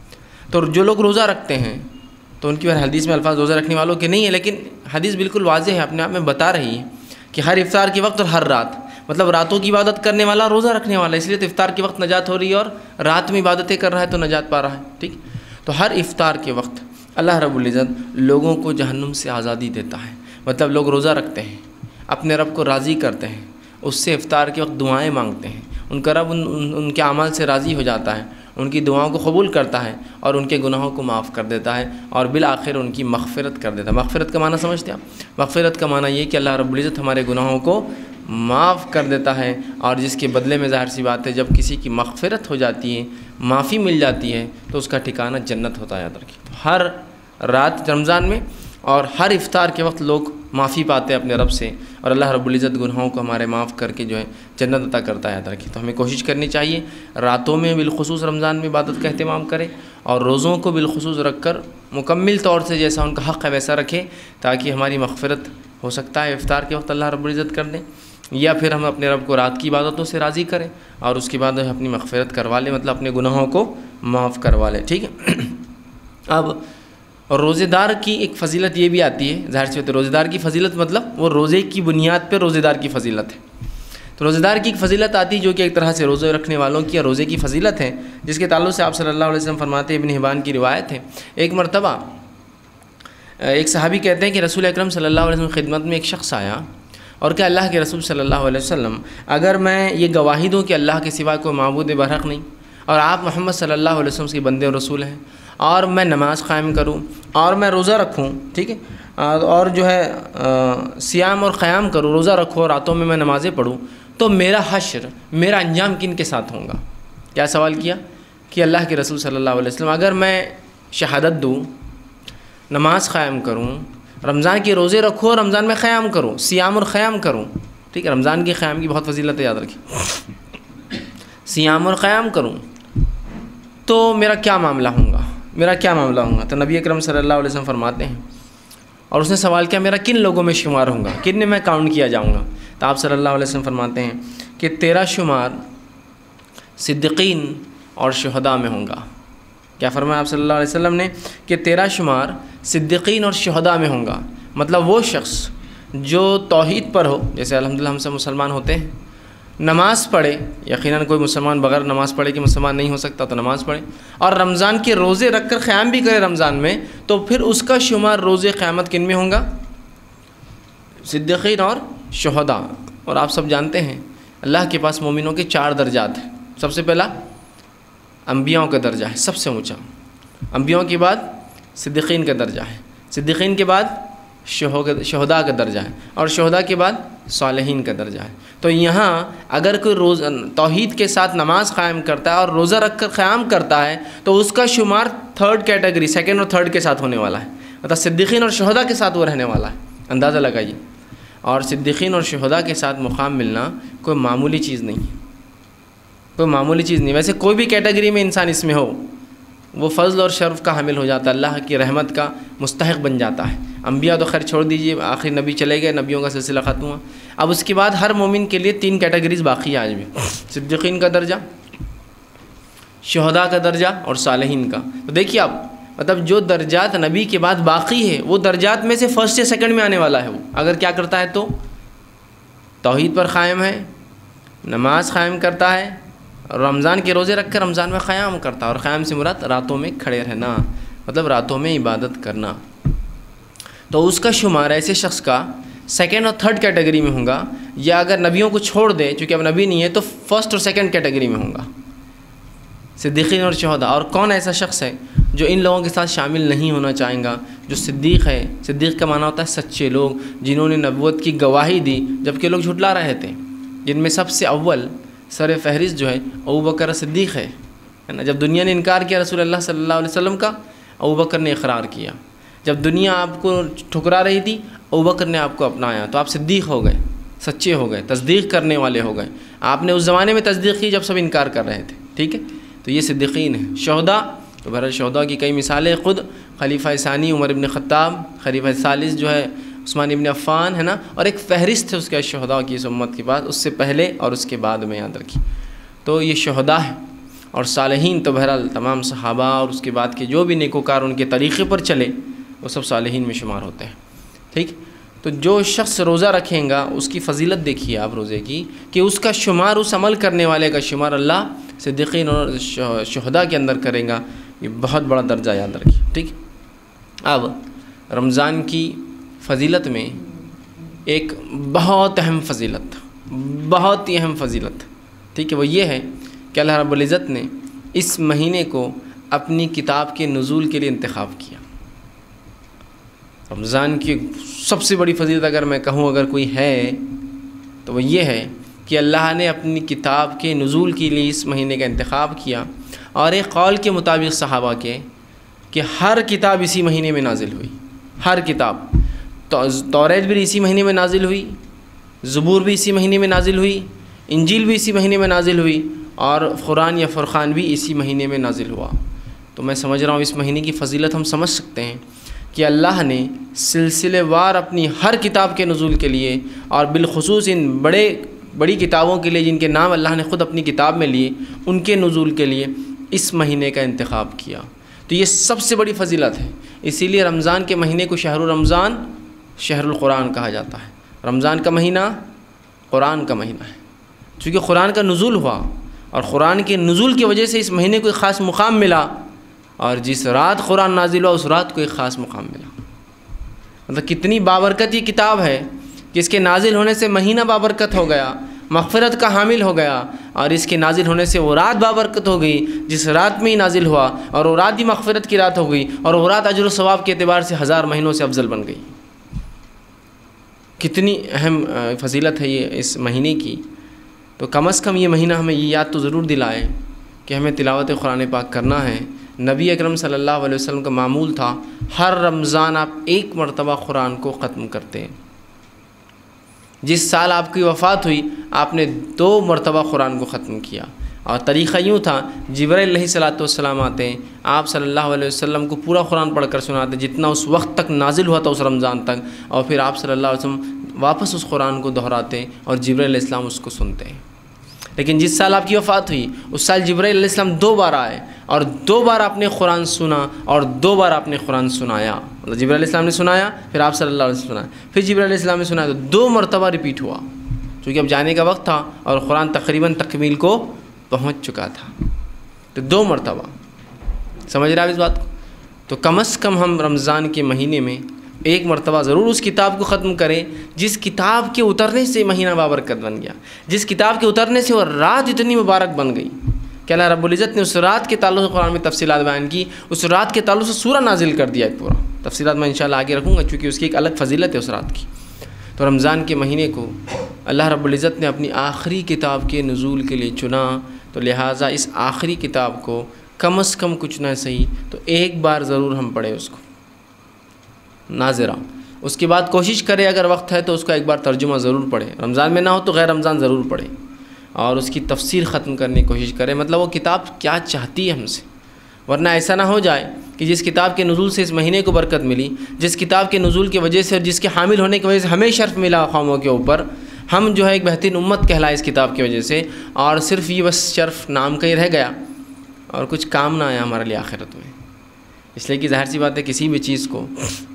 تو جو لوگ روزہ رکھتے ہیں تو ان کی حدیث میں الفاظ روزہ رکھنے والوں کے نہیں ہے، لیکن حدیث بالکل واضح ہے، اپنے آپ میں بتا رہی ہے کہ ہر افطار کے وقت اور ہر رات، مطلب راتوں کی عبادت کرنے والا روزہ رکھنے والا، اس لیے تو افطار کے وقت نجات ہو رہی ہے اور رات میں عبادتیں کر رہا ہے تو نجات پا رہا ہے، ٹھیک۔ تو ہر افطار کے وقت اللہ رب العزت لوگوں کو جہنم سے آزادی دیتا ہے، مطلب لوگ روزہ رکھتے ہیں، اپنے رب کو راضی کرتے ہیں، اس سے افطار کے وقت دعائیں مانگتے ہیں، ان کا رب ان, ان, ان کے اعمال سے راضی ہو جاتا ہے، ان کی دعاؤں کو قبول کرتا ہے اور ان کے گناہوں کو معاف کر دیتا ہے، اور بالآخر ان کی مغفرت کر دیتا ہے۔ مغفرت کا معنی سمجھتے ہیں آپ؟ مغفرت کا معنی یہ کہ اللہ رب العزت ہمارے گناہوں کو معاف کر دیتا ہے، اور جس کے بدلے میں ظاہر سی بات ہے جب کسی کی مغفرت ہو جاتی ہے، معافی مل جاتی ہے، تو اس کا ٹھکانہ جنت ہوتا ہے، یاد رکھیے۔ ہر رات رمضان میں اور ہر افطار کے وقت لوگ معافی پاتے ہیں اپنے رب سے، اور اللہ رب العزت گناہوں کو ہمارے معاف کر کے جو ہے جنت عطا کرتا ہے، یاد رکھیے۔ تو ہمیں کوشش کرنی چاہیے راتوں میں بالخصوص رمضان میں عبادت کا اہتمام کریں، اور روزوں کو بالخصوص رکھ کر مکمل طور سے جیسا ان کا حق ہے ویسا رکھیں، تاکہ ہماری مغفرت ہو سکتا ہے افطار کے وقت اللہ رب العزت کر دیں، یا پھر ہم اپنے رب کو رات کی عبادتوں سے راضی کریں اور اس کے بعد اپنی مغفرت کروا لیں، مطلب اپنے گناہوں کو معاف کروا لیں، ٹھیک ہے۔ اب اور روزے دار کی ایک فضیلت یہ بھی آتی ہے، ظاہر سی بات ہے روزے دار کی فضیلت مطلب وہ روزے کی بنیاد پہ روزے دار کی فضیلت ہے۔ تو روزے دار کی ایک فضیلت آتی ہے جو کہ ایک طرح سے روزے رکھنے والوں کی روزے کی فضیلت ہے، جس کے تعلق سے آپ صلی اللہ علیہ وسلم فرماتے ہیں، ابن حبان کی روایت ہے، ایک مرتبہ ایک صحابی کہتے ہیں کہ رسول اکرم صلی اللہ علیہ وسلم کی خدمت میں ایک شخص آیا اور کہ اللہ کے رسول صلی اللہ علیہ وسلم، اگر میں یہ گواہی دوں کہ اللہ کے سوا کوئی معبود برحق نہیں، اور آپ محمد صلی اللہ علیہ وسلم کے بندے اور رسول ہیں، اور میں نماز قائم کروں اور میں روزہ رکھوں، ٹھیک ہے، اور جو ہے سیام اور قیام کروں، روزہ رکھوں، راتوں میں میں نمازیں پڑھوں، تو میرا حشر، میرا انجام کن کے ساتھ ہوگا؟ کیا سوال کیا کہ اللہ کے رسول صلی اللہ علیہ وسلم اگر میں شہادت دوں، نماز قائم کروں، رمضان کے روزے رکھوں اور رمضان میں قیام کروں، سیام اور قیام کروں، ٹھیک ہے، رمضان کے قیام کی بہت فضیلت ہے، یاد رکھیں، سیام اور قیام کروں، تو میرا کیا معاملہ ہوگا؟ میرا کیا معاملہ ہوگا؟ تو نبی اکرم صلی اللہ علیہ وسلم فرماتے ہیں، اور اس نے سوال کیا میرا کن لوگوں میں شمار ہوگا، کن میں کاؤنٹ کیا جاؤں گا؟ تو آپ صلی اللہ علیہ وسلم فرماتے ہیں کہ تیرا شمار صدیقین اور شہداء میں ہوگا۔ کیا فرمایا آپ صلی اللہ علیہ وسلم نے؟ کہ تیرا شمار صدیقین اور شہداء میں ہوگا، مطلب وہ شخص جو توحید پر ہو، جیسے الحمدللہ ہم سب مسلمان ہوتے ہیں، نماز پڑھے، یقیناً کوئی مسلمان بغیر نماز پڑھے کہ مسلمان نہیں ہو سکتا، تو نماز پڑھے، اور رمضان کے روزے رکھ کر قیام بھی کرے رمضان میں، تو پھر اس کا شمار روزے قیامت کن میں ہوگا؟ صدیقین اور شہداء۔ اور آپ سب جانتے ہیں اللہ کے پاس مومنوں کے چار درجات ہیں۔ سب سے پہلا انبیاءوں کا درجہ ہے، سب سے اونچا، انبیاءوں کے بعد صدیقین کا درجہ ہے، صدیقین کے بعد شہداء کا درجہ ہے، اور شہداء کے بعد صالحین کا درجہ ہے۔ تو یہاں اگر کوئی روز توحید کے ساتھ نماز قائم کرتا ہے اور روزہ رکھ کر قیام کرتا ہے، تو اس کا شمار تھرڈ کیٹیگری، سیکنڈ اور تھرڈ کے ساتھ ہونے والا ہے، مطلب صدیقین اور شہداء کے ساتھ وہ رہنے والا ہے، اندازہ لگائیے۔ اور صدیقین اور شہداء کے ساتھ مقام ملنا کوئی معمولی چیز نہیں ہے، کوئی معمولی چیز نہیں۔ ویسے کوئی بھی کیٹیگری میں انسان اس میں ہو، وہ فضل اور شرف کا حامل ہو جاتا ہے، اللہ کی رحمت کا مستحق بن جاتا ہے۔ انبیاء تو خیر چھوڑ دیجئے، آخری نبی چلے گئے، نبیوں کا سلسلہ ختم ہوا۔ اب اس کے بعد ہر مومن کے لیے تین کیٹیگریز باقی ہیں آج بھی، صدیقین کا درجہ، شہداء کا درجہ اور صالحین کا۔ تو دیکھیے آپ، مطلب جو درجات نبی کے بعد باقی ہے، وہ درجات میں سے فرسٹ یا سیکنڈ میں آنے والا ہے وہ، اگر کیا کرتا ہے تو توحید پر قائم ہے، نماز قائم کرتا ہے، رمضان کے روزے رکھ کر رمضان میں قیام کرتا ہے، اور قیام سے مراد راتوں میں کھڑے رہنا، مطلب راتوں میں عبادت کرنا، تو اس کا شمار ایسے شخص کا سیکنڈ اور تھرڈ کیٹیگری میں ہوگا، یا اگر نبیوں کو چھوڑ دے، چونکہ اب نبی نہیں ہے، تو فرسٹ اور سیکنڈ کیٹیگری میں ہوگا، صدیقین اور شہداء۔ اور کون ایسا شخص ہے جو ان لوگوں کے ساتھ شامل نہیں ہونا چاہیں گا؟ جو صدیق ہے، صدیق کا معنی ہوتا ہے سچے لوگ، جنہوں نے نبوت کی گواہی دی جبکہ لوگ جھٹلا رہے تھے، جن میں سب سے اول سر فہرست جو ہے ابوبکر صدیق ہے نا۔ جب دنیا نے انکار کیا رسول اللہ صلی اللہ علیہ وسلم کا، ابوبکر نے اقرار کیا۔ جب دنیا آپ کو ٹھکرا رہی تھی، ابوبکر نے آپ کو اپنایا، تو آپ صدیق ہو گئے، سچے ہو گئے، تصدیق کرنے والے ہو گئے۔ آپ نے اس زمانے میں تصدیق کی جب سب انکار کر رہے تھے، ٹھیک ہے، تو یہ صدیقین ہیں۔ شہداء، تو بہرحال شہداء کی کئی مثالیں، خود خلیفہ ثانی عمر ابن خطاب، خلیفہ ثالث جو ہے عثمان ابن عفان ہے نا، اور ایک فہرست ہے اس کے شہداء کی اس امت کے بعد، اس سے پہلے اور اس کے بعد میں یاد رکھی۔ تو یہ شہداء ہے، اور صالحین تو بہرحال تمام صحابہ اور اس کے بعد کے جو بھی نیکوکار ان کے طریقے پر چلے، وہ سب صالحین میں شمار ہوتے ہیں، ٹھیک۔ تو جو شخص روزہ رکھیں گا، اس کی فضیلت دیکھیے آپ روزے کی، کہ اس کا شمار، اس عمل کرنے والے کا شمار اللہ صدیقین اور شہداء کے اندر کرے گا، یہ بہت بڑا درجہ یاد رکھیے، ٹھیک۔ اب رمضان کی فضیلت میں ایک بہت اہم فضیلت، بہت ہی اہم فضیلت، ٹھیک ہے، وہ یہ ہے کہ اللہ رب العزت نے اس مہینے کو اپنی کتاب کے نزول کے لیے انتخاب کیا۔ رمضان کی سب سے بڑی فضیلت اگر میں کہوں اگر کوئی ہے تو وہ یہ ہے کہ اللہ نے اپنی کتاب کے نزول کے لیے اس مہینے کا انتخاب کیا، اور ایک قول کے مطابق صحابہ کے کہ ہر کتاب اسی مہینے میں نازل ہوئی، ہر کتاب، توریت بھی اسی مہینے میں نازل ہوئی، زبور بھی اسی مہینے میں نازل ہوئی، انجیل بھی اسی مہینے میں نازل ہوئی، اور قرآن یا فرقان بھی اسی مہینے میں نازل ہوا۔ تو میں سمجھ رہا ہوں اس مہینے کی فضیلت ہم سمجھ سکتے ہیں کہ اللہ نے سلسلے وار اپنی ہر کتاب کے نزول کے لیے، اور بالخصوص ان بڑے بڑی کتابوں کے لیے جن کے نام اللہ نے خود اپنی کتاب میں لیے، ان کے نزول کے لیے اس مہینے کا انتخاب کیا۔ تو یہ سب سے بڑی فضیلت ہے، اسی لیے رمضان کے مہینے کو شہر رمضان، شہر القرآن کہا جاتا ہے۔ رمضان کا مہینہ قرآن کا مہینہ ہے، چونکہ قرآن کا نزول ہوا، اور قرآن کے نزول کی وجہ سے اس مہینے کو ایک خاص مقام ملا، اور جس رات قرآن نازل ہوا اس رات کو ایک خاص مقام ملا۔ مطلب کتنی بابرکت یہ کتاب ہے کہ اس کے نازل ہونے سے مہینہ بابرکت ہو گیا، مغفرت کا حامل ہو گیا، اور اس کے نازل ہونے سے وہ رات بابرکت ہو گئی جس رات میں ہی نازل ہوا، اور وہ رات بھی مغفرت کی رات ہو گئی، اور وہ رات اجر و ثواب کے اعتبار سے ہزار مہینوں سے افضل بن گئی۔ کتنی اہم فضیلت ہے یہ اس مہینے کی۔ تو کم از کم یہ مہینہ ہمیں یہ یاد تو ضرور دلائے کہ ہمیں تلاوت قرآن پاک کرنا ہے۔ نبی اکرم صلی اللہ علیہ وسلم کا معمول تھا ہر رمضان آپ ایک مرتبہ قرآن کو ختم کرتے ہیں۔ جس سال آپ کی وفات ہوئی آپ نے دو مرتبہ قرآن کو ختم کیا، اور طریقہ یوں تھا جبرائیل علیہ الصلوۃ والسلام آتے ہیں، آپ صلی اللہ علیہ وسلم کو پورا قرآن پڑھ کر سناتے جتنا اس وقت تک نازل ہوا تھا اس رمضان تک، اور پھر آپ صلی اللہ علیہ وسلم واپس اس قرآن کو دہراتے اور جبرائیل علیہ السلام اس کو سنتے ہیں۔ لیکن جس سال آپ کی وفات ہوئی اس سال جبرائیل علیہ السلام دو بار آئے اور دو بار آپ نے قرآن سنا اور دو بار آپ نے قرآن سنایا، مطلب جبرائیل علیہ السلام نے سنایا پھر آپ صلی اللہ علیہ وسلم سنایا، پھر جبرائیل علیہ السلام نے سنایا، تو دو مرتبہ ریپیٹ ہوا، چونکہ اب جانے کا وقت تھا اور قرآن تقریباً تکمیل کو پہنچ چکا تھا، تو دو مرتبہ سمجھ رہے آپ اس بات کو۔ تو کم از کم ہم رمضان کے مہینے میں ایک مرتبہ ضرور اس کتاب کو ختم کریں جس کتاب کے اترنے سے مہینہ بابرکت بن گیا، جس کتاب کے اترنے سے وہ رات اتنی مبارک بن گئی کہ اللہ رب العزت نے اس رات کے تعلق سے قرآن میں تفصیلات بیان کی، اس رات کے تعلق سے سورہ نازل کر دیا ہے پورا۔ تفصیلات میں انشاءاللہ آگے رکھوں گا چونکہ اس کی ایک الگ فضیلت ہے اس رات کی۔ تو رمضان کے مہینے کو اللہ رب العزت نے اپنی آخری کتاب کے نزول کے لیے چنا، تو لہٰذا اس آخری کتاب کو کم از کم کچھ نہ صحیح تو ایک بار ضرور ہم پڑھیں اس کو ناظرہ، اس کے بعد کوشش کرے اگر وقت ہے تو اس کا ایک بار ترجمہ ضرور پڑھیں، رمضان میں نہ ہو تو غیر رمضان ضرور پڑھیں، اور اس کی تفسیر ختم کرنے کی کوشش کریں، مطلب وہ کتاب کیا چاہتی ہے ہم سے، ورنہ ایسا نہ ہو جائے کہ جس کتاب کے نزول سے اس مہینے کو برکت ملی، جس کتاب کے نزول کی وجہ سے اور جس کے حامل ہونے کی وجہ سے ہمیں شرف ملا قوموں کے اوپر، ہم جو ہے ایک بہترین امت کہلائے اس کتاب کی وجہ سے، اور صرف یہ بس شرف نام کا ہی رہ گیا اور کچھ کام نہ آیا ہمارے لیے آخرت میں۔ اس لیے کہ ظاہر سی بات ہے کسی بھی چیز کو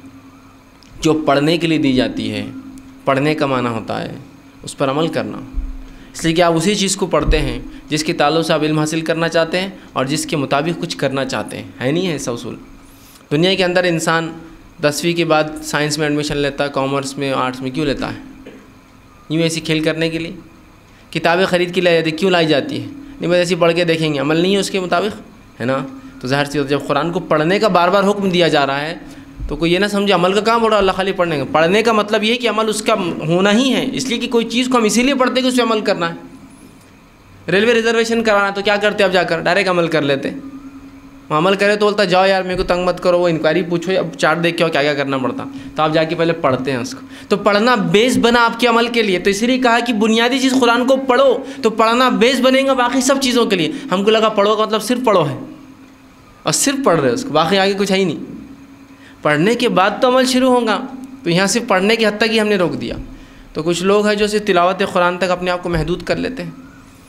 جو پڑھنے کے لیے دی جاتی ہے، پڑھنے کا معنی ہوتا ہے اس پر عمل کرنا، اس لیے کہ آپ اسی چیز کو پڑھتے ہیں جس کے تعلق سے آپ علم حاصل کرنا چاہتے ہیں اور جس کے مطابق کچھ کرنا چاہتے ہیں، ہے نہیں ہے ایسا اصول؟ دنیا کے اندر انسان دسویں کے بعد سائنس میں ایڈمیشن لیتا ہے، کامرس میں، آرٹس میں، کیوں لیتا ہے؟ یوں ایسی کھیل کرنے کے لیے؟ کتابیں خرید کے لائی جاتی کیوں لائی جاتی ہے؟ نہیں بس ایسی پڑھ کے دیکھیں گے، عمل نہیں ہے اس کے مطابق، ہے نا؟ تو ظاہر سی جب قرآن کو پڑھنے کا بار بار حکم دیا جا رہا ہے تو کوئی یہ نہ سمجھے عمل کا کام ہو رہا اللہ خالی پڑھنے کا، پڑھنے کا مطلب یہ ہے کہ عمل اس کا ہونا ہی ہے، اس لیے کہ کوئی چیز کو ہم اسی لیے پڑھتے ہیں کہ اس پہ عمل کرنا ہے۔ ریلوے ریزرویشن کرانا تو کیا کرتے اب جا کر ڈائریکٹ عمل کر لیتے، وہ عمل کرے تو بولتا جاؤ یار میرے کو تنگ مت کرو، وہ انکوائری پوچھو، اب چارٹ دیکھ کے کیا کیا کرنا پڑتا، تو آپ جا کے پہلے پڑھتے ہیں اس کو، تو پڑھنا بیس بنا آپ کے عمل کے لیے، تو اس لیے کہا کہ بنیادی چیز قرآن کو پڑھو، تو پڑھنا بیس بنے گا باقی سب چیزوں کے لیے۔ ہم کو لگا پڑھو کا مطلب صرف پڑھو ہے، اور صرف پڑھ رہے اس کو، باقی آگے کچھ ہے ہی نہیں، پڑھنے کے بعد تو عمل شروع ہوگا، تو یہاں صرف پڑھنے کی حد تک ہی ہم نے روک دیا۔ تو کچھ لوگ ہیں جو صرف تلاوت قرآن تک اپنے آپ کو محدود کر لیتے ہیں،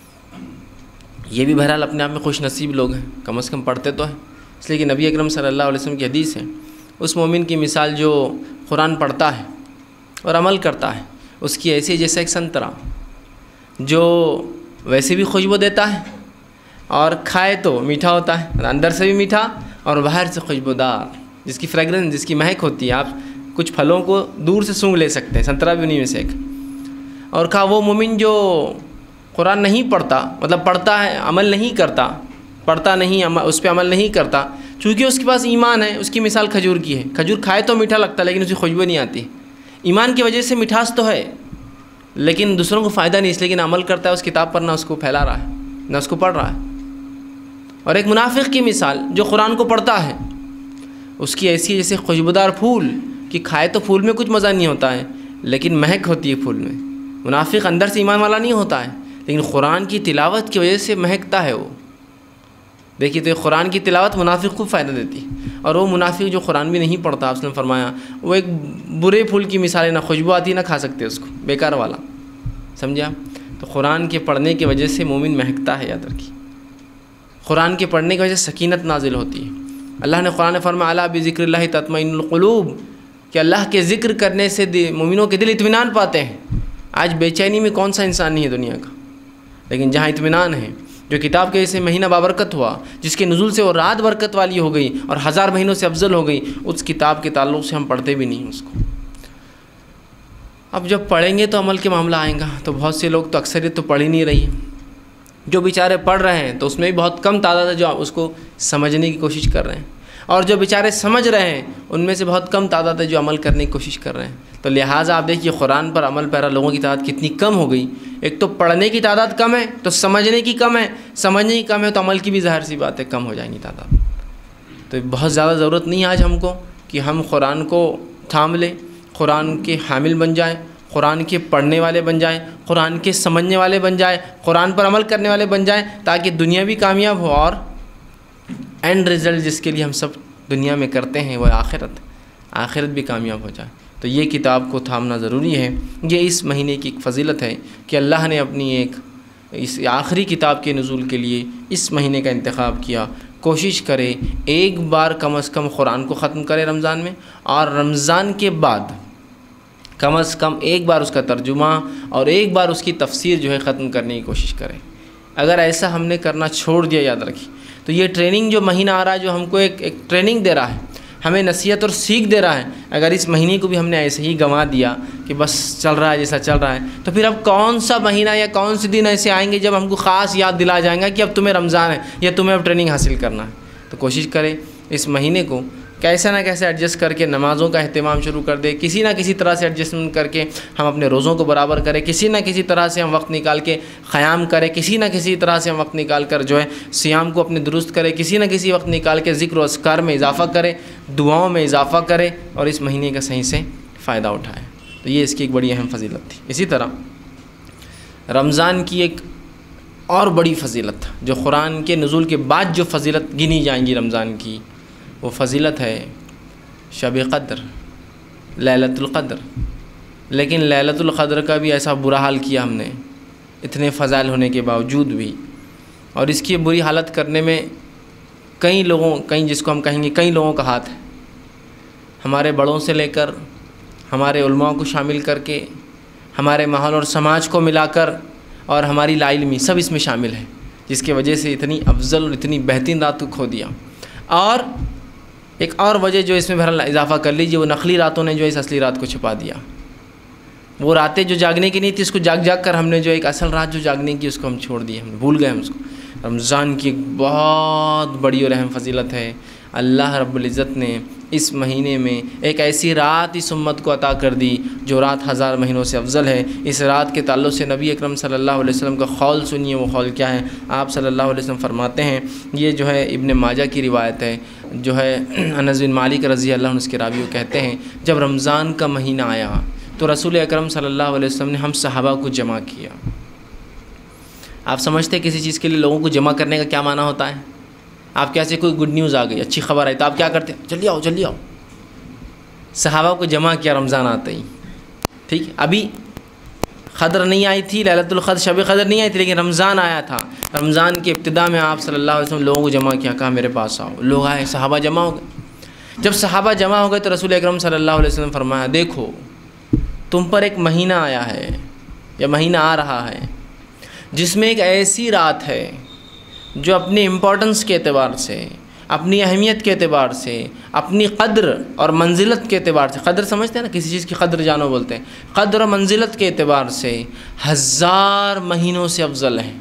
یہ بھی بہرحال اپنے آپ میں خوش نصیب لوگ ہیں، کم از کم پڑھتے تو ہیں، اس لیے کہ نبی اکرم صلی اللہ علیہ وسلم کی حدیث ہے اس مومن کی مثال جو قرآن پڑھتا ہے اور عمل کرتا ہے اس کی ایسی جیسا ایک سنترا جو ویسے بھی خوشبو دیتا ہے اور کھائے تو میٹھا ہوتا ہے، اندر سے بھی میٹھا اور باہر سے خوشبودار، جس کی فریگرنس، جس کی مہک ہوتی ہے، آپ کچھ پھلوں کو دور سے سونگھ لے سکتے ہیں، سنترا بھی انہیں میں سے ایک۔ اور کہا وہ مومن جو قرآن نہیں پڑھتا، مطلب پڑھتا ہے عمل نہیں کرتا، پڑھتا نہیں اس پہ عمل نہیں کرتا، چونکہ اس کے پاس ایمان ہے، اس کی مثال کھجور کی ہے، کھجور کھائے تو میٹھا لگتا ہے لیکن اس کی خوشبو نہیں آتی، ایمان کی وجہ سے مٹھاس تو ہے لیکن دوسروں کو فائدہ نہیں، اس لیے کہ نہ عمل کرتا ہے اس کتاب پر، نہ اس کو پھیلا رہا ہے، نہ اس کو پڑھ رہا ہے۔ اور ایک منافق کی مثال جو قرآن کو پڑھتا ہے اس کی ایسی جیسے خوشبودار پھول کہ کھائے تو پھول میں کچھ مزہ نہیں ہوتا ہے لیکن مہک ہوتی ہے پھول میں، منافق اندر سے ایمان والا نہیں ہوتا ہے لیکن قرآن کی تلاوت کی وجہ سے مہکتا ہے وہ۔ دیکھیے تو یہ قرآن کی تلاوت منافق کو فائدہ دیتی ہے، اور وہ منافق جو قرآن بھی نہیں پڑھتا، آپ نے فرمایا وہ ایک برے پھول کی مثال ہے، نہ خوشبو آتی نہ کھا سکتے اس کو، بیکار والا، سمجھا؟ تو قرآن کے پڑھنے کی وجہ سے مومن مہکتا ہے، یاد رکھیے، قرآن کے پڑھنے کی وجہ سے سکینت نازل ہوتی ہے۔ اللہ نے قرآن فرمایا الا بذکر اللہ تطمئن القلوب، کہ اللہ کے ذکر کرنے سے مومنوں کے دل اطمینان پاتے ہیں۔ آج بے چینی میں کون سا انسان نہیں ہے دنیا کا، لیکن جہاں اطمینان ہے، جو کتاب کے جیسے مہینہ بابرکت ہوا، جس کے نزول سے وہ رات برکت والی ہو گئی اور ہزار مہینوں سے افضل ہو گئی، اس کتاب کے تعلق سے ہم پڑھتے بھی نہیں اس کو، اب جب پڑھیں گے تو عمل کے معاملہ آئیں گا، تو بہت سے لوگ تو اکثریت تو پڑھ ہی نہیں رہی ہیں، جو بیچارے پڑھ رہے ہیں تو اس میں بھی بہت کم تعداد ہے جو اس کو سمجھنے کی کوشش کر رہے ہیں، اور جو بیچارے سمجھ رہے ہیں ان میں سے بہت کم تعداد ہے جو عمل کرنے کی کوشش کر رہے ہیں۔ تو لہٰذا آپ دیکھیے قرآن پر عمل پیرا لوگوں کی تعداد کتنی کم ہو گئی۔ ایک تو پڑھنے کی تعداد کم ہے تو سمجھنے کی کم ہے، سمجھنے کی کم ہے تو عمل کی بھی ظاہر سی بات ہے کم ہو جائیں گی تعداد۔ تو بہت زیادہ ضرورت نہیں ہے آج ہم کو کہ ہم قرآن کو تھام لیں، قرآن کے حامل بن جائیں، قرآن کے پڑھنے والے بن جائیں، قرآن کے سمجھنے والے بن جائیں، قرآن پر عمل کرنے والے بن جائیں، تاکہ دنیا بھی کامیاب ہو اور اینڈ رزلٹ جس کے لیے ہم سب دنیا میں کرتے ہیں وہ آخرت آخرت بھی کامیاب ہو جائے۔ تو یہ کتاب کو تھامنا ضروری ہے۔ یہ اس مہینے کی ایک فضیلت ہے کہ اللہ نے اپنی ایک اس آخری کتاب کے نزول کے لیے اس مہینے کا انتخاب کیا۔ کوشش کرے ایک بار کم از کم قرآن کو ختم کرے رمضان میں، اور رمضان کے بعد کم از کم ایک بار اس کا ترجمہ اور ایک بار اس کی تفسیر جو ہے ختم کرنے کی کوشش کرے۔ اگر ایسا ہم نے کرنا چھوڑ دیا، یاد رکھیے، تو یہ ٹریننگ جو مہینہ آ رہا ہے جو ہم کو ایک ایک ٹریننگ دے رہا ہے، ہمیں نصیحت اور سیکھ دے رہا ہے، اگر اس مہینے کو بھی ہم نے ایسے ہی گنوا دیا کہ بس چل رہا ہے جیسا چل رہا ہے، تو پھر اب کون سا مہینہ یا کون سے دن ایسے آئیں گے جب ہم کو خاص یاد دلا جائیں گا کہ اب تمہیں رمضان ہے یا تمہیں اب ٹریننگ حاصل کرنا ہے۔ تو کوشش کریں اس مہینے کو کیسے نہ کیسے ایڈجسٹ کر کے نمازوں کا اہتمام شروع کر دے، کسی نہ کسی طرح سے ایڈجسٹمنٹ کر کے ہم اپنے روزوں کو برابر کریں، کسی نہ کسی طرح سے ہم وقت نکال کے قیام کریں، کسی نہ کسی طرح سے ہم وقت نکال کر جو ہے صیام کو اپنے درست کریں، کسی نہ کسی وقت نکال کے ذکر و اذکار میں اضافہ کریں، دعاؤں میں اضافہ کریں، اور اس مہینے کا صحیح سے فائدہ اٹھائیں۔ تو یہ اس کی ایک بڑی اہم فضیلت تھی۔ اسی طرح رمضان کی ایک اور بڑی فضیلت جو قرآن کے نزول کے بعد جو فضیلت گنی جائیں گی رمضان کی، وہ فضیلت ہے شب قدر، لیلۃ القدر۔ لیکن لیلۃ القدر کا بھی ایسا برا حال کیا ہم نے، اتنے فضائل ہونے کے باوجود بھی، اور اس کی بری حالت کرنے میں کئی لوگوں کئی جس کو ہم کہیں گے کئی لوگوں کا ہاتھ ہے، ہمارے بڑوں سے لے کر ہمارے علماء کو شامل کر کے، ہمارے ماحول اور سماج کو ملا کر، اور ہماری لا علمی سب اس میں شامل ہے، جس کی وجہ سے اتنی افضل اور اتنی بہترین رات کو کھو دیا۔ اور ایک اور وجہ جو اس میں بہرحال اضافہ کر لیجیے، وہ نقلی راتوں نے جو اس اصلی رات کو چھپا دیا۔ وہ راتیں جو جاگنے کی نہیں تھی، اس کو جاگ جاگ کر ہم نے جو ایک اصل رات جو جاگنے کی اس کو ہم چھوڑ دی، ہم بھول گئے ہم اس کو۔ رمضان کی ایک بہت بڑی اور اہم فضیلت ہے، اللہ رب العزت نے اس مہینے میں ایک ایسی رات اس امت کو عطا کر دی جو رات ہزار مہینوں سے افضل ہے۔ اس رات کے تعلق سے نبی اکرم صلی اللہ علیہ وسلم کا قول سنیے، وہ قول کیا ہے؟ آپ صلی اللہ علیہ وسلم فرماتے ہیں، یہ جو ہے ابن ماجہ کی روایت ہے، جو ہے انس بن مالک رضی اللہ عنہ اس کے راوی وہ کہتے ہیں، جب رمضان کا مہینہ آیا تو رسول اکرم صلی اللہ علیہ وسلم نے ہم صحابہ کو جمع کیا۔ آپ سمجھتے ہیں کسی چیز کے لیے لوگوں کو جمع کرنے کا کیا معنی ہوتا ہے؟ آپ کیسے کوئی گڈ نیوز آ گئی، اچھی خبر آئی، تو آپ کیا کرتے ہیں؟ جلدی آؤ جلدی آؤ۔ صحابہ کو جمع کیا رمضان آتے ہی، ٹھیک۔ ابھی قدر نہیں آئی تھی، لیلۃ القدر شب قدر نہیں آئی تھی، لیکن رمضان آیا تھا۔ رمضان کی ابتدا میں آپ صلی اللہ علیہ وسلم لوگوں کو جمع کیا، کہا میرے پاس آؤ۔ لوگ آئے، صحابہ جمع ہو گئے۔ جب صحابہ جمع ہو گئے تو رسول اکرم صلی اللہ علیہ وسلم فرمایا، دیکھو تم پر ایک مہینہ آیا ہے یا مہینہ آ رہا ہے جس میں ایک ایسی رات ہے جو اپنی امپورٹنس کے اعتبار سے، اپنی اہمیت کے اعتبار سے، اپنی قدر اور منزلت کے اعتبار سے، قدر سمجھتے ہیں نا، کسی چیز کی قدر جانو بولتے ہیں، قدر اور منزلت کے اعتبار سے ہزار مہینوں سے افضل ہے۔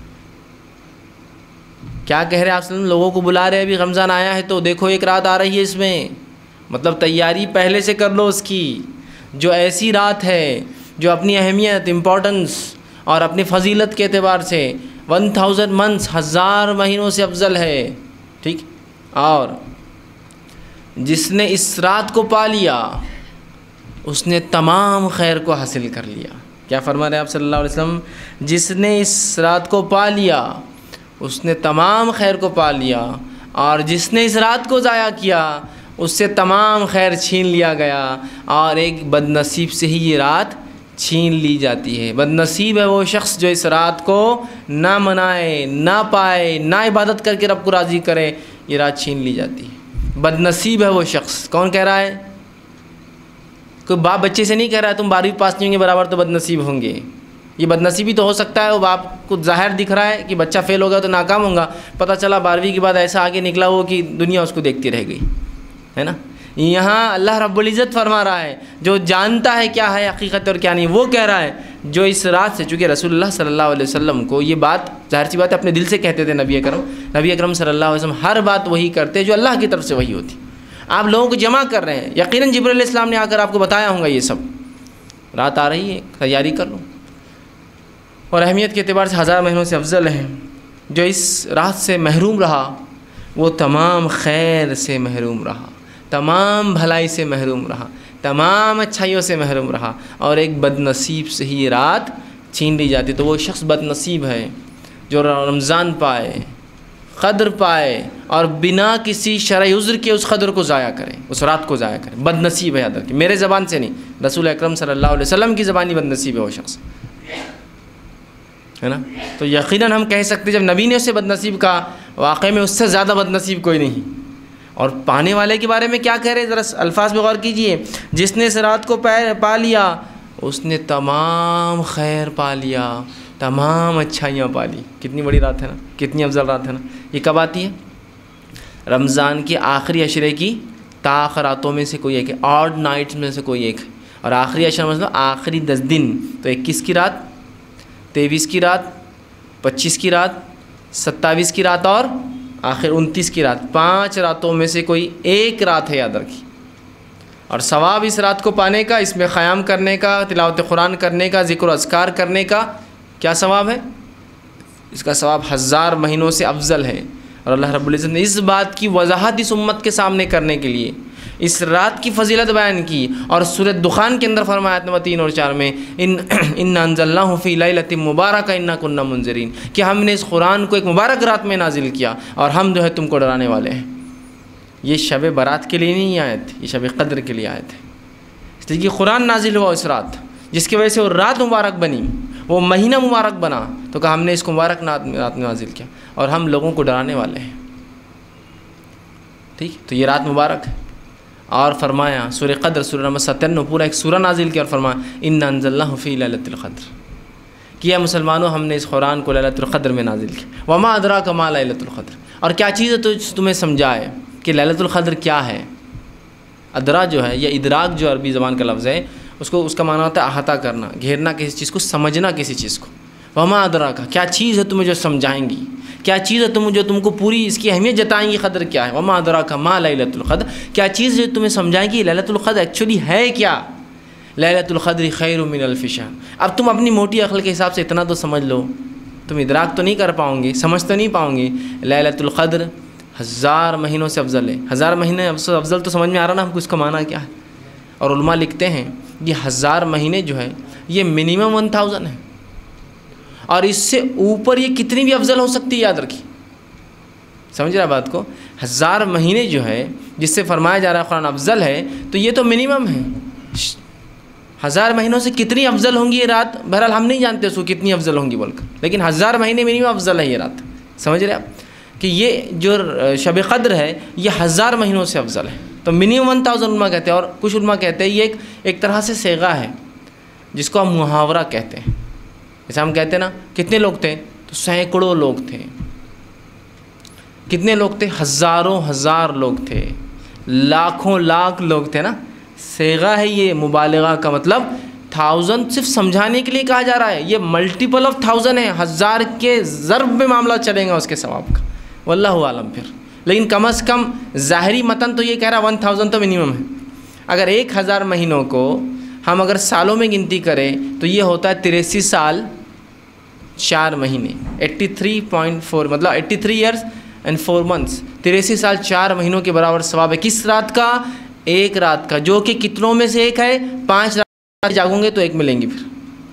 کیا کہہ رہے ہیں آپ صلی اللہ علیہ وسلم؟ لوگوں کو بلا رہے ہیں، ابھی رمضان آیا ہے تو دیکھو ایک رات آ رہی ہے اس میں، مطلب تیاری پہلے سے کر لو اس کی، جو ایسی رات ہے جو اپنی اہمیت، امپورٹنس اور اپنی فضیلت کے اعتبار سے ون تھاؤزنڈ منتھس ہزار مہینوں سے افضل ہے، ٹھیک۔ اور جس نے اس رات کو پا لیا اس نے تمام خیر کو حاصل کر لیا۔ کیا فرما رہے ہیں آپ صلی اللہ علیہ وسلم؟ جس نے اس رات کو پا لیا اس نے تمام خیر کو پا لیا، اور جس نے اس رات کو ضائع کیا اس سے تمام خیر چھین لیا گیا، اور ایک بد نصیب سے ہی یہ رات چھین لی جاتی ہے۔ بد نصیب ہے وہ شخص جو اس رات کو نہ منائے، نہ پائے، نہ عبادت کر کے رب کو راضی کرے، یہ رات چھین لی جاتی ہے۔ بد نصیب ہے وہ شخص۔ کون کہہ رہا ہے؟ کوئی باپ بچے سے نہیں کہہ رہا ہے تم بارہویں پاس نہیں ہوں گے برابر تو بد نصیب ہوں گے۔ یہ بد نصیبی تو ہو سکتا ہے وہ باپ کو ظاہر دکھ رہا ہے کہ بچہ فیل ہو گیا تو ناکام ہوں گا، پتہ چلا بارہویں کے بعد ایسا آگے نکلا وہ کہ دنیا اس کو دیکھتی رہ گئی، ہے نا۔ یہاں اللہ رب العزت فرما رہا ہے جو جانتا ہے کیا ہے حقیقت اور کیا نہیں، وہ کہہ رہا ہے جو اس رات سے، چونکہ رسول اللہ صلی اللہ علیہ وسلم کو یہ بات ظاہر سی بات ہے اپنے دل سے کہتے تھے، نبی اکرم نبی اکرم صلی اللہ علیہ وسلم ہر بات وہی کرتے جو اللہ کی طرف سے وہی ہوتی. آپ لوگوں کو جمع کر رہے ہیں، یقیناً جبرائیل علیہ السلام نے آ کر آپ کو بتایا ہوگا یہ سب، رات آ رہی ہے تیاری کر لو. اور اہمیت کے اعتبار سے ہزار مہینوں سے افضل ہے. جو اس رات سے محروم رہا وہ تمام خیر سے محروم رہا، تمام بھلائی سے محروم رہا، تمام اچھائیوں سے محروم رہا، اور ایک بد نصیب سے ہی رات چھین لی جاتی. تو وہ شخص بد نصیب ہے جو رمضان پائے، قدر پائے اور بنا کسی شرعی عذر کے اس قدر کو ضائع کرے، اس رات کو ضائع کرے. بد نصیب ہے، یاد رکھیں، میرے زبان سے نہیں، رسول اکرم صلی اللہ علیہ وسلم کی زبانی بد نصیب ہے وہ شخص، ہے نا. تو یقیناً ہم کہہ سکتے جب نبی نے اسے بد نصیب کہا، واقعی میں اس سے زیادہ بد نصیب کوئی نہیں. اور پانے والے کے بارے میں کیا کہہ رہے، ذرا الفاظ پہ غور کیجئے. جس نے اس رات کو پا لیا اس نے تمام خیر پا لیا، تمام اچھائیاں پا لی. کتنی بڑی رات ہے نا، کتنی افضل رات ہے نا. یہ کب آتی ہے؟ رمضان کے آخری عشرے کی تاخ راتوں میں سے کوئی ایک ہے، آڈ نائٹس میں سے کوئی ایک ہے. اور آخری عشرہ مطلب آخری دس دن، تو اکیس کی رات، تیئیس کی رات، پچیس کی رات، ستائیس کی رات اور آخر انتیس کی رات. پانچ راتوں میں سے کوئی ایک رات ہے، یاد رکھی. اور ثواب اس رات کو پانے کا، اس میں قیام کرنے کا، تلاوت قرآن کرنے کا، ذکر و اذکار کرنے کا کیا ثواب ہے؟ اس کا ثواب ہزار مہینوں سے افضل ہے. اور اللہ رب العزت نے اس بات کی وضاحت اس امت کے سامنے کرنے کے لیے اس رات کی فضیلت بیان کی، اور سورۃ دخان کے اندر فرمایا نمبر تین اور چار میں ان انا انزلناہ فی لیلۃ مبارکۃ انا کنا منذرین، کہ ہم نے اس قرآن کو ایک مبارک رات میں نازل کیا اور ہم جو ہے تم کو ڈرانے والے ہیں. یہ شب برات کے لیے نہیں آیت، یہ شب قدر کے لیے آیت ہے. اس لیے کہ قرآن نازل ہوا اس رات، جس کی وجہ سے وہ رات مبارک بنی، وہ مہینہ مبارک بنا، تو کہ ہم نے اس کو مبارک رات میں نازل کیا اور ہم لوگوں کو ڈرانے والے ہیں. ٹھیک، تو یہ رات مبارک ہے. اور فرمایا سورہ قدر، سورہ نمبر ستانوے، پورا ایک سورہ نازل کیا اور فرمایا انا انزلناہ فی لیلۃ القدر. کیا مسلمانوں، ہم نے اس قرآن کو لیلۃ القدر میں نازل کیا. وما ادراک ما لیلۃ القدر، اور کیا چیز ہے تو تمہیں سمجھائے کہ لیلۃ القدر کیا ہے. ادرا جو ہے، یہ ادراک جو عربی زبان کا لفظ ہے، اس کو اس کا معنی ہوتا ہے احاطہ کرنا، گھیرنا کسی چیز کو، سمجھنا کسی چیز کو. وما ادراک، کیا چیز ہے تمہیں جو سمجھائیں گی، کیا چیز ہے تم جو تم کو پوری اس کی اہمیت جتائیں گی، قدر کیا ہے. وما ادراک ما لیلۃ القدر، کیا چیز ہے تمہیں سمجھائیں گی لیلۃ القدر ایکچولی ہے کیا. لیلۃ القدر خیر من الف شہر. اب تم اپنی موٹی عقل کے حساب سے اتنا تو سمجھ لو، تم ادراک تو نہیں کر پاؤں گے، سمجھ تو نہیں پاؤں گے. لیلۃ القدر ہزار مہینوں سے افضل ہے. ہزار مہینے افضل تو سمجھ میں آ رہا نا ہم کو اس کا معنی کیا ہے. اور علماء لکھتے ہیں یہ ہزار مہینے جو ہے یہ منیمم ون تھاؤزنڈ ہے، اور اس سے اوپر یہ کتنی بھی افضل ہو سکتی ہے. یاد رکھیے، سمجھ رہا بات کو. ہزار مہینے جو ہے جس سے فرمایا جا رہا ہے قرآن افضل ہے، تو یہ تو منیمم ہے. ہزار مہینوں سے کتنی افضل ہوں گی یہ رات، بہرحال ہم نہیں جانتے اس کو کتنی افضل ہوں گی بول کر، لیکن ہزار مہینے منیمم افضل ہے یہ رات. سمجھ رہے آپ کہ یہ جو شب قدر ہے یہ ہزار مہینوں سے افضل ہے. تو منیمم ون تھاؤزنڈ علماء کہتے ہیں، اور کچھ علماء کہتے ہیں یہ ایک ایک طرح سے صیغہ ہے جس کو ہم محاورہ کہتے ہیں. جیسے ہم کہتے ہیں نا کتنے لوگ تھے، تو سینکڑوں لوگ تھے. کتنے لوگ تھے، ہزاروں ہزار لوگ تھے، لاکھوں لاکھ لوگ تھے نا. صیغہ ہے یہ، مبالغہ کا مطلب تھاؤزنڈ صرف سمجھانے کے لیے کہا جا رہا ہے. یہ ملٹیپل آف تھاؤزنڈ ہے، ہزار کے ضرب میں معاملہ چلے گا اس کے ثواب کا، واللہ عالم. پھر لیکن کم از کم ظاہری متن تو یہ کہہ رہا ون تھاؤزنڈ تو منیمم ہے. اگر ایک ہزار مہینوں کو ہم اگر سالوں میں گنتی کریں تو یہ ہوتا ہے تریسی سال چار مہینے، ایٹی تھری پوائنٹ فور، مطلب eighty three years and four months. تریسی سال چار مہینوں کے برابر ثواب ہے. کس رات کا؟ ایک رات کا، جو کہ کتنوں میں سے ایک ہے، پانچ رات جاگوں گے تو ایک ملیں گی. پھر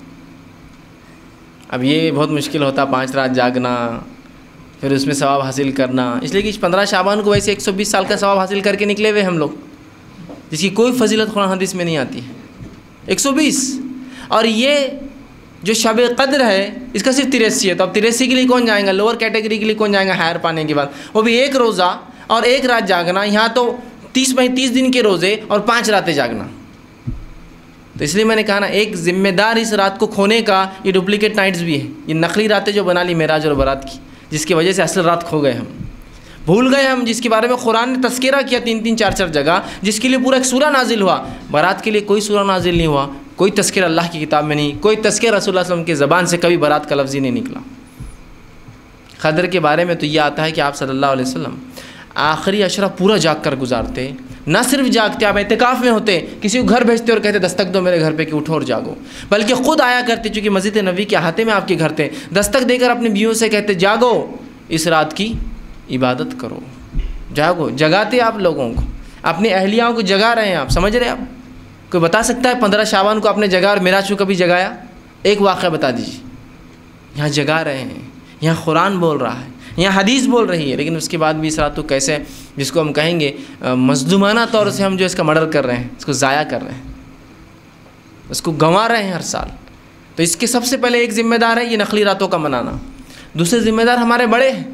اب یہ بہت مشکل ہوتا پانچ رات جاگنا، پھر اس میں ثواب حاصل کرنا. اس لیے کہ پندرہ شعبان کو ویسے ایک سو بیس سال کا ثواب حاصل کر کے نکلے ہوئے ہم لوگ، جس کی کوئی فضیلت قرآن حدیث میں نہیں آتی ہے. ایک سو بیس. اور یہ جو شب قدر ہے اس کا صرف تریسی ہے. تو اب تریسی کے لیے کون جائیں گا؟ لوور کیٹیگری کے لیے کون جائیں گا ہائر پانے کے بعد؟ وہ بھی ایک روزہ اور ایک رات جاگنا. یہاں تو تیس تیس دن کے روزے اور پانچ راتیں جاگنا. تو اس لیے میں نے کہا نا ایک ذمہ دار اس رات کو کھونے کا یہ ڈپلیکیٹ نائٹس بھی ہے، یہ نقلی راتیں جو بنا لی معراج اور برات کی، جس کی وجہ سے اصل رات کھو گئے ہم. بھول گئے ہم جس کے بارے میں قرآن نے تذکرہ کیا تین تین چار چار جگہ، جس کے لیے پورا ایک سورہ نازل ہوا، بارات کے لیے کوئی سورہ نازل نہیں ہوا، کوئی تذکرہ اللہ کی کتاب میں نہیں، کوئی تذکرہ رسول اللہ صلی اللہ علیہ وسلم کی زبان سے کبھی بارات کا لفظ ہی نہیں نکلا۔ قدر کے بارے میں تو یہ آتا ہے کہ آپ صلی اللہ علیہ وسلم آخری عشرہ پورا جاگ کر گزارتے، نہ صرف جاگتے، آپ اعتکاف میں ہوتے، کسی کو گھر بھیجتے اور کہتے دستک دو میرے گھر پہ کہ اٹھو اور جاگو، بلکہ خود آیا کرتے، چونکہ مسجد نبوی کے احاطے میں آپ کے گھر تھے، دستک دے کر اپنی بیویوں سے کہتے جاگو اس رات کی عبادت کرو، جاگو، جگاتے آپ لوگوں کو، اپنی اہلیاؤں کو جگا رہے ہیں آپ، سمجھ رہے ہیں آپ؟ کوئی بتا سکتا ہے پندرہ شعبان کو آپ نے جگا اور معراج کو کبھی جگایا؟ ایک واقعہ بتا دیجیے۔ یہاں جگا رہے ہیں، یہاں قرآن بول رہا ہے، یہاں حدیث بول رہی ہے، لیکن اس کے بعد بھی اس رات کو کیسے، جس کو ہم کہیں گے مظلومانہ طور سے ہم جو اس کا مرڈر کر رہے ہیں، اس کو ضائع کر رہے ہیں، اس کو گنوا رہے ہیں ہر سال۔ تو اس کے سب سے پہلے ایک ذمہ دار ہے یہ نقلی راتوں کا منانا، دوسرے ذمہ دار ہمارے بڑے ہیں۔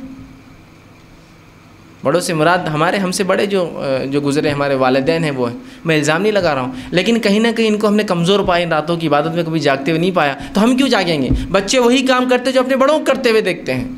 بڑوں سے مراد ہمارے ہم سے بڑے جو جو گزرے ہمارے والدین ہیں وہ ہیں، میں الزام نہیں لگا رہا ہوں، لیکن کہیں نہ کہیں ان کو ہم نے کمزور پایا، راتوں کی عبادت میں کبھی جاگتے ہوئے نہیں پایا، تو ہم کیوں جاگیں گے؟ بچے وہی کام کرتے جو اپنے بڑوں کو کرتے ہوئے دیکھتے ہیں،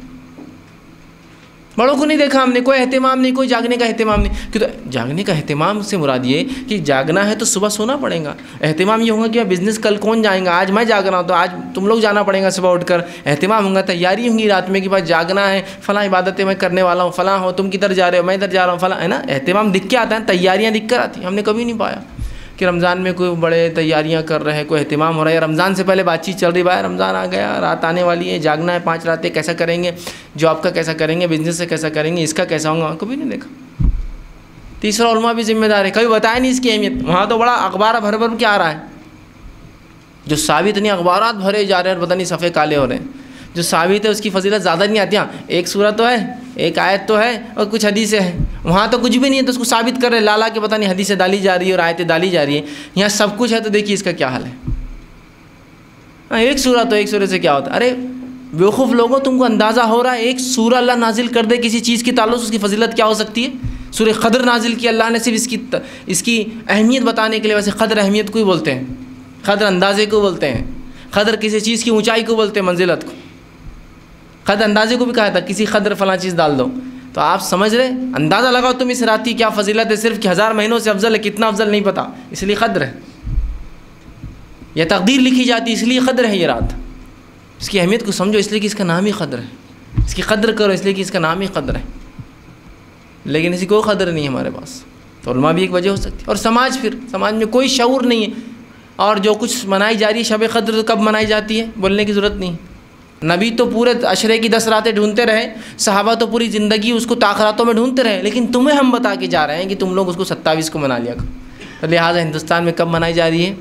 بڑوں کو نہیں دیکھا ہم نے، کوئی اہتمام نہیں، کوئی جاگنے کا اہتمام نہیں۔ کہ تو جاگنے کا اہتمام سے مراد یہ کہ جاگنا ہے تو صبح سونا پڑے گا، اہتمام یہ ہوگا کہ بزنس کل کون جائیں گا، آج میں جاگ رہا ہوں تو آج تم لوگ جانا پڑے گا صبح اٹھ کر، اہتمام ہوگا، تیاری ہوں گی رات میں کہ بھائی جاگنا ہے، فلاں عبادتیں میں کرنے والا ہوں، فلاں ہو تم کدھر جا رہے ہو، میں ادھر جا رہا ہوں، فلاں ہے نا، اہتمام دکھ کے آتا ہے، تیاریاں دکھ کر آتی ہیں۔ ہم نے کبھی نہیں پایا کہ رمضان میں کوئی بڑے تیاریاں کر رہے ہیں، کوئی اہتمام ہو رہا ہے، رمضان سے پہلے بات چیت چل رہی، بھائی رمضان آ گیا، رات آنے والی ہے، جاگنا ہے پانچ راتیں، کیسا کریں گے، جاب کا کیسا کریں گے، بزنس سے کیسا کریں گے، اس کا کیسا ہوگا، کبھی نہیں دیکھا۔ تیسرا علماء بھی ذمہ دار ہے، کبھی بتایا نہیں اس کی اہمیت، وہاں تو بڑا اخبار بھر بھر کے آ رہا ہے، جو ثابت نہیں اخبارات بھرے جا رہے ہیں، پتہ نہیں صفحے کالے ہو رہے ہیں، جو ثابت ہے اس کی فضیلت زیادہ نہیں آتی، ہاں ایک سورت تو ہے، ایک آیت تو ہے اور کچھ حدیثیں ہیں، وہاں تو کچھ بھی نہیں ہے تو اس کو ثابت کر رہے لالا کہ پتہ نہیں حدیثیں ڈالی جا رہی ہے اور آیتیں ڈالی جا رہی ہیں، یہاں سب کچھ ہے تو دیکھیے اس کا کیا حال ہے۔ ہاں ایک سورت تو ایک سورت سے کیا ہوتا ہے؟ ارے بیوقوف لوگوں، تم کو اندازہ ہو رہا ہے ایک سورہ اللہ نازل کر دے کسی چیز کی تعلق اس کی فضیلت کیا ہو سکتی ہے؟ سورہ قدر نازل کی اللہ نے صرف اس کی اس کی اہمیت بتانے کے لیے، ویسے قدر اہمیت کو ہی بولتے ہیں، قدر اندازے کو بولتے ہیں، قدر کسی چیز کی اونچائی کو بولتے ہیں، منزلت کو، قدر اندازے کو بھی کہا تھا کسی قدر فلاں چیز ڈال دو، تو آپ سمجھ رہے، اندازہ لگاؤ تم اس رات کی کیا فضیلت ہے، صرف کہ ہزار مہینوں سے افضل ہے، کتنا افضل نہیں پتہ، اس لیے قدر ہے، یہ تقدیر لکھی جاتی اس لیے قدر ہے، یہ رات اس کی اہمیت کو سمجھو اس لیے کہ اس کا نام ہی قدر ہے، اس کی قدر کرو اس لیے کہ اس کا نام ہی قدر ہے، لیکن اسی کوئی قدر نہیں ہے ہمارے پاس، تو علماء بھی ایک وجہ ہو سکتی ہے، اور سماج، پھر سماج میں کوئی شعور نہیں ہے، اور جو کچھ منائی جا رہی ہے شب قدر تو کب منائی جاتی ہے بولنے کی ضرورت نہیں، نبی تو پورے عشرے کی دس راتیں ڈھونڈتے رہے، صحابہ تو پوری زندگی اس کو تاخراتوں میں ڈھونڈتے رہے، لیکن تمہیں ہم بتا کے جا رہے ہیں کہ تم لوگ اس کو ستاویس کو منا لیا کرو، لہٰذا ہندوستان میں کب منائی جا رہی ہے؟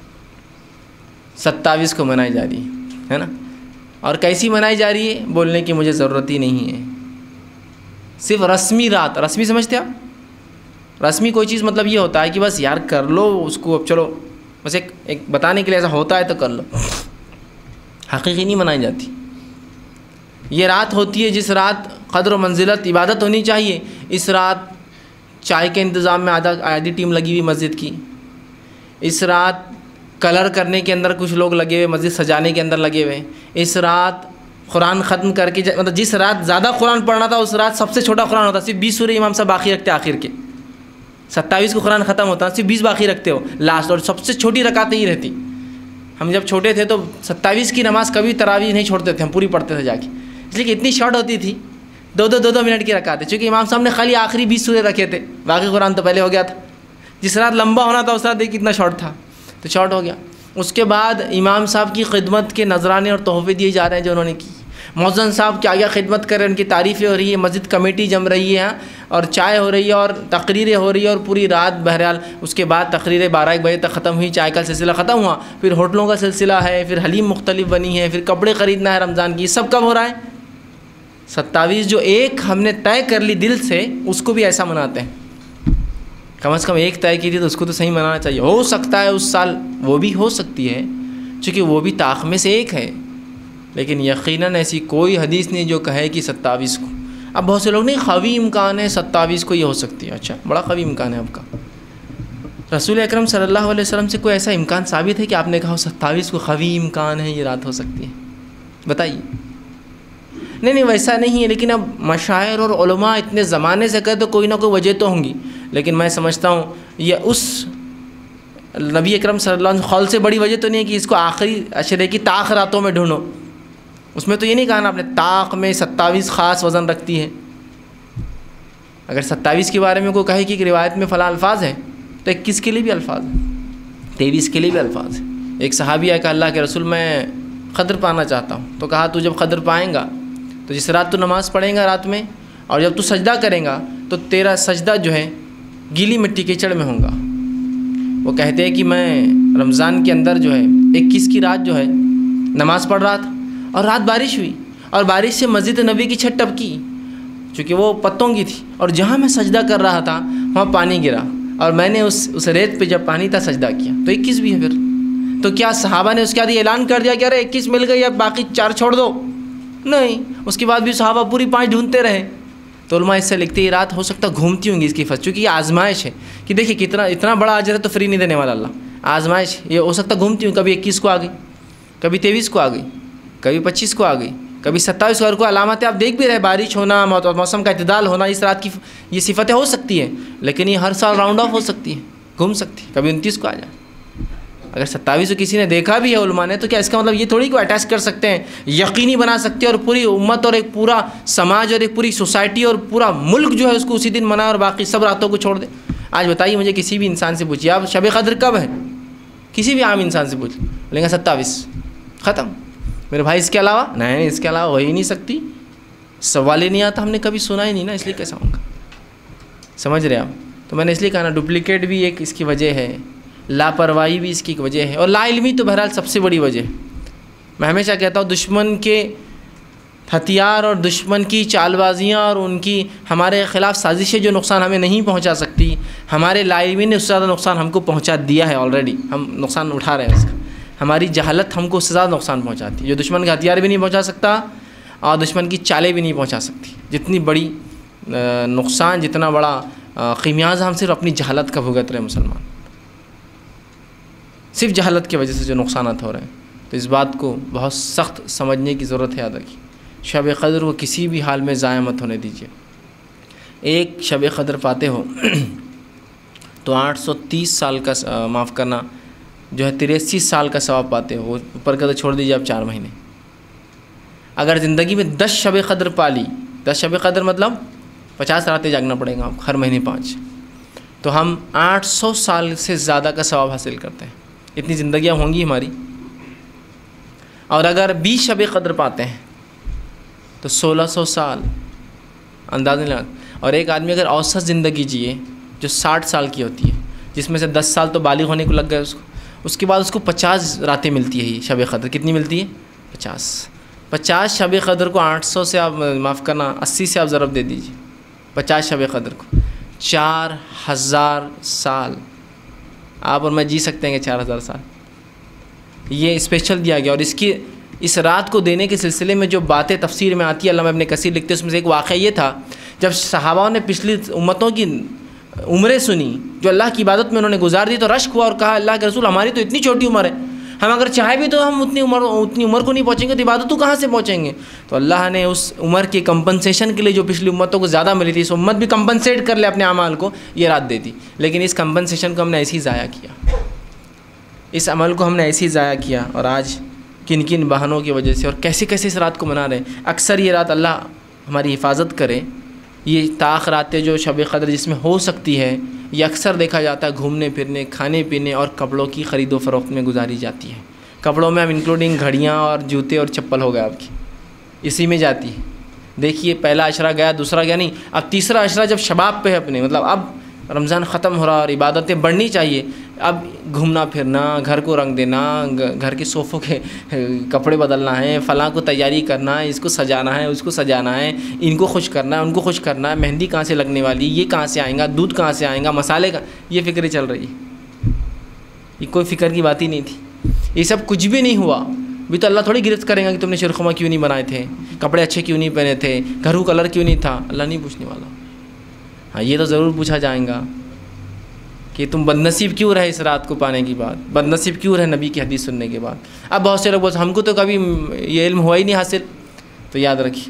ستاویس کو منائی جا رہی ہے ہے نا، اور کیسی منائی جا رہی ہے بولنے کی مجھے ضرورت ہی نہیں ہے، صرف رسمی رات، رسمی سمجھتے آپ؟ رسمی کوئی چیز مطلب یہ ہوتا ہے کہ بس یار کر لو اس کو، اب چلو بس ایک ایک بتانے کے لیے ایسا ہوتا ہے تو کر لو، حقیقی نہیں منائی جاتی۔ یہ رات ہوتی ہے جس رات قدر و منزلت عبادت ہونی چاہیے، اس رات چائے کے انتظام میں آدھا آدھی ٹیم لگی ہوئی مسجد کی، اس رات کلر کرنے کے اندر کچھ لوگ لگے ہوئے، مسجد سجانے کے اندر لگے ہوئے، اس رات قرآن ختم کر کے، مطلب جس رات زیادہ قرآن پڑھنا تھا اس رات سب سے چھوٹا قرآن ہوتا، صرف بیس سورہ امام صاحب باقی رکھتے آخر کے، ستاویس کو قرآن ختم ہوتا صرف بیس باقی رکھتے ہو لاسٹ، اور سب سے چھوٹی رکعتیں ہی رہتی۔ ہم جب چھوٹے تھے تو ستاویس کی نماز کبھی تراویح نہیں چھوڑتے تھے، ہم پوری پڑھتے تھے جا کے، اس لیے کہ اتنی شارٹ ہوتی تھی، دو دو دو دو منٹ کی رکعتیں، چونکہ امام صاحب نے خالی آخری بیس سورے رکھے تھے، باقی قرآن تو پہلے ہو گیا تھا، جس رات لمبا ہونا تھا اس رات دیکھ کتنا شارٹ تھا، تو شارٹ ہو گیا۔ اس کے بعد امام صاحب کی خدمت کے نذرانے اور تحفے دیے جا رہے ہیں جو انہوں نے کی، مؤذن صاحب کیا کیا خدمت کر رہے ہیں، ان کی تعریفیں ہو رہی ہے، مسجد کمیٹی جم رہی ہے اور چائے ہو رہی ہے اور تقریریں ہو رہی ہے، اور پوری رات بہرحال اس کے بعد تقریریں بارہ ایک بجے تک ختم ہوئی، چائے کا سلسلہ ختم ہوا، پھر ہوٹلوں کا سلسلہ ہے، پھر حلیم مختلف بنی ہے، پھر کپڑے خریدنا ہے رمضان کی، سب کب ہو رہا ہے؟ ستاویس جو ایک ہم نے طے کر لی دل سے، اس کو بھی ایسا مناتے ہیں، کم از کم ایک طے کی تھی تو اس کو تو صحیح منانا چاہیے، ہو سکتا ہے اس سال وہ بھی ہو سکتی ہے چونکہ وہ بھی طاق میں سے ایک ہے، لیکن یقیناً ایسی کوئی حدیث نہیں جو کہے کہ ستاویس کو۔ اب بہت سے لوگ نہیں، قوی امکان ہے ستاویس کو یہ ہو سکتی ہے، اچھا بڑا قوی امکان ہے آپ کا، رسول اکرم صلی اللہ علیہ وسلم سے کوئی ایسا امکان ثابت ہے کہ آپ نے کہا ستاویس کو قوی امکان ہے یہ رات ہو سکتی ہے؟ بتائیے، نہیں نہیں ویسا نہیں ہے، لیکن اب مشاعر اور علماء اتنے زمانے سے کہتے تو کوئی نہ کوئی وجہ تو ہوں گی، لیکن میں سمجھتا ہوں یہ اس نبی اکرم صلی اللہ علیہ وسلم قول سے بڑی وجہ تو نہیں ہے کہ اس کو آخری عشرے کی طاق راتوں میں ڈھونڈو۔ اس میں تو یہ نہیں کہا نا آپ نے طاق میں ستاویس خاص وزن رکھتی ہے، اگر ستاویس کے بارے میں کوئی کہے کہ روایت میں فلاں الفاظ ہیں تو اکیس کے لیے بھی الفاظ ہیں، تیئیس کے لیے بھی الفاظ ہیں۔ ایک صحابی ہے کہ اللہ کے رسول میں قدر پانا چاہتا ہوں، تو کہا تو جب قدر پائیں گا تو جس رات تو نماز پڑھیں گا رات میں، اور جب تو سجدہ کریں گا تو تیرا سجدہ جو ہے گیلی مٹی کے چڑھ میں ہوں گا۔ وہ کہتے ہیں کہ میں رمضان کے اندر جو ہے اکیس کی رات جو ہے نماز پڑھ رہا تھا، اور رات بارش ہوئی، اور بارش سے مسجد نبی کی چھت ٹپکی چونکہ وہ پتوں کی تھی، اور جہاں میں سجدہ کر رہا تھا وہاں پانی گرا، اور میں نے اس اس ریت پہ جب پانی تھا سجدہ کیا، تو اکیس بھی ہے۔ پھر تو کیا صحابہ نے اس کے بعد یہ اعلان کر دیا کہ ارے اکیس مل گئی اب باقی چار چھوڑ دو؟ نہیں، اس کے بعد بھی صحابہ پوری پانچ ڈھونڈتے رہے۔ تو علماء اس سے لکھتے یہ رات ہو سکتا گھومتی ہوں گی اس کی فصل، چونکہ یہ آزمائش ہے کہ دیکھیں کتنا اتنا بڑا اجر ہے تو فری نہیں دینے والا اللہ، آزمائش یہ ہو سکتا گھومتی ہوں، کبھی اکیس کو آ گئی، کبھی تیئیس کو آ گئی، کبھی پچیس کو آ گئی، کبھی ستائیس کو۔ علامات آپ دیکھ بھی رہے، بارش ہونا، موسم کا اعتدال ہونا، اس رات کی یہ صفتیں ہو سکتی ہیں، لیکن یہ ہر سال راؤنڈ آف ہو سکتی ہے، گھوم سکتی ہے، کبھی انتیس کو آ جائے۔ اگر ستاویس کو کسی نے دیکھا بھی ہے علماء نے، تو کیا اس کا مطلب یہ تھوڑی کو اٹیچ کر سکتے ہیں، یقینی بنا سکتے ہیں، اور پوری امت اور ایک پورا سماج اور ایک پوری سوسائٹی اور پورا ملک جو ہے اس کو اسی دن منائے اور باقی سب راتوں کو چھوڑ دے؟ آج بتائیے مجھے کسی بھی انسان سے پوچھیے آپ شب قدر کب ہے، کسی بھی عام انسان سے پوچھ لیں گے ستاویس، ختم۔ میرے بھائی اس کے علاوہ نہیں نہیں اس کے علاوہ ہو ہی نہیں سکتی، سوال ہی نہیں آتا، ہم نے کبھی سنا ہی نہیں نا، اس لیے کیسا ہوں گا؟ سمجھ رہے آپ؟ تو میں نے اس لیے کہا نا ڈپلیکیٹ بھی ایک اس کی وجہ ہے، لاپرواہی بھی اس کی ایک وجہ ہے، اور لا علمی تو بہرحال سب سے بڑی وجہ ہے۔ میں ہمیشہ کہتا ہوں دشمن کے ہتھیار اور دشمن کی چال بازیاں اور ان کی ہمارے خلاف سازشیں جو نقصان ہمیں نہیں پہنچا سکتی، ہمارے لا علمی نے اس سے زیادہ نقصان ہم کو پہنچا دیا ہے آلریڈی، ہم نقصان اٹھا رہے ہیں اس کا۔ ہماری جہالت ہم کو اس سے زیادہ نقصان پہنچاتی ہے، جو دشمن کے ہتھیار بھی نہیں پہنچا سکتا اور دشمن کی چالیں بھی نہیں پہنچا سکتی۔ جتنی بڑی نقصان، جتنا بڑا خمیازہ ہم صرف اپنی جہالت کا بھگت رہے مسلمان، صرف جہالت کی وجہ سے جو نقصانات ہو رہے ہیں۔ تو اس بات کو بہت سخت سمجھنے کی ضرورت ہے، یاد رکھیے شب قدر کو کسی بھی حال میں ضائع مت ہونے دیجیے۔ ایک شب قدر پاتے ہو تو آٹھ سو تیس سال کا معاف کرنا جو ہے تریسی سال کا ثواب پاتے ہو، اوپر کا تو چھوڑ دیجیے آپ چار مہینے۔ اگر زندگی میں دس شب قدر پالی، دس شب قدر مطلب پچاس راتیں جاگنا پڑے گا آپ ہر مہینے پانچ، تو ہم آٹھ سو سال سے زیادہ کا ثواب حاصل کرتے ہیں۔ اتنی زندگیاں ہوں گی ہماری، اور اگر بیس شب قدر پاتے ہیں تو سولہ سو سال انداز نہیں لگا۔ اور ایک آدمی اگر اوسط زندگی جیے جو ساٹھ سال کی ہوتی ہے، جس میں سے دس سال تو بالغ ہونے کو لگ گئے اس کو، اس کے بعد اس کو پچاس راتیں ملتی ہے یہ شب قدر۔ کتنی ملتی ہے؟ پچاس۔ پچاس شب قدر کو آٹھ سو سے آپ معاف کرنا اسی سے آپ ضرب دے دیجیے، پچاس شب قدر کو چار ہزار سال آپ اور میں جی سکتے ہیں کہ چار ہزار سال یہ اسپیشل دیا گیا۔ اور اس کی اس رات کو دینے کے سلسلے میں جو باتیں تفسیر میں آتی ہے، علامہ ابن کثیر لکھتے ہیں، اس میں سے ایک واقعہ یہ تھا جب صحابہ نے پچھلی امتوں کی عمریں سنی جو اللہ کی عبادت میں انہوں نے گزار دی، تو رشک ہوا اور کہا اللہ کے رسول ہماری تو اتنی چھوٹی عمر ہے، ہم اگر چاہے بھی تو ہم اتنی عمر اتنی عمر کو نہیں پہنچیں گے، تو عبادتوں کہاں سے پہنچیں گے؟ تو اللہ نے اس عمر کی کمپنسیشن کے لیے جو پچھلی امتوں کو زیادہ ملی تھی، اس امت بھی کمپنسیٹ کر لے اپنے اعمال کو، یہ رات دے دی۔ لیکن اس کمپنسیشن کو ہم نے ایسے ہی ضائع کیا، اس عمل کو ہم نے ایسے ہی ضائع کیا، اور آج کن کن بہانوں کی وجہ سے اور کیسے کیسے اس رات کو منا رہے ہیں۔ اکثر یہ رات اللہ ہماری حفاظت کرے، یہ طاق راتیں جو شب قدر جس میں ہو سکتی ہے، یہ اکثر دیکھا جاتا ہے گھومنے پھرنے، کھانے پینے اور کپڑوں کی خرید و فروخت میں گزاری جاتی ہے۔ کپڑوں میں ہم انکلوڈنگ گھڑیاں اور جوتے اور چپل ہو گئے آپ کی، اسی میں جاتی ہے۔ دیکھیے پہلا عشرہ گیا، دوسرا گیا نہیں، اب تیسرا عشرہ جب شباب پہ ہے اپنے، مطلب اب رمضان ختم ہو رہا اور عبادتیں بڑھنی چاہیے، اب گھومنا پھرنا، گھر کو رنگ دینا، گھر کے صوفوں کے کپڑے بدلنا ہے، فلاں کو تیاری کرنا ہے، اس کو سجانا ہے، اس کو سجانا ہے، ان کو خوش کرنا ہے، ان کو خوش کرنا ہے، مہندی کہاں سے لگنے والی، یہ کہاں سے آئیں گا، دودھ کہاں سے آئیں گا، مسالے کا، یہ فکریں چل رہی ہے۔ یہ کوئی فکر کی بات ہی نہیں تھی، یہ سب کچھ بھی نہیں ہوا بھی تو اللہ تھوڑی گرفت کریں گا کہ تم نے شیرخما کیوں نہیں بنائے تھے، کپڑے اچھے کیوں نہیں پہنے تھے، گھروں کلر کیوں نہیں تھا، اللہ نہیں پوچھنے والا۔ ہاں یہ تو ضرور پوچھا جائے گا کہ تم بد نصیب کیوں رہے اس رات کو پانے کی بعد، بد نصیب کیوں رہے نبی کی حدیث سننے کے بعد۔ اب بہت سے لوگ بولتے ہم کو تو کبھی یہ علم ہوا ہی نہیں حاصل، تو یاد رکھیے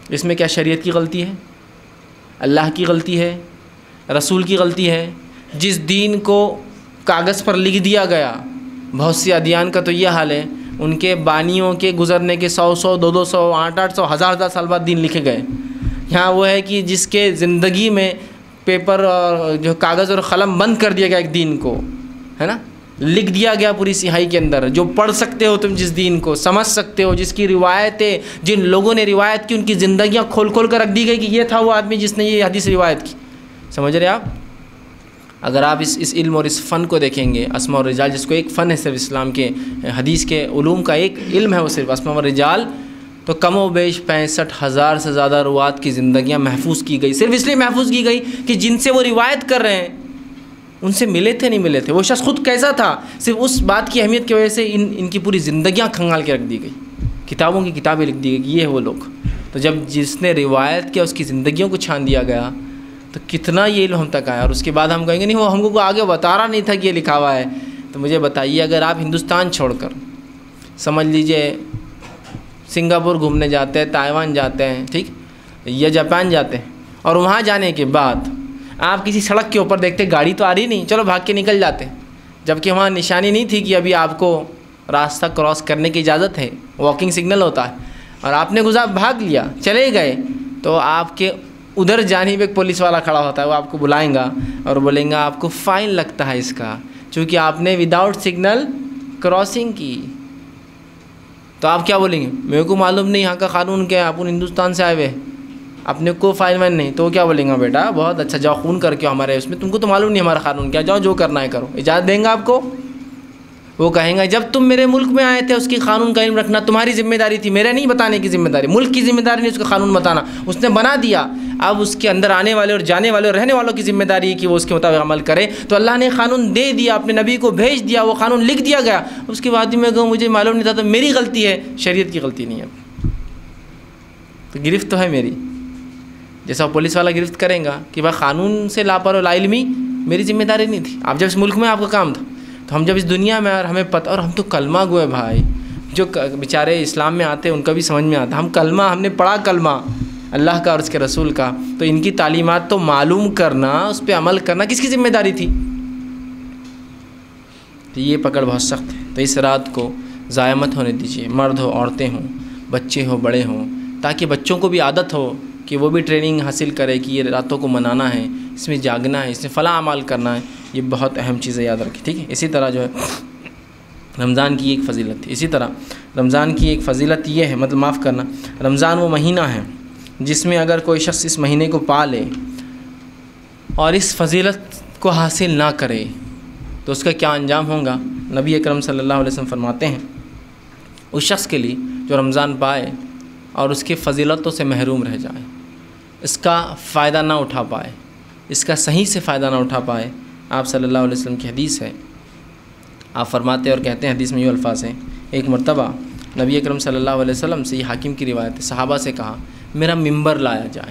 اس میں کیا شریعت کی غلطی ہے، اللہ کی غلطی ہے، رسول کی غلطی ہے؟ جس دین کو کاغذ پر لکھ دیا گیا، بہت سی ادیان کا تو یہ حال ہے، ان کے بانیوں کے گزرنے کے سو سو دو دو سو آٹھ آٹھ سو ہزار ہزار سال بعد دین لکھے گئے۔ یہاں وہ ہے کہ جس کے زندگی میں پیپر اور جو کاغذ اور قلم بند کر دیا گیا ایک دین کو، ہے نا، لکھ دیا گیا پوری سیاہی کے اندر، جو پڑھ سکتے ہو تم، جس دین کو سمجھ سکتے ہو، جس کی روایتیں، جن لوگوں نے روایت کی ان کی زندگیاں کھول کھول کر رکھ دی گئی کہ یہ تھا وہ آدمی جس نے یہ حدیث روایت کی۔ سمجھ رہے آپ؟ اگر آپ اس اس علم اور اس فن کو دیکھیں گے، اسماء اور رجال، جس کو ایک فن ہے صرف اسلام کے حدیث کے علوم کا ایک علم ہے وہ صرف اسماء اور رجال، تو کم و بیش پینسٹھ ہزار سے زیادہ روات کی زندگیاں محفوظ کی گئی، صرف اس لیے محفوظ کی گئی کہ جن سے وہ روایت کر رہے ہیں ان سے ملے تھے نہیں ملے تھے، وہ شخص خود کیسا تھا، صرف اس بات کی اہمیت کی وجہ سے ان ان کی پوری زندگیاں کھنگال کے رکھ دی گئی، کتابوں کی کتابیں لکھ دی گئی کہ یہ ہے وہ لوگ۔ تو جب جس نے روایت کیا اس کی زندگیوں کو چھان دیا گیا تو کتنا یہ علم ہم تک آیا، اور اس کے بعد ہم کہیں گے نہیں وہ ہم کو آگے بتا رہا نہیں تھا کہ یہ لکھا ہوا ہے۔ تو مجھے بتائیے، اگر آپ ہندوستان چھوڑ کر سمجھ لیجئے سنگاپور گھومنے جاتے ہیں، تائیوان جاتے ہیں، ٹھیک، یا جاپان جاتے ہیں، اور وہاں جانے کے بعد آپ کسی سڑک کے اوپر دیکھتے گاڑی تو آ رہی نہیں، چلو بھاگ کے نکل جاتے، جبکہ وہاں نشانی نہیں تھی کہ ابھی آپ کو راستہ کراس کرنے کی اجازت ہے، واکنگ سگنل ہوتا ہے، اور آپ نے گزار بھاگ لیا، چلے گئے، تو آپ کے ادھر جانب ایک پولیس والا کھڑا ہوتا ہے، وہ آپ کو بلائیں گا اور بولیں گا آپ کو فائن لگتا ہے اس کا، چونکہ آپ نے وداؤٹ سگنل کراسنگ کی۔ تو آپ کیا بولیں گے؟ میرے کو معلوم نہیں یہاں کا قانون کیا ہے، آپ ہندوستان سے آئے ہوئے، اپنے کو فائن وائن نہیں، تو کیا بولیں گا؟ بیٹا بہت اچھا، جاؤ خون کر کے ہمارے اس میں، تم کو تو معلوم نہیں ہمارا قانون کیا، جاؤ جو کرنا ہے کرو، اجازت دیں گا آپ کو؟ وہ کہیں گا جب تم میرے ملک میں آئے تھے اس کی قانون کا علم رکھنا تمہاری ذمہ داری تھی، میرے نہیں بتانے کی ذمہ داری، ملک کی ذمہ داری نہیں اس کا قانون بتانا، اس نے بنا دیا، اب اس کے اندر آنے والے اور جانے والے اور رہنے والوں کی ذمہ داری ہے کہ وہ اس کے مطابق عمل کرے۔ تو اللہ نے قانون دے دیا، اپنے نبی کو بھیج دیا، وہ قانون لکھ دیا گیا، اس کے بعد میں کہوں مجھے معلوم نہیں تھا تو میری غلطی ہے، شریعت کی غلطی نہیں ہے، تو گرفت تو ہے میری، جیسا پولیس والا گرفت کریں گا کہ بھائی قانون سے لاپرواہی لا علمی میری ذمہ داری نہیں تھی، آپ جب اس ملک میں آپ کا کام تھا، تو ہم جب اس دنیا میں اور ہمیں پتہ، اور ہم تو کلمہ گوئے بھائی، جو بیچارے اسلام میں آتے ان کا بھی سمجھ میں آتا، ہم کلمہ، ہم نے پڑھا کلمہ اللہ کا اور اس کے رسول کا، تو ان کی تعلیمات تو معلوم کرنا، اس پہ عمل کرنا کس کی ذمہ داری تھی؟ تو یہ پکڑ بہت سخت ہے، تو اس رات کو ضائع مت ہونے دیجیے، مرد ہو، عورتیں ہوں، بچے ہو، بڑے ہوں، تاکہ بچوں کو بھی عادت ہو کہ وہ بھی ٹریننگ حاصل کرے کہ یہ راتوں کو منانا ہے، اس میں جاگنا ہے، اس میں فلاں اعمال کرنا ہے، یہ بہت اہم چیزیں یاد رکھیں، ٹھیک ہے۔ اسی طرح جو ہے رمضان کی ایک فضیلت تھی، اسی طرح رمضان کی ایک فضیلت یہ ہے، مطلب معاف کرنا، رمضان وہ مہینہ ہے جس میں اگر کوئی شخص اس مہینے کو پا لے اور اس فضیلت کو حاصل نہ کرے تو اس کا کیا انجام ہوگا؟ نبی اکرم صلی اللہ علیہ وسلم فرماتے ہیں اس شخص کے لیے جو رمضان پائے اور اس کی فضیلتوں سے محروم رہ جائے، اس کا فائدہ نہ اٹھا پائے، اس کا صحیح سے فائدہ نہ اٹھا پائے، آپ صلی اللہ علیہ وسلم کی حدیث ہے، آپ فرماتے اور کہتے ہیں، حدیث میں یہ الفاظ ہیں، ایک مرتبہ نبی اکرم صلی اللہ علیہ وسلم سے، یہ حاکم کی روایت ہے، صحابہ سے کہا میرا ممبر لایا جائے،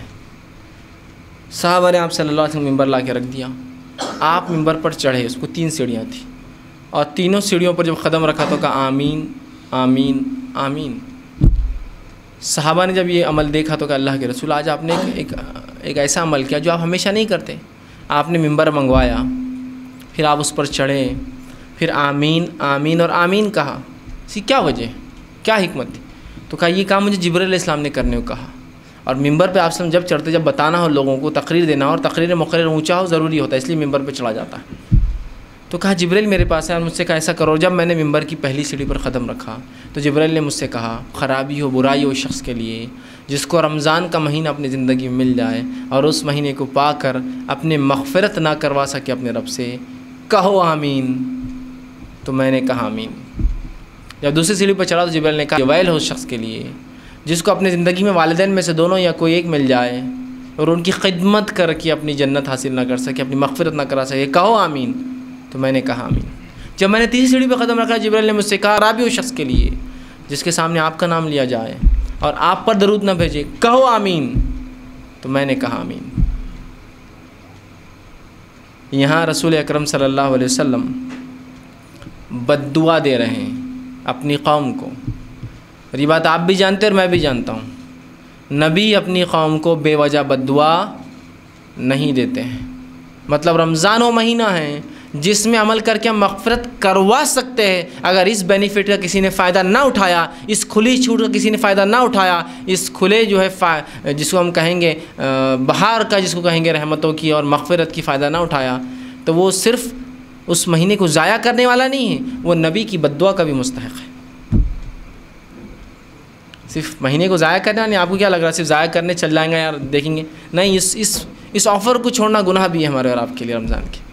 صحابہ نے آپ صلی اللہ علیہ وسلم ممبر لا کے رکھ دیا، آپ ممبر پر چڑھے، اس کو تین سیڑھیاں تھیں، اور تینوں سیڑھیوں پر جب قدم رکھا تو کہا آمین آمین آمین۔ صحابہ نے جب یہ عمل دیکھا تو کہا اللہ کے رسول آج آپ نے ایک ایک ایسا عمل کیا جو آپ ہمیشہ نہیں کرتے، آپ نے ممبر منگوایا، پھر آپ اس پر چڑھے، پھر آمین آمین اور آمین کہا، اسی کیا وجہ، کیا حکمت تھی؟ تو کہا یہ کام مجھے جبرائیل علیہ السلام نے کرنے کو کہا، اور ممبر پہ آپ سے جب چڑھتے جب بتانا ہو لوگوں کو، تقریر دینا ہو، اور تقریر مقرر اونچا ہو ضروری ہوتا ہے، اس لیے ممبر پہ چڑھا جاتا ہے، تو کہا جبرائیل میرے پاس ہے اور مجھ سے کہا ایسا کرو، جب میں نے ممبر کی پہلی سیڑھی پر قدم رکھا تو جبرائیل نے مجھ سے کہا خرابی ہو، برائی ہو اس شخص کے لیے جس کو رمضان کا مہینہ اپنی زندگی میں مل جائے اور اس مہینے کو پا کر اپنے مغفرت نہ کروا سکے اپنے رب سے، کہو آمین، تو میں نے کہا آمین۔ جب دوسری سیڑھی پر چڑھا تو جبرائیل نے کہا ویل ہو اس شخص کے لیے جس کو اپنے زندگی میں والدین میں سے دونوں یا کوئی ایک مل جائے اور ان کی خدمت کر کے اپنی جنت حاصل نہ کر سکے، اپنی مغفرت نہ کرا سکے، کہو آمین، تو میں نے کہا آمین۔ جب میں نے تیسری سیڑھی پہ قدم رکھا جبرائیل نے مجھ سے کہا خرابی ہو شخص کے لیے جس کے سامنے آپ کا نام لیا جائے اور آپ پر درود نہ بھیجے، کہو آمین، تو میں نے کہا آمین۔ یہاں رسول اکرم صلی اللہ علیہ وسلم بد دعا دے رہے ہیں اپنی قوم کو، اور یہ بات آپ بھی جانتے اور میں بھی جانتا ہوں، نبی اپنی قوم کو بے وجہ بد دعا نہیں دیتے ہیں۔ مطلب رمضان وہ مہینہ ہے جس میں عمل کر کے ہم مغفرت کروا سکتے ہیں۔ اگر اس بینیفٹ کا کسی نے فائدہ نہ اٹھایا، اس کھلی چھوٹ کا کسی نے فائدہ نہ اٹھایا، اس کھلے جو ہے جس کو ہم کہیں گے بہار کا، جس کو کہیں گے رحمتوں کی اور مغفرت کی فائدہ نہ اٹھایا، تو وہ صرف اس مہینے کو ضائع کرنے والا نہیں ہے، وہ نبی کی بد دعا کا بھی مستحق ہے۔ صرف مہینے کو ضائع کرنا نہیں، آپ کو کیا لگ رہا ہے صرف ضائع کرنے چل جائیں گے یار دیکھیں گے؟ نہیں، اس اس اس آفر کو چھوڑنا گناہ بھی ہے ہمارے اور آپ کے لیے رمضان کے۔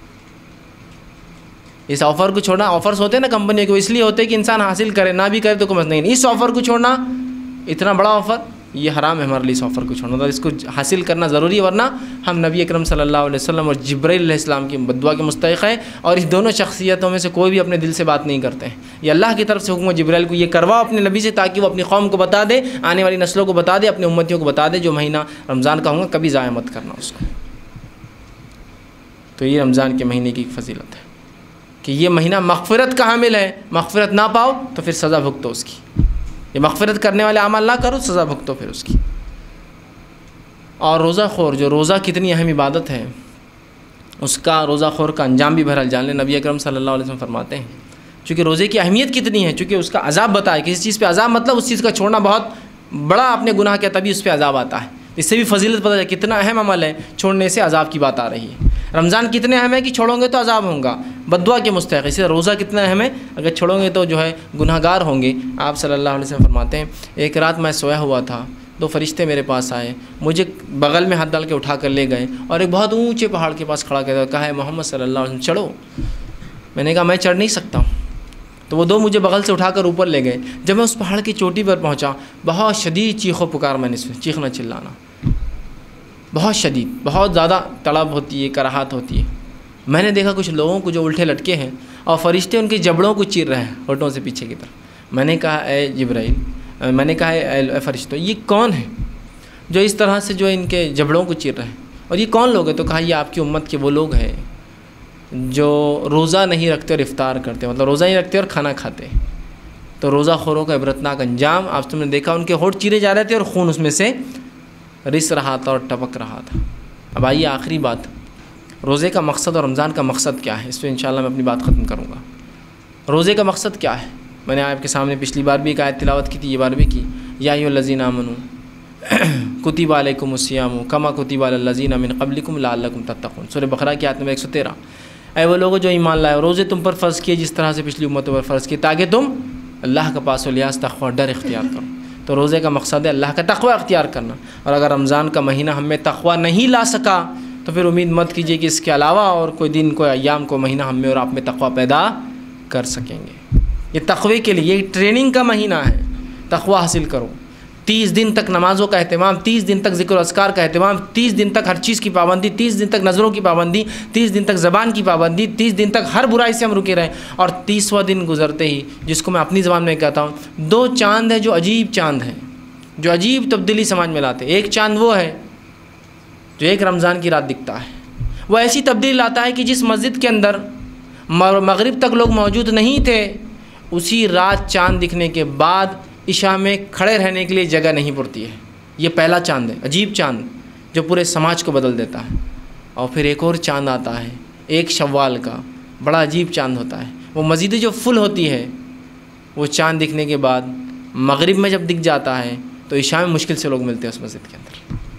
اس آفر کو چھوڑنا، آفرز ہوتے ہیں نا کمپنی کے، اس لیے ہوتے ہیں کہ انسان حاصل کرے، نہ بھی کرے تو کوئی مسئلہ نہیں۔ اس آفر کو چھوڑنا، اتنا بڑا آفر، یہ حرام ہے ہمارے لیے اس آفر کو چھوڑنا، تو اس کو حاصل کرنا ضروری ہے، ورنہ ہم نبی اکرم صلی اللہ علیہ وسلم اور جبرائیل علیہ السلام کی بد دعا کے مستحق ہیں۔ اور اس دونوں شخصیتوں میں سے کوئی بھی اپنے دل سے بات نہیں کرتے ہیں۔ یہ اللہ کی طرف سے حکم ہے جبرائیل کو یہ کرواؤ اپنے نبی سے، تاکہ وہ اپنی قوم کو بتا دے، آنے والی نسلوں کو بتا دے، اپنے امتیوں کو بتا دے، جو مہینہ رمضان کا ہوگا کبھی ضائع مت کرنا اس کو۔ تو یہ رمضان کے مہینے کی فضیلت ہے کہ یہ مہینہ مغفرت کا حامل ہے۔ مغفرت نہ پاؤ تو پھر سزا بھگتو اس کی، یہ مغفرت کرنے والے اعمال نہ کرو، سزا بھگتو پھر اس کی۔ اور روزہ خور، جو روزہ کتنی اہم عبادت ہے، اس کا روزہ خور کا انجام بھی بہرحال جان لیں۔ نبی اکرم صلی اللہ علیہ وسلم فرماتے ہیں چونکہ روزے کی اہمیت کتنی ہے، چونکہ اس کا عذاب بتایا، کسی چیز پہ عذاب مطلب اس چیز کا چھوڑنا بہت بڑا آپ نے گناہ کیا تبھی اس پہ عذاب آتا ہے۔ اس سے بھی فضیلت پتہ چلے کتنا اہم عمل ہے، چھوڑنے سے عذاب کی بات آ رہی ہے۔ رمضان کتنے اہم ہے کہ چھوڑو گے تو عذاب ہوگا، بد دعا کے مستحق۔ اسی طرح روزہ کتنا اہم ہے، اگر چھوڑو گے تو جو ہے گناہ گار ہوں گے۔ آپ صلی اللہ علیہ وسلم فرماتے ہیں ایک رات میں سویا ہوا تھا، دو فرشتے میرے پاس آئے، مجھے بغل میں ہاتھ ڈال کے اٹھا کر لے گئے اور ایک بہت اونچے پہاڑ کے پاس کھڑا کر کہا ہے محمد صلی اللہ علیہ وسلم چڑھو۔ میں نے کہا میں چڑھ نہیں سکتا ہوں، تو وہ دو مجھے بغل سے اٹھا کر اوپر لے گئے۔ جب میں اس پہاڑ کی چوٹی پر پہنچا، بہت شدید چیخ و پکار، میں نے چیخنا چلانا بہت شدید، بہت زیادہ تڑپ ہوتی ہے، کراہت ہوتی ہے۔ میں نے دیکھا کچھ لوگوں کو جو الٹے لٹکے ہیں اور فرشتے ان کی جبڑوں کو چیر رہے ہیں ہونٹوں سے پیچھے کی طرف۔ میں نے کہا اے جبرائیل، میں نے کہا اے فرشتوں، یہ کون ہے جو اس طرح سے جو ان کے جبڑوں کو چیر رہے ہیں، اور یہ کون لوگ ہیں؟ تو کہا یہ آپ کی امت کے وہ لوگ ہیں جو روزہ نہیں رکھتے اور افطار کرتے، مطلب روزہ نہیں رکھتے اور کھانا کھاتے۔ تو روزہ خوروں کا عبرتناک انجام آپ تم نے دیکھا، ان کے ہونٹ چیرے جا رہے تھے اور خون اس میں سے رس رہا تھا اور ٹپک رہا تھا۔ اب آئیے آخری بات، روزے کا مقصد اور رمضان کا مقصد کیا ہے، اس پہ انشاءاللہ میں اپنی بات ختم کروں گا۔ روزے کا مقصد کیا ہے؟ میں نے آپ کے سامنے پچھلی بار بھی ایک آیت تلاوت کی تھی، یہ بار بھی کی، یا ایھا الذین آمنوا کتب علیکم الصیام کما کتب علی الذین من قبلکم لعلکم تتقون، سورہ بقرہ کی آیت نمبر ایک سو تیرہ۔ اے وہ لوگوں جو ایمان لائے، روزے تم پر فرض کیے جس طرح سے پچھلی امتوں پر فرض کیے، تاکہ تم اللہ کا پاس و لیاس، تقوی، ڈر اختیار کرو۔ تو روزے کا مقصد ہے اللہ کا تقوی اختیار کرنا، اور اگر رمضان کا مہینہ ہم میں تقوی نہیں لا سکا تو پھر امید مت کیجیے کہ اس کے علاوہ اور کوئی دن، کوئی ایام، کوئی مہینہ ہم میں اور آپ میں تقوی پیدا کر سکیں گے۔ یہ تقوی کے لیے، یہ ٹریننگ کا مہینہ ہے، تقوی حاصل کرو۔ تیس دن تک نمازوں کا اہتمام، تیس دن تک ذکر و اذکار کا اہتمام، تیس دن تک ہر چیز کی پابندی، تیس دن تک نظروں کی پابندی، تیس دن تک زبان کی پابندی، تیس دن تک ہر برائی سے ہم رکے رہیں۔ اور تیسواں دن گزرتے ہی، جس کو میں اپنی زبان میں کہتا ہوں، دو چاند ہیں جو عجیب چاند ہیں، جو عجیب تبدیلی سماج میں لاتے ہیں۔ ایک چاند وہ ہے جو ایک رمضان کی رات دکھتا ہے، وہ ایسی تبدیلی لاتا ہے کہ جس مسجد کے اندر مغرب تک لوگ موجود نہیں تھے، اسی رات چاند دکھنے کے بعد عشاء میں کھڑے رہنے کے لیے جگہ نہیں پڑتی ہے۔ یہ پہلا چاند ہے، عجیب چاند جو پورے سماج کو بدل دیتا ہے۔ اور پھر ایک اور چاند آتا ہے، ایک شوال کا، بڑا عجیب چاند ہوتا ہے۔ وہ مسجد جو فل ہوتی ہے، وہ چاند دکھنے کے بعد مغرب میں جب دکھ جاتا ہے تو عشاء میں مشکل سے لوگ ملتے ہیں اس مسجد کے اندر۔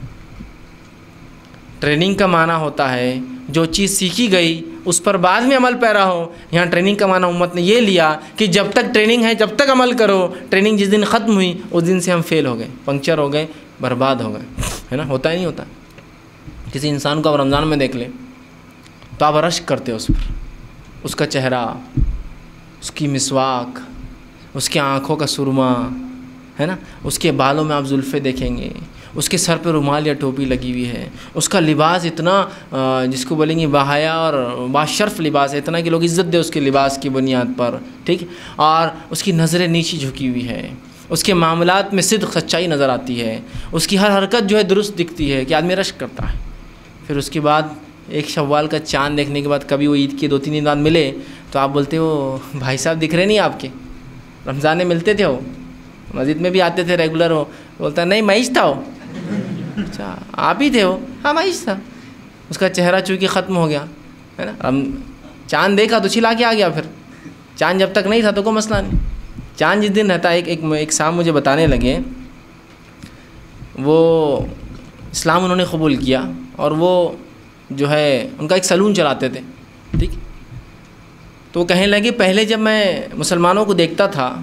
ٹریننگ کا معنی ہوتا ہے جو چیز سیکھی گئی اس پر بعد میں عمل پیرا ہو۔ یہاں ٹریننگ کا معنی امت نے یہ لیا کہ جب تک ٹریننگ ہے جب تک عمل کرو، ٹریننگ جس دن ختم ہوئی اس دن سے ہم فیل ہو گئے، پنکچر ہو گئے، برباد ہو گئے، ہے نا؟ ہوتا ہی نہیں ہوتا۔ کسی انسان کو آپ رمضان میں دیکھ لیں تو آپ رشک کرتے ہو اس پر، اس کا چہرہ، اس کی مسواک، اس کی آنکھوں کا سرما، ہے نا؟ اس کے بالوں میں آپ زلفیں دیکھیں گے، اس کے سر پہ رومال یا ٹوپی لگی ہوئی ہے، اس کا لباس اتنا جس کو بولیں گے باحیا اور باشرف لباس ہے، اتنا کہ لوگ عزت دے اس کے لباس کی بنیاد پر، ٹھیک؟ اور اس کی نظریں نیچی جھکی ہوئی ہے، اس کے معاملات میں صدق، سچائی نظر آتی ہے، اس کی ہر حرکت جو ہے درست دکھتی ہے کہ آدمی رشک کرتا ہے۔ پھر اس کے بعد ایک شوال کا چاند دیکھنے کے بعد کبھی وہ عید کے دو تین دن بعد ملے تو آپ بولتے ہو بھائی صاحب دکھ رہے نہیں آپ کے، رمضان میں ملتے تھے وہ، مسجد میں بھی آتے تھے ریگولر ہو, بولتا نہیں معیش تھا وہ, اچھا آپ ہی تھے وہ, ہاں معیش تھا. اس کا چہرہ چونکہ ختم ہو گیا ہے نا, ہم چاند دیکھا تو چھلا کے آ گیا, پھر چاند جب تک نہیں تھا تو کوئی مسئلہ نہیں. چاند جس دن رہتا ہے, ایک ایک ایک صاحب مجھے بتانے لگے, وہ اسلام انہوں نے قبول کیا اور وہ جو ہے ان کا ایک سلون چلاتے تھے, ٹھیک. تو وہ کہنے لگے پہلے جب میں مسلمانوں کو دیکھتا تھا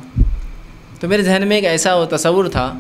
تو میرے ذہن میں ایک ایسا تصور تھا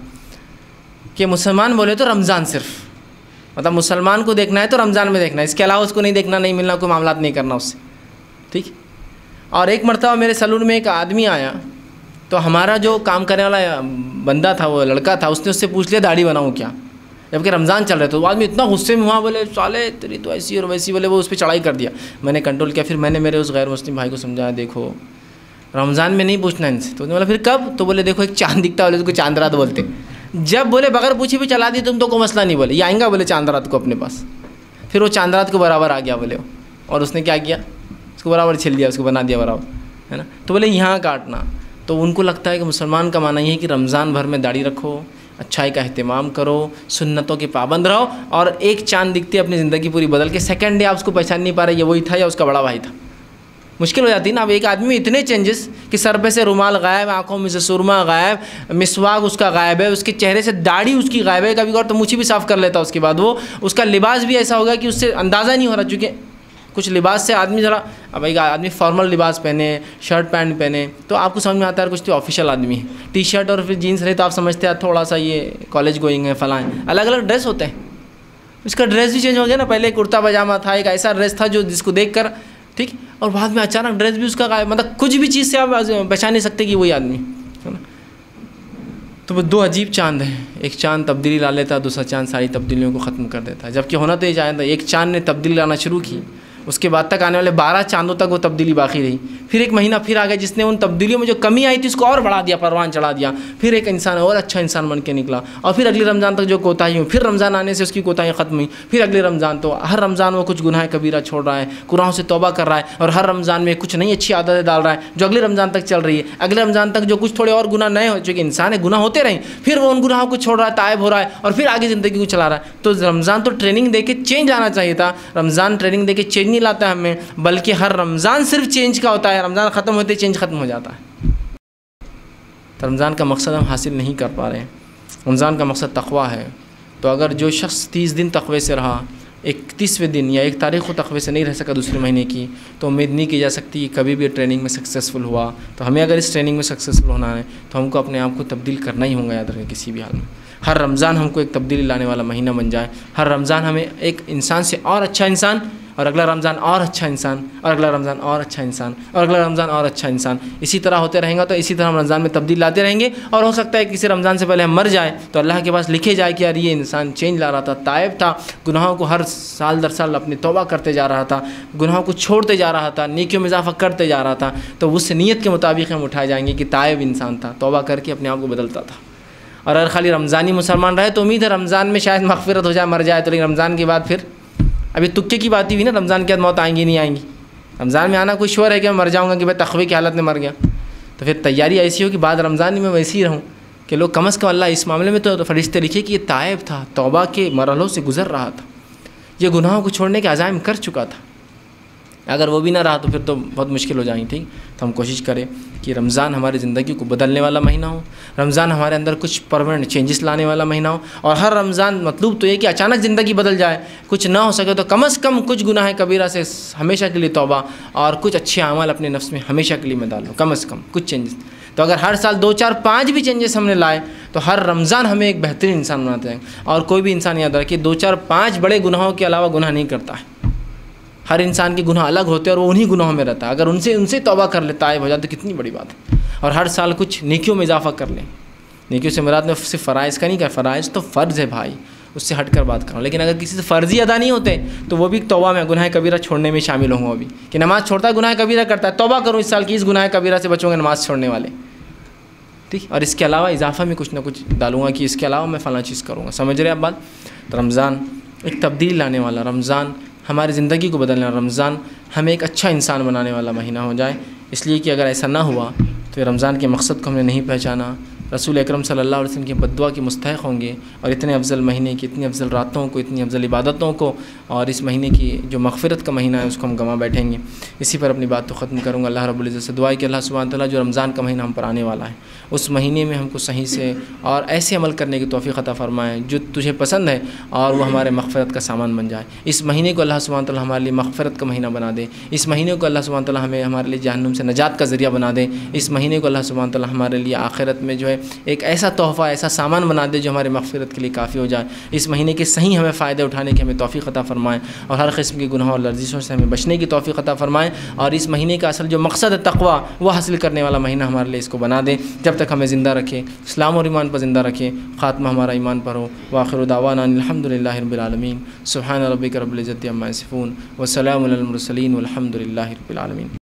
کہ مسلمان بولے تو رمضان صرف, مطلب مسلمان کو دیکھنا ہے تو رمضان میں دیکھنا ہے, اس کے علاوہ اس کو نہیں دیکھنا, نہیں ملنا, کوئی معاملات نہیں کرنا اس سے, ٹھیک. اور ایک مرتبہ میرے سلون میں ایک آدمی آیا تو ہمارا جو کام کرنے والا بندہ تھا, وہ لڑکا تھا, اس نے اس سے پوچھ لیا داڑھی بناؤں کیا, جبکہ رمضان چل رہا تھا. وہ آدمی اتنا غصے میں ہوا, بولے سالے تیری تو ایسی اور ویسی, بولے وہ اس پہ چڑھائی کر دیا. میں نے کنٹرول کیا, پھر میں نے میرے اس غیر مسلم بھائی کو سمجھایا دیکھو رمضان میں نہیں پوچھنا ان سے. تو بولا پھر کب, تو بولے دیکھو ایک چاند دکھتا ہے, بولے اس کو چاند رات بولتے. جب بولے بغیر پوچھے بھی چلا دی تم تو کوئی مسئلہ نہیں, بولے یہ آئیں گا بولے چاند رات کو اپنے پاس. پھر وہ چاند رات کو برابر آ گیا بولے, اور اس نے کیا کیا, اس کو برابر چھل دیا, اس کو بنا دیا برابر, ہے نا. تو بولے یہاں کاٹنا. تو ان کو لگتا ہے کہ مسلمان کا معنی یہ ہے کہ رمضان بھر میں داڑھی رکھو, اچھائی کا اہتمام کرو, سنتوں کے پابند رہو, اور ایک چاند دکھتے اپنی زندگی پوری بدل کے سیکنڈ ڈے آپ اس کو پہچان نہیں پا رہے یہ وہی تھا یا اس کا بڑا بھائی تھا. مشکل ہو جاتی ہے نا. اب ایک آدمی میں اتنے چینجز کہ سر پہ سے رومال غائب, آنکھوں میں سے سرما غائب, مسواک اس کا غائب ہے, اس کے چہرے سے داڑھی اس کی غائب ہے, کبھی کبھار تو مجھے بھی صاف کر لیتا, اس کے بعد وہ اس کا لباس بھی ایسا ہوگا کہ اس سے اندازہ نہیں ہو رہا, چونکہ کچھ لباس سے آدمی ذرا, اب ایک آدمی فارمل لباس پہنے, شرٹ پینٹ پہنے تو آپ کو سمجھ میں آتا ہے کچھ تو آفیشیل آدمی ہے, ٹی شرٹ اور پھر جینس رہے تو آپ سمجھتے ہیں تھوڑا سا یہ کالج گوئنگ ہے فلاں, الگ الگ ڈریس ہوتے ہیں. اس کا ڈریس بھی چینج ہو گیا نا, پہلے کرتا پاجامہ تھا, ایک ایسا ڈریس تھا جو جس کو دیکھ کر ٹھیک, اور بعد میں اچانک ڈریس بھی اس کا غائب, مطلب کچھ بھی چیز سے آپ پہچان نہیں سکتے کہ وہی آدمی ہے نا. تو وہ دو عجیب چاند ہیں, ایک چاند تبدیلی لا لیتا, دوسرا چاند ساری تبدیلیوں کو ختم کر دیتا ہے. جبکہ ہونا تو یہ چاہتا ہے, ایک چاند نے تبدیلی لانا شروع کی, اس کے بعد تک آنے والے بارہ چاندوں تک وہ تبدیلی باقی رہی. پھر ایک مہینہ پھر آ گیا جس نے ان تبدیلیوں میں جو کمی آئی تھی اس کو اور بڑھا دیا, پروان چڑھا دیا. پھر ایک انسان اور اچھا انسان بن کے نکلا, اور پھر اگلے رمضان تک جو کوتاہی ہوئی, پھر رمضان آنے سے اس کی کوتاہی ختم ہوئی. پھر اگلے رمضان تو ہر رمضان وہ کچھ گناہ کبیرہ چھوڑ رہا ہے, گناہوں سے توبہ کر رہا ہے, اور ہر رمضان میں کچھ نئی اچھی عادتیں ڈال رہا ہے جو اگلے رمضان تک چل رہی ہے. اگلے رمضان تک جو کچھ تھوڑے اور گناہ نئے ہو چکے, انسان ہے گناہ ہوتے رہیں, پھر وہ ان گناہوں کو چھوڑ رہا ہے, تائب ہو رہا ہے, اور پھر آگے زندگی کو چلا رہا ہے. تو رمضان تو ٹریننگ دے کے چینج لانا چاہیے تھا. رمضان ٹریننگ دے کے چینج نہیں لاتا ہے ہمیں, بلکہ ہر رمضان صرف چینج کا ہوتا ہے, رمضان ختم ہوتے چینج ختم ہو جاتا ہے. تو رمضان کا مقصد ہم حاصل نہیں کر پا رہے ہیں. رمضان کا مقصد تقویٰ ہے. تو اگر جو شخص تیس دن تقوی سے رہا, اکتیسویں دن یا ایک تاریخ کو تقوی سے نہیں رہ سکا دوسرے مہینے کی, تو امید نہیں کی جا سکتی کہ کبھی بھی ٹریننگ میں سکسیزفل ہوا. تو ہمیں اگر اس ٹریننگ میں سکسیزفل ہونا ہے تو ہم کو اپنے آپ کو تبدیل کرنا ہی ہوگا, یاد رکھیں کسی بھی حال میں. ہر رمضان ہم کو ایک تبدیلی لانے والا مہینہ بن جائے. ہر رمضان ہمیں ایک انسان سے اور اچھا انسان, اور اگلا رمضان اور اچھا انسان, اور اگلا رمضان اور اچھا انسان, اور اگلا رمضان اور اچھا انسان, اسی طرح ہوتے رہیں گا. تو اسی طرح ہم رمضان میں تبدیل لاتے رہیں گے, اور ہو سکتا ہے کسی رمضان سے پہلے ہم مر جائیں تو اللہ کے پاس لکھے جائے کہ یار یہ انسان چینج لا رہا تھا, تائب تھا, گناہوں کو ہر سال در سال اپنی توبہ کرتے جا رہا تھا, گناہوں کو چھوڑتے جا رہا تھا, نیکیوں میں اضافہ کرتے جا رہا تھا. تو اس نیت کے مطابق ہم اٹھائے جائیں گے کہ تائب انسان تھا, توبہ کر کے اپنے آپ کو بدلتا تھا. اور اگر خالی رمضانی مسلمان رہے تو امید ہے رمضان میں شاید مغفرت ہو جائے, مر جائے تو, لیکن رمضان کے بعد پھر ابھی تکے کی بات ہی ہوئی نا, رمضان کے بعد موت آئیں گی نہیں آئیں گی. رمضان میں آنا کوئی شور ہے کہ میں مر جاؤں گا کہ بھائی تقوی کی حالت میں مر گیا. تو پھر تیاری ایسی ہو کہ بعد رمضان میں میں ویسے ہی رہوں کہ لوگ کم از کم اللہ اس معاملے میں تو فرشتے لکھے کہ یہ تائب تھا, توبہ کے مرحلوں سے گزر رہا تھا, یہ گناہوں کو چھوڑنے کے عزائم کر چکا تھا. اگر وہ بھی نہ رہا تو پھر تو بہت مشکل ہو جائیں. ٹھیک, تو ہم کوشش کریں کہ رمضان ہماری زندگی کو بدلنے والا مہینہ ہو, رمضان ہمارے اندر کچھ پرماننٹ چینجز لانے والا مہینہ ہو. اور ہر رمضان مطلوب تو یہ کہ اچانک زندگی بدل جائے, کچھ نہ ہو سکے تو کم از کم کچھ گناہ کبیرہ سے ہمیشہ کے لیے توبہ, اور کچھ اچھے اعمال اپنے نفس میں ہمیشہ کے لیے میں ڈالوں, کم از کم کچھ چینجز. تو اگر ہر سال دو چار پانچ بھی چینجز ہم نے لائے تو ہر رمضان ہمیں ایک بہترین انسان بناتے ہیں. اور کوئی بھی انسان یاد رکھے دو چار پانچ بڑے گناہوں کے علاوہ گناہ نہیں کرتا ہے. ہر انسان کے گناہ الگ ہوتے ہیں اور وہ انہی گناہوں میں رہتا ہے. اگر ان سے ان سے توبہ کر لے, تائب ہو جائے تو کتنی بڑی بات ہے. اور ہر سال کچھ نیکیوں میں اضافہ کر لیں. نیکیوں سے مراد میں صرف فرائض کا نہیں کہا, فرائض تو فرض ہے بھائی, اس سے ہٹ کر بات کروں. لیکن اگر کسی سے فرضی ادا نہیں ہوتے تو وہ بھی توبہ میں گناہ کبیرہ چھوڑنے میں شامل ہوں گا. بھی کہ نماز چھوڑتا ہے گناہ کبیرہ کرتا ہے, توبہ کروں اس سال کی اس گناہ کبیرہ سے بچوں گا نماز چھوڑنے والے. ٹھیک, اور اس کے علاوہ اضافہ میں کچھ نہ کچھ ڈالوں گا کہ اس کے علاوہ میں فلاں چیز کروں گا. سمجھ رہے آپ بات؟ تو رمضان ایک تبدیل لانے والا, رمضان ہماری زندگی کو بدلنے والا, رمضان ہمیں ایک اچھا انسان بنانے والا مہینہ ہو جائے. اس لیے کہ اگر ایسا نہ ہوا تو رمضان کے مقصد کو ہم نے نہیں پہچانا, رسول اکرم صلی اللہ علیہ وسلم کی بد دعا کے مستحق ہوں گے، اور اتنے افضل مہینے کی اتنی افضل راتوں کو، اتنی افضل عبادتوں کو، اور اس مہینے کی جو مغفرت کا مہینہ ہے اس کو ہم گنوا بیٹھیں گے۔ اسی پر اپنی بات تو ختم کروں گا۔ اللہ رب العزت سے دعا ہے کہ اللہ سبحانہ تعالیٰ جو رمضان کا مہینہ ہم پر آنے والا ہے اس مہینے میں ہم کو صحیح سے اور ایسے عمل کرنے کی توفیق عطا فرمائے جو تجھے پسند ہے، اور وہ ہمارے مغفرت کا سامان بن جائے۔ اس مہینے کو اللہ سبحانہ تعالیٰ ہمارے لیے مغفرت کا مہینہ بنا دے۔ اس مہینے کو اللہ سبحانہ تعالیٰ ہمیں ہمارے لیے جہنم سے نجات کا ذریعہ بنا دے۔ اس مہینے کو اللہ سبحانہ تعالیٰ ہمارے لیے آخرت میں جو ہے ایک ایسا تحفہ، ایسا سامان بنا دے جو ہماری مغفرت کے لیے کافی ہو جائے۔ اس مہینے کے صحیح ہمیں فائدے اٹھانے کی ہمیں توفیق عطا فرمائے، اور ہر قسم کے گناہوں اور لرزشوں سے ہمیں بچنے کی توفیق عطا فرمائے، اور اس مہینے کا اصل جو مقصد ہے تقویٰ وہ حاصل کرنے والا مہینہ ہمارے لیے اس کو بنا دے۔ جب تک ہمیں زندہ رکھے، اسلام اور ایمان پر زندہ رکھے، خاتمہ ہمارا ایمان پر ہو۔ وآخر دعوانا الحمد للہ رب العالمین۔ سبحان ربک رب العزت عما یصفون، وسلام علی المرسلین، والحمد للہ رب العالمین۔